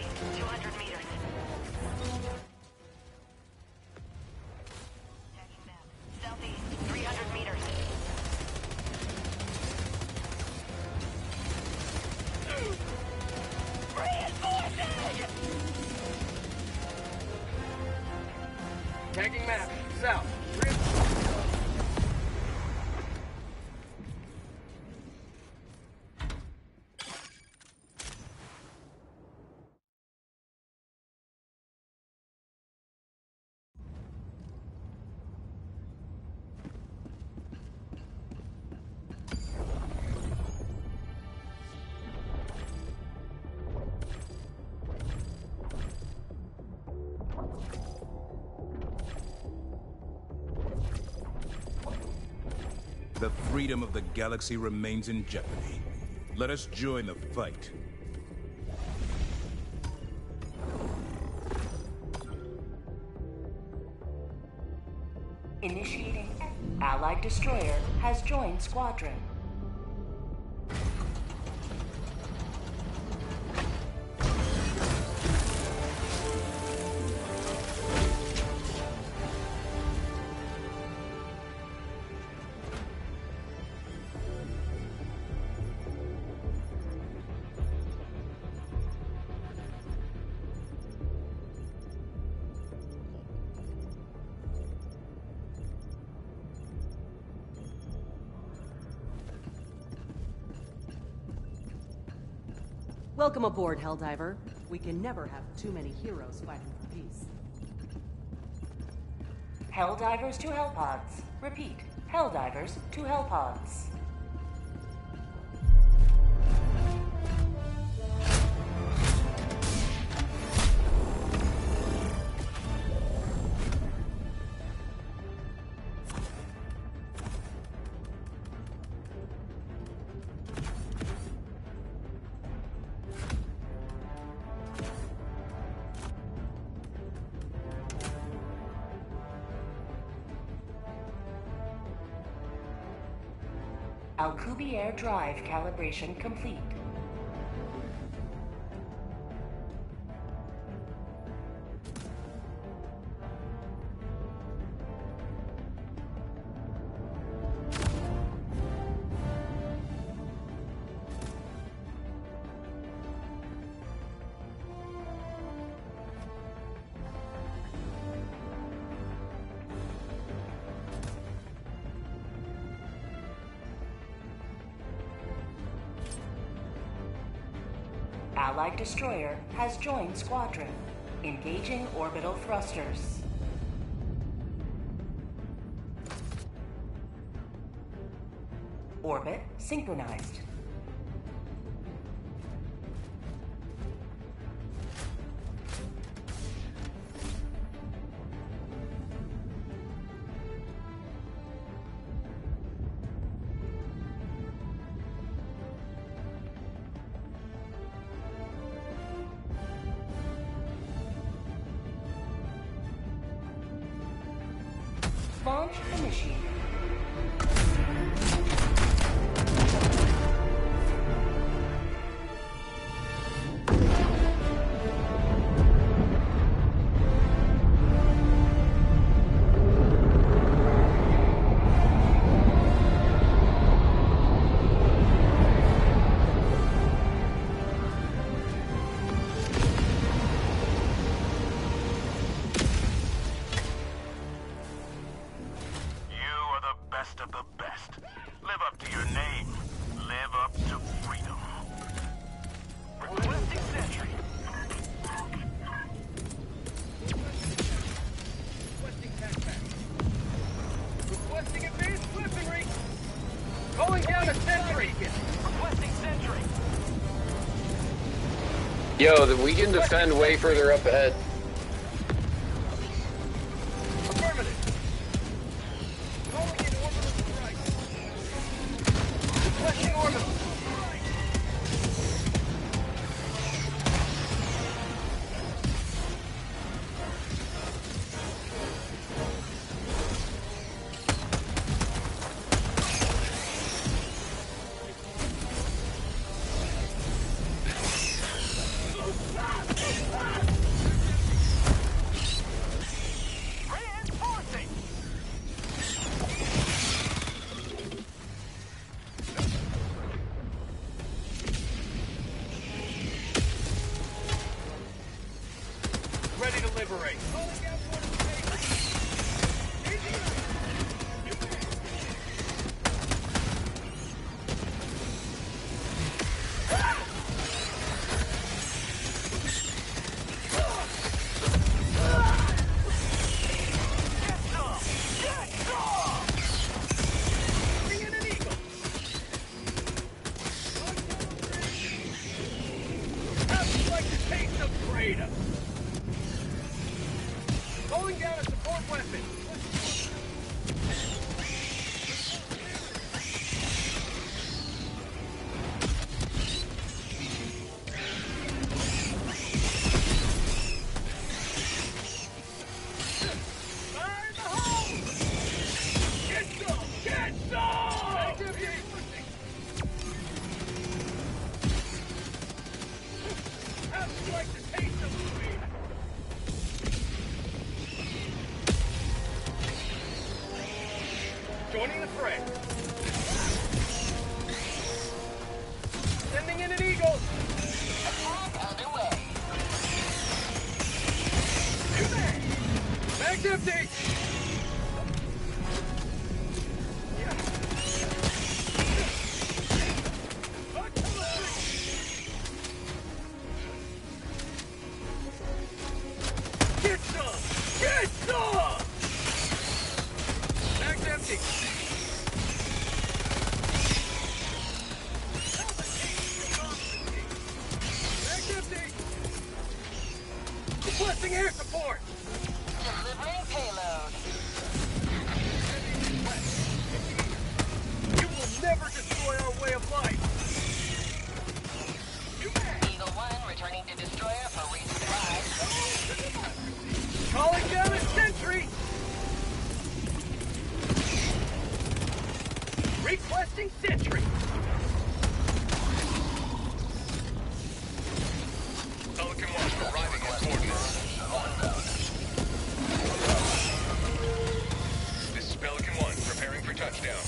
Tagging map, south. The freedom of the galaxy remains in jeopardy. Let us join the fight. Initiating. Allied destroyer has joined squadron. Welcome aboard, Helldiver. We can never have too many heroes fighting for peace. Helldivers to Hellpods. Repeat, Helldivers to Hellpods. Alcubierre drive calibration complete. Allied destroyer has joined squadron. Engaging orbital thrusters. Orbit synchronized. Launch initiated. Best of the best. Yo, the, we can defend way further up ahead. Affirmative. Calling in orbital strike. Requesting orbital. Ready to liberate. Calling down a support weapon. Fire in the hole! Get some! Get some! Activate! How'd you like to taste of speed? Joining the fray. Sending in an eagle. Attack underway. Bag's empty. Get some! Get some! Bag's empty. Bag's empty. Requesting air support. Delivering payload. You will never destroy our way of life. Eagle one returning to destroyer for resupply. Calling down a sentry. Requesting sentry. Pelican one arriving at coordinates. This is Pelican one preparing for touchdown.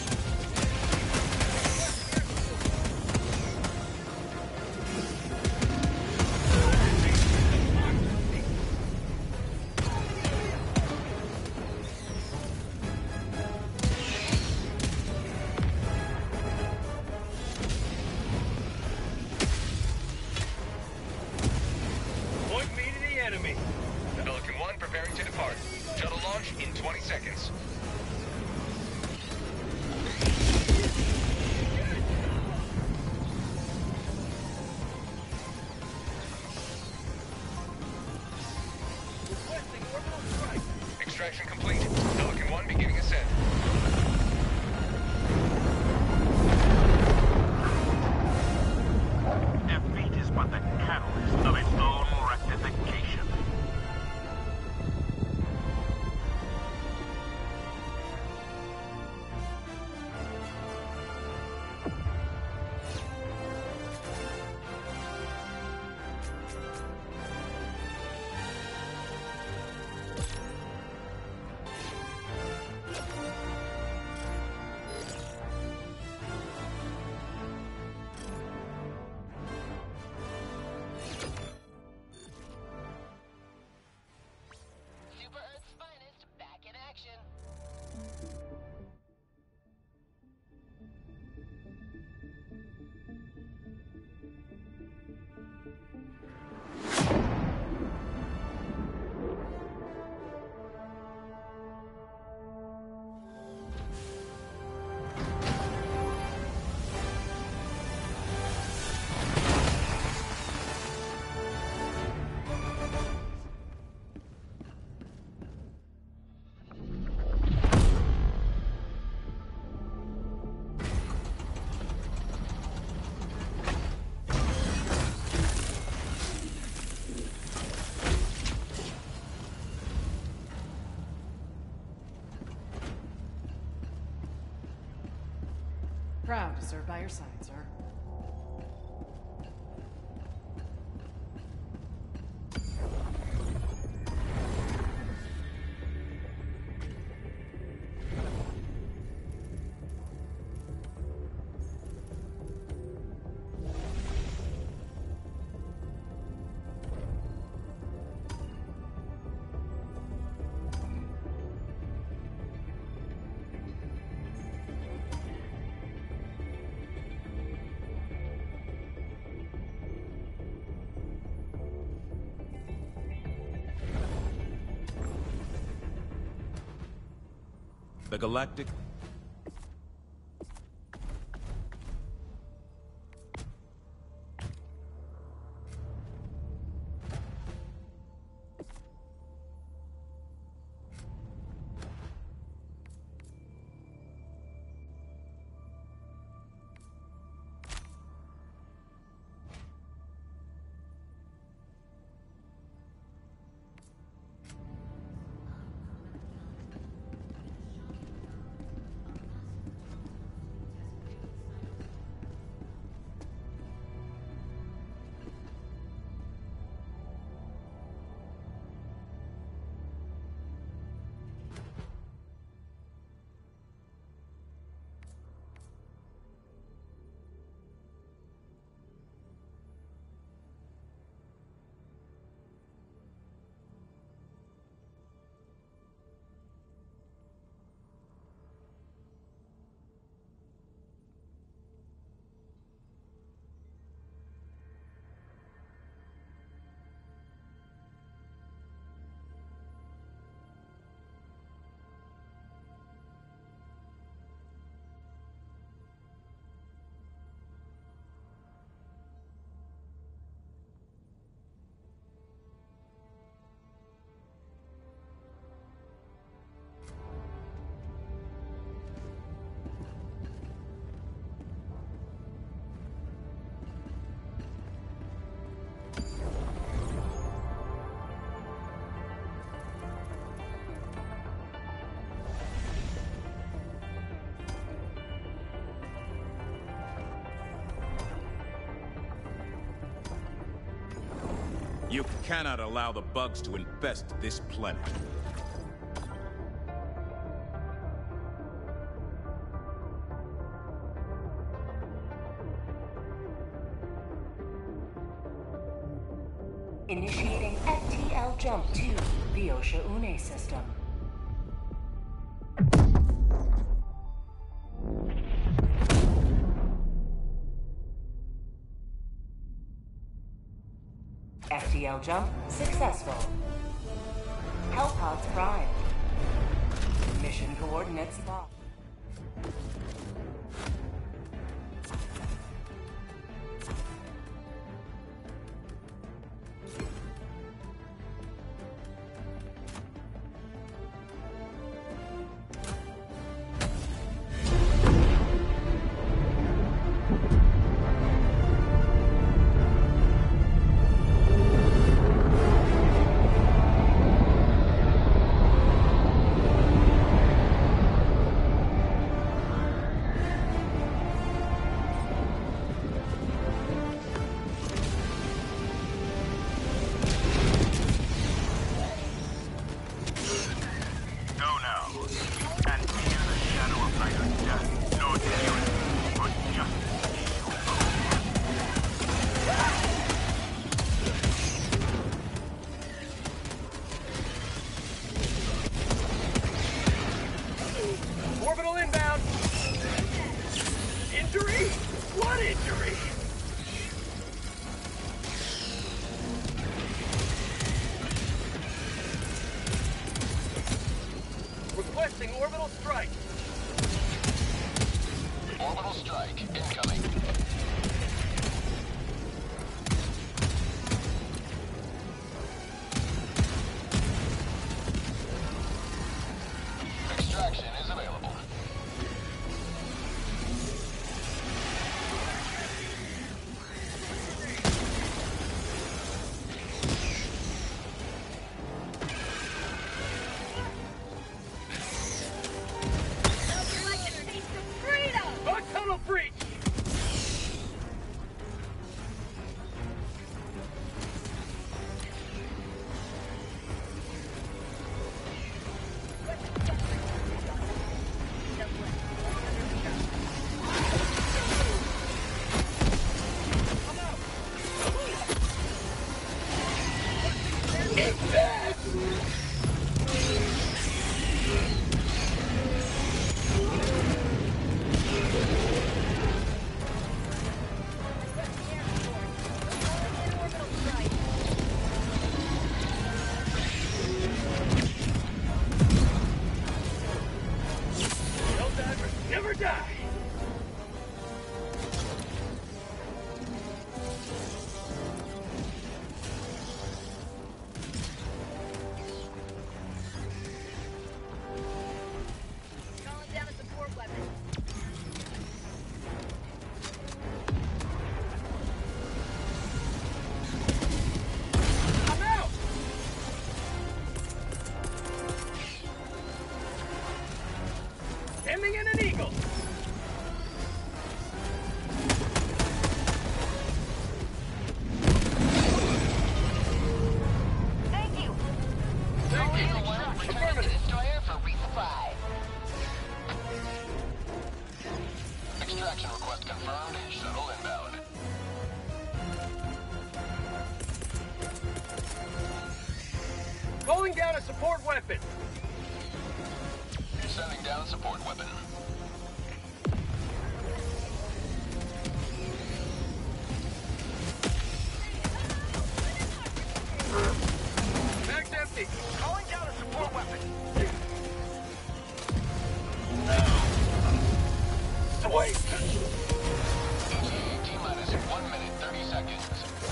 Point me to the enemy. Pelican one preparing to depart. Shuttle launch in twenty seconds. Requesting orbital strike. Extraction complete. Pelican one beginning ascent. Defeat is but the catalyst of its own rectification. Proud to serve by your side, sir. The Galactic... You cannot allow the bugs to infest this planet. Initiating F T L jump to the Osha Une system. F T L jump successful. Hellpods prime. Mission coordinates locked. Orbital inbound! Injury? What injury? Requesting orbital strike. Orbital strike incoming. Extraction is available. A tunnel breach! Affirmative. Destroyer for resupply. Extraction request confirmed. Shuttle inbound. Calling down a support weapon. Sending down support weapon. Mag's empty. Calling down a support weapon. Sweet. T-minus one minute, thirty seconds.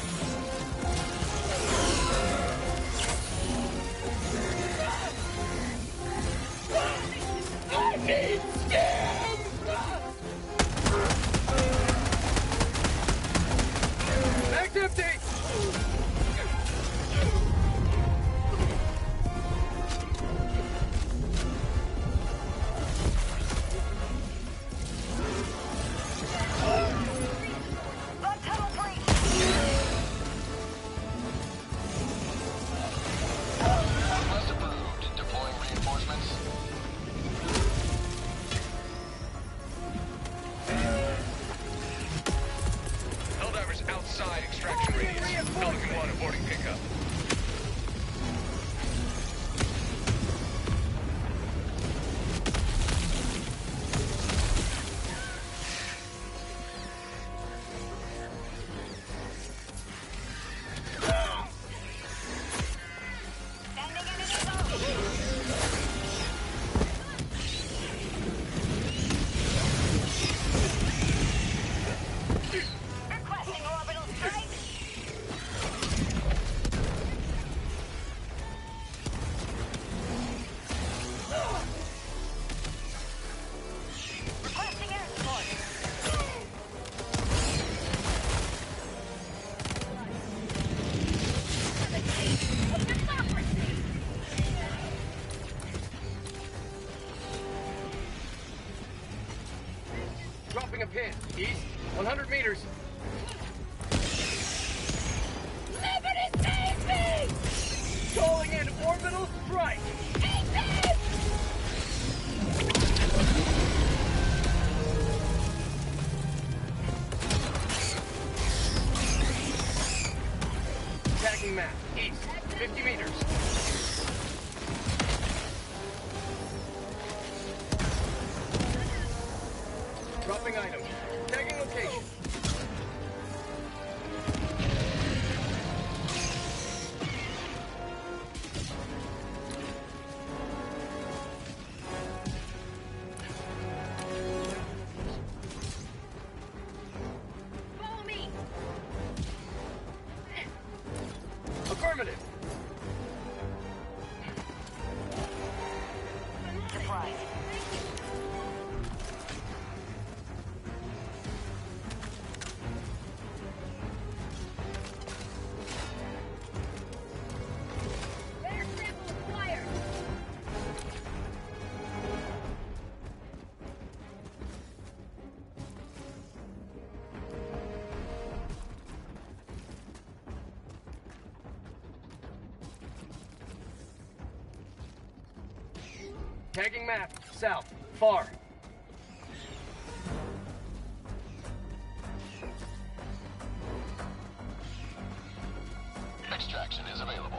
I need scams! Mag's empty! Request approved. Deploying reinforcements. Helldivers outside extraction radius. Pelican one aborting pickup. Requesting orbital strike. Requesting air support. Of democracy. Dropping a pin. East, one hundred meters. Liberty save me! Calling in orbital strike. Tagging map. East, fifty meters. Dropping item. Tagging location. Follow me. Affirmative. Surprise. Air sample acquired. Tagging map. South. Far. Extraction is available.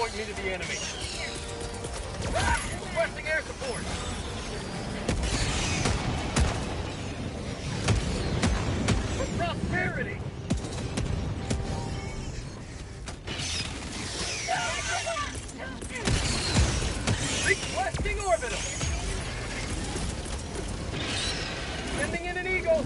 point me to the enemy. Requesting air support. For prosperity. Requesting orbital. Sending in an eagle.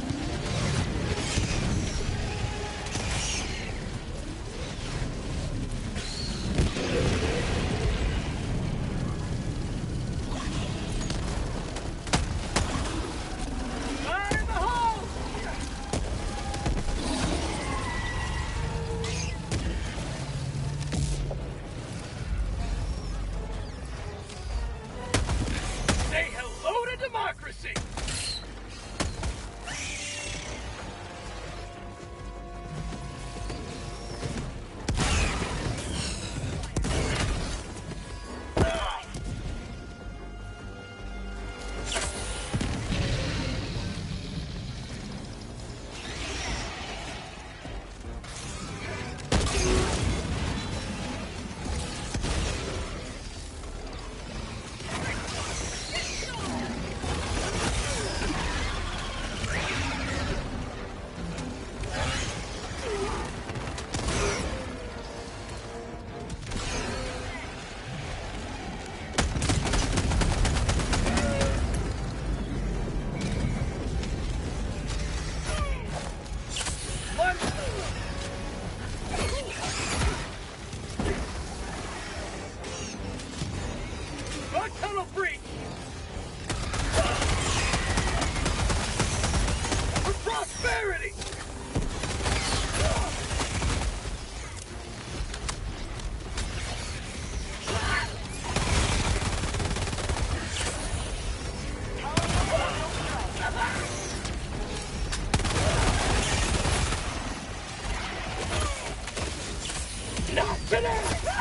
Fire in the hole! Say hello to democracy! Rock tunnel breach! For prosperity! Not today!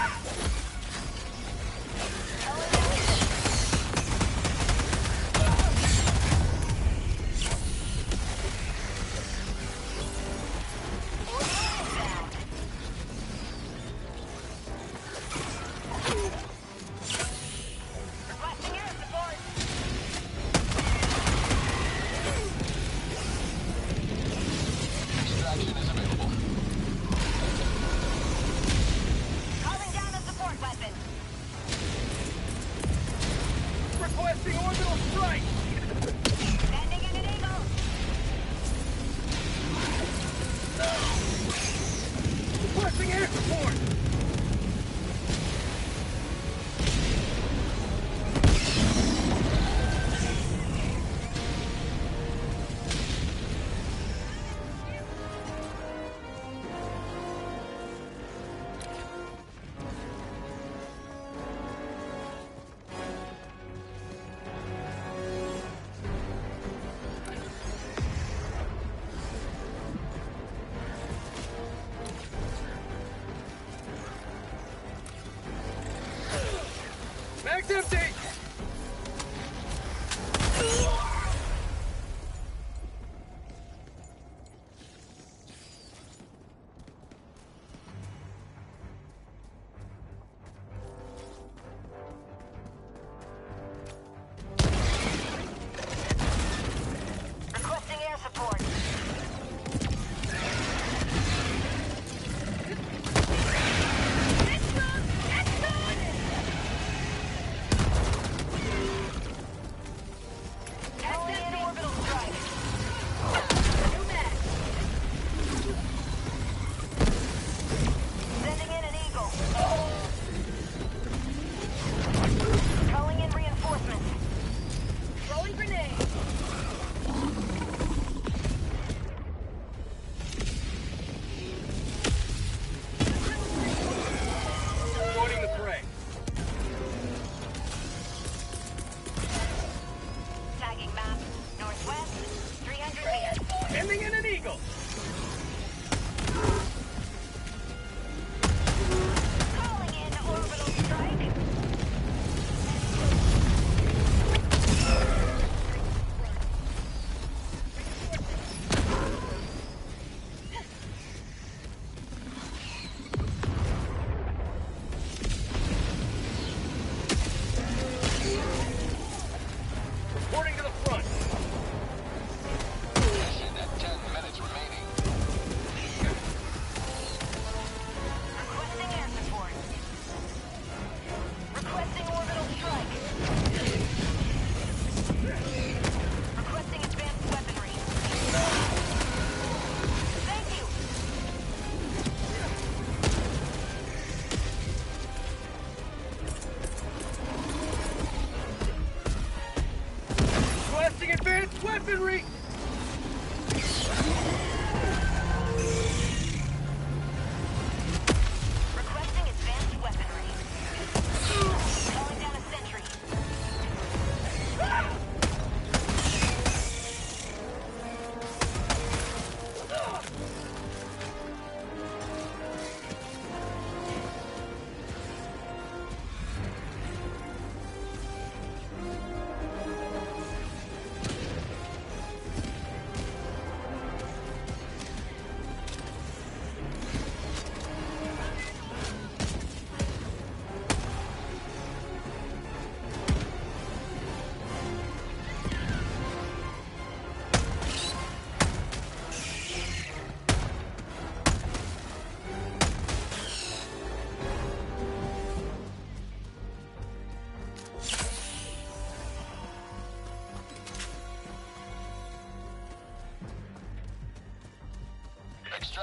Requesting air support. Extraction is available. Calling down a support weapon. Requesting orbital strike! Sending in an eagle. Requesting air support!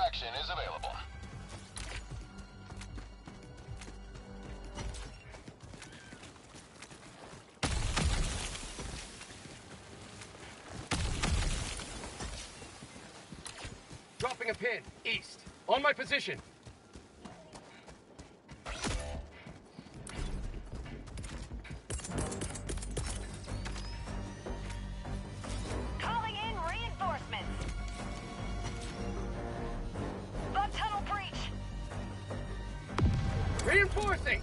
extraction is available. Dropping a pin. East. On my position. Calling in reinforcements. Bug tunnel breach. Reinforcing.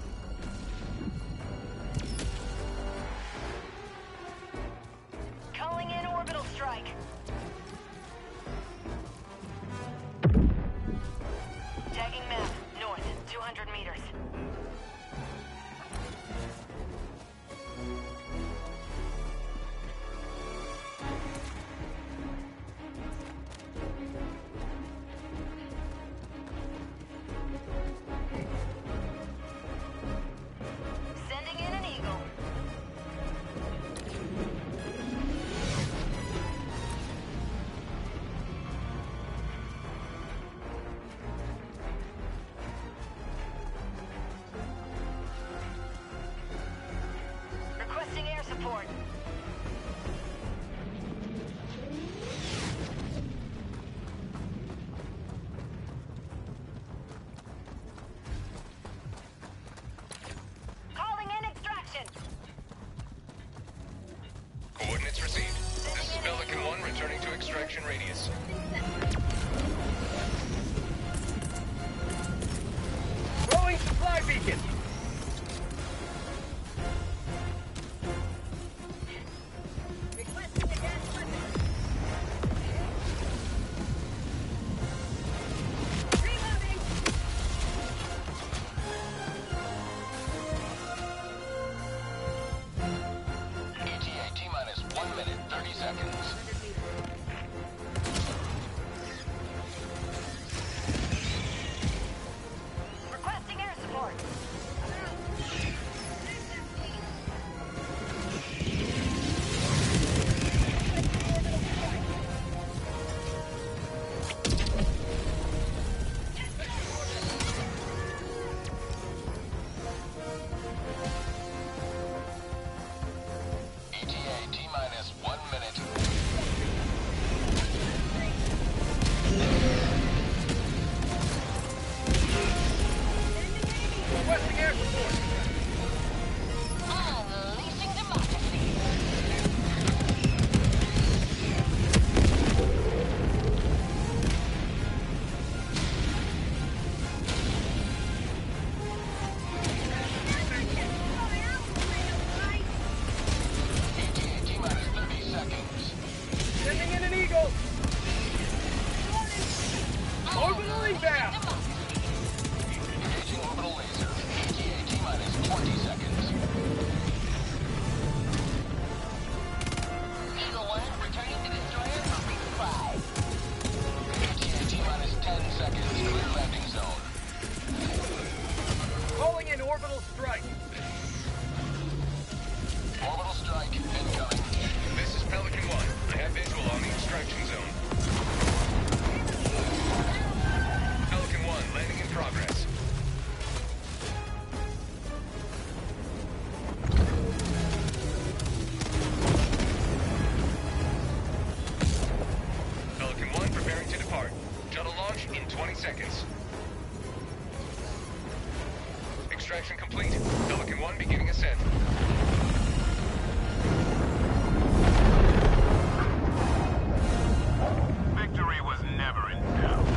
Calling in orbital strike. Tagging map. North. two hundred meters. Sending in an eagle. Requesting air support. Calling in extraction. Coordinates received. This is Pelican one returning to extraction radius. Throwing supply beacon. Requesting a gas weapon. Reloading. E T A T-minus one minute, thirty seconds. Requesting air support. E T A T-minus one minute. Requesting air support. Unleashing democracy. E T A T-minus thirty seconds. Sending in an eagle. Orbital inbound. Engaging orbital laser. E T A T-minus twenty seconds. Eagle one returning to destroyer for resupply. E T A T-minus ten seconds. Clear landing zone. Calling in orbital strike. Orbital strike incoming. This is Pelican one. I have visual on the extraction zone. Pelican one landing in progress. Pelican one preparing to depart. Shuttle launch in twenty seconds. Extraction complete. Pelican one beginning ascent. Victory was never in doubt.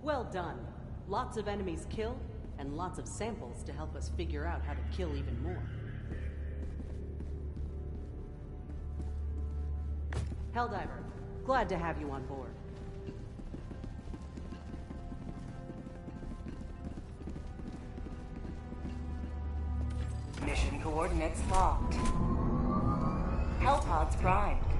Well done. Lots of enemies killed, and lots of samples to help us figure out how to kill even more. Helldiver, glad to have you on board. Mission coordinates locked. Hellpods primed.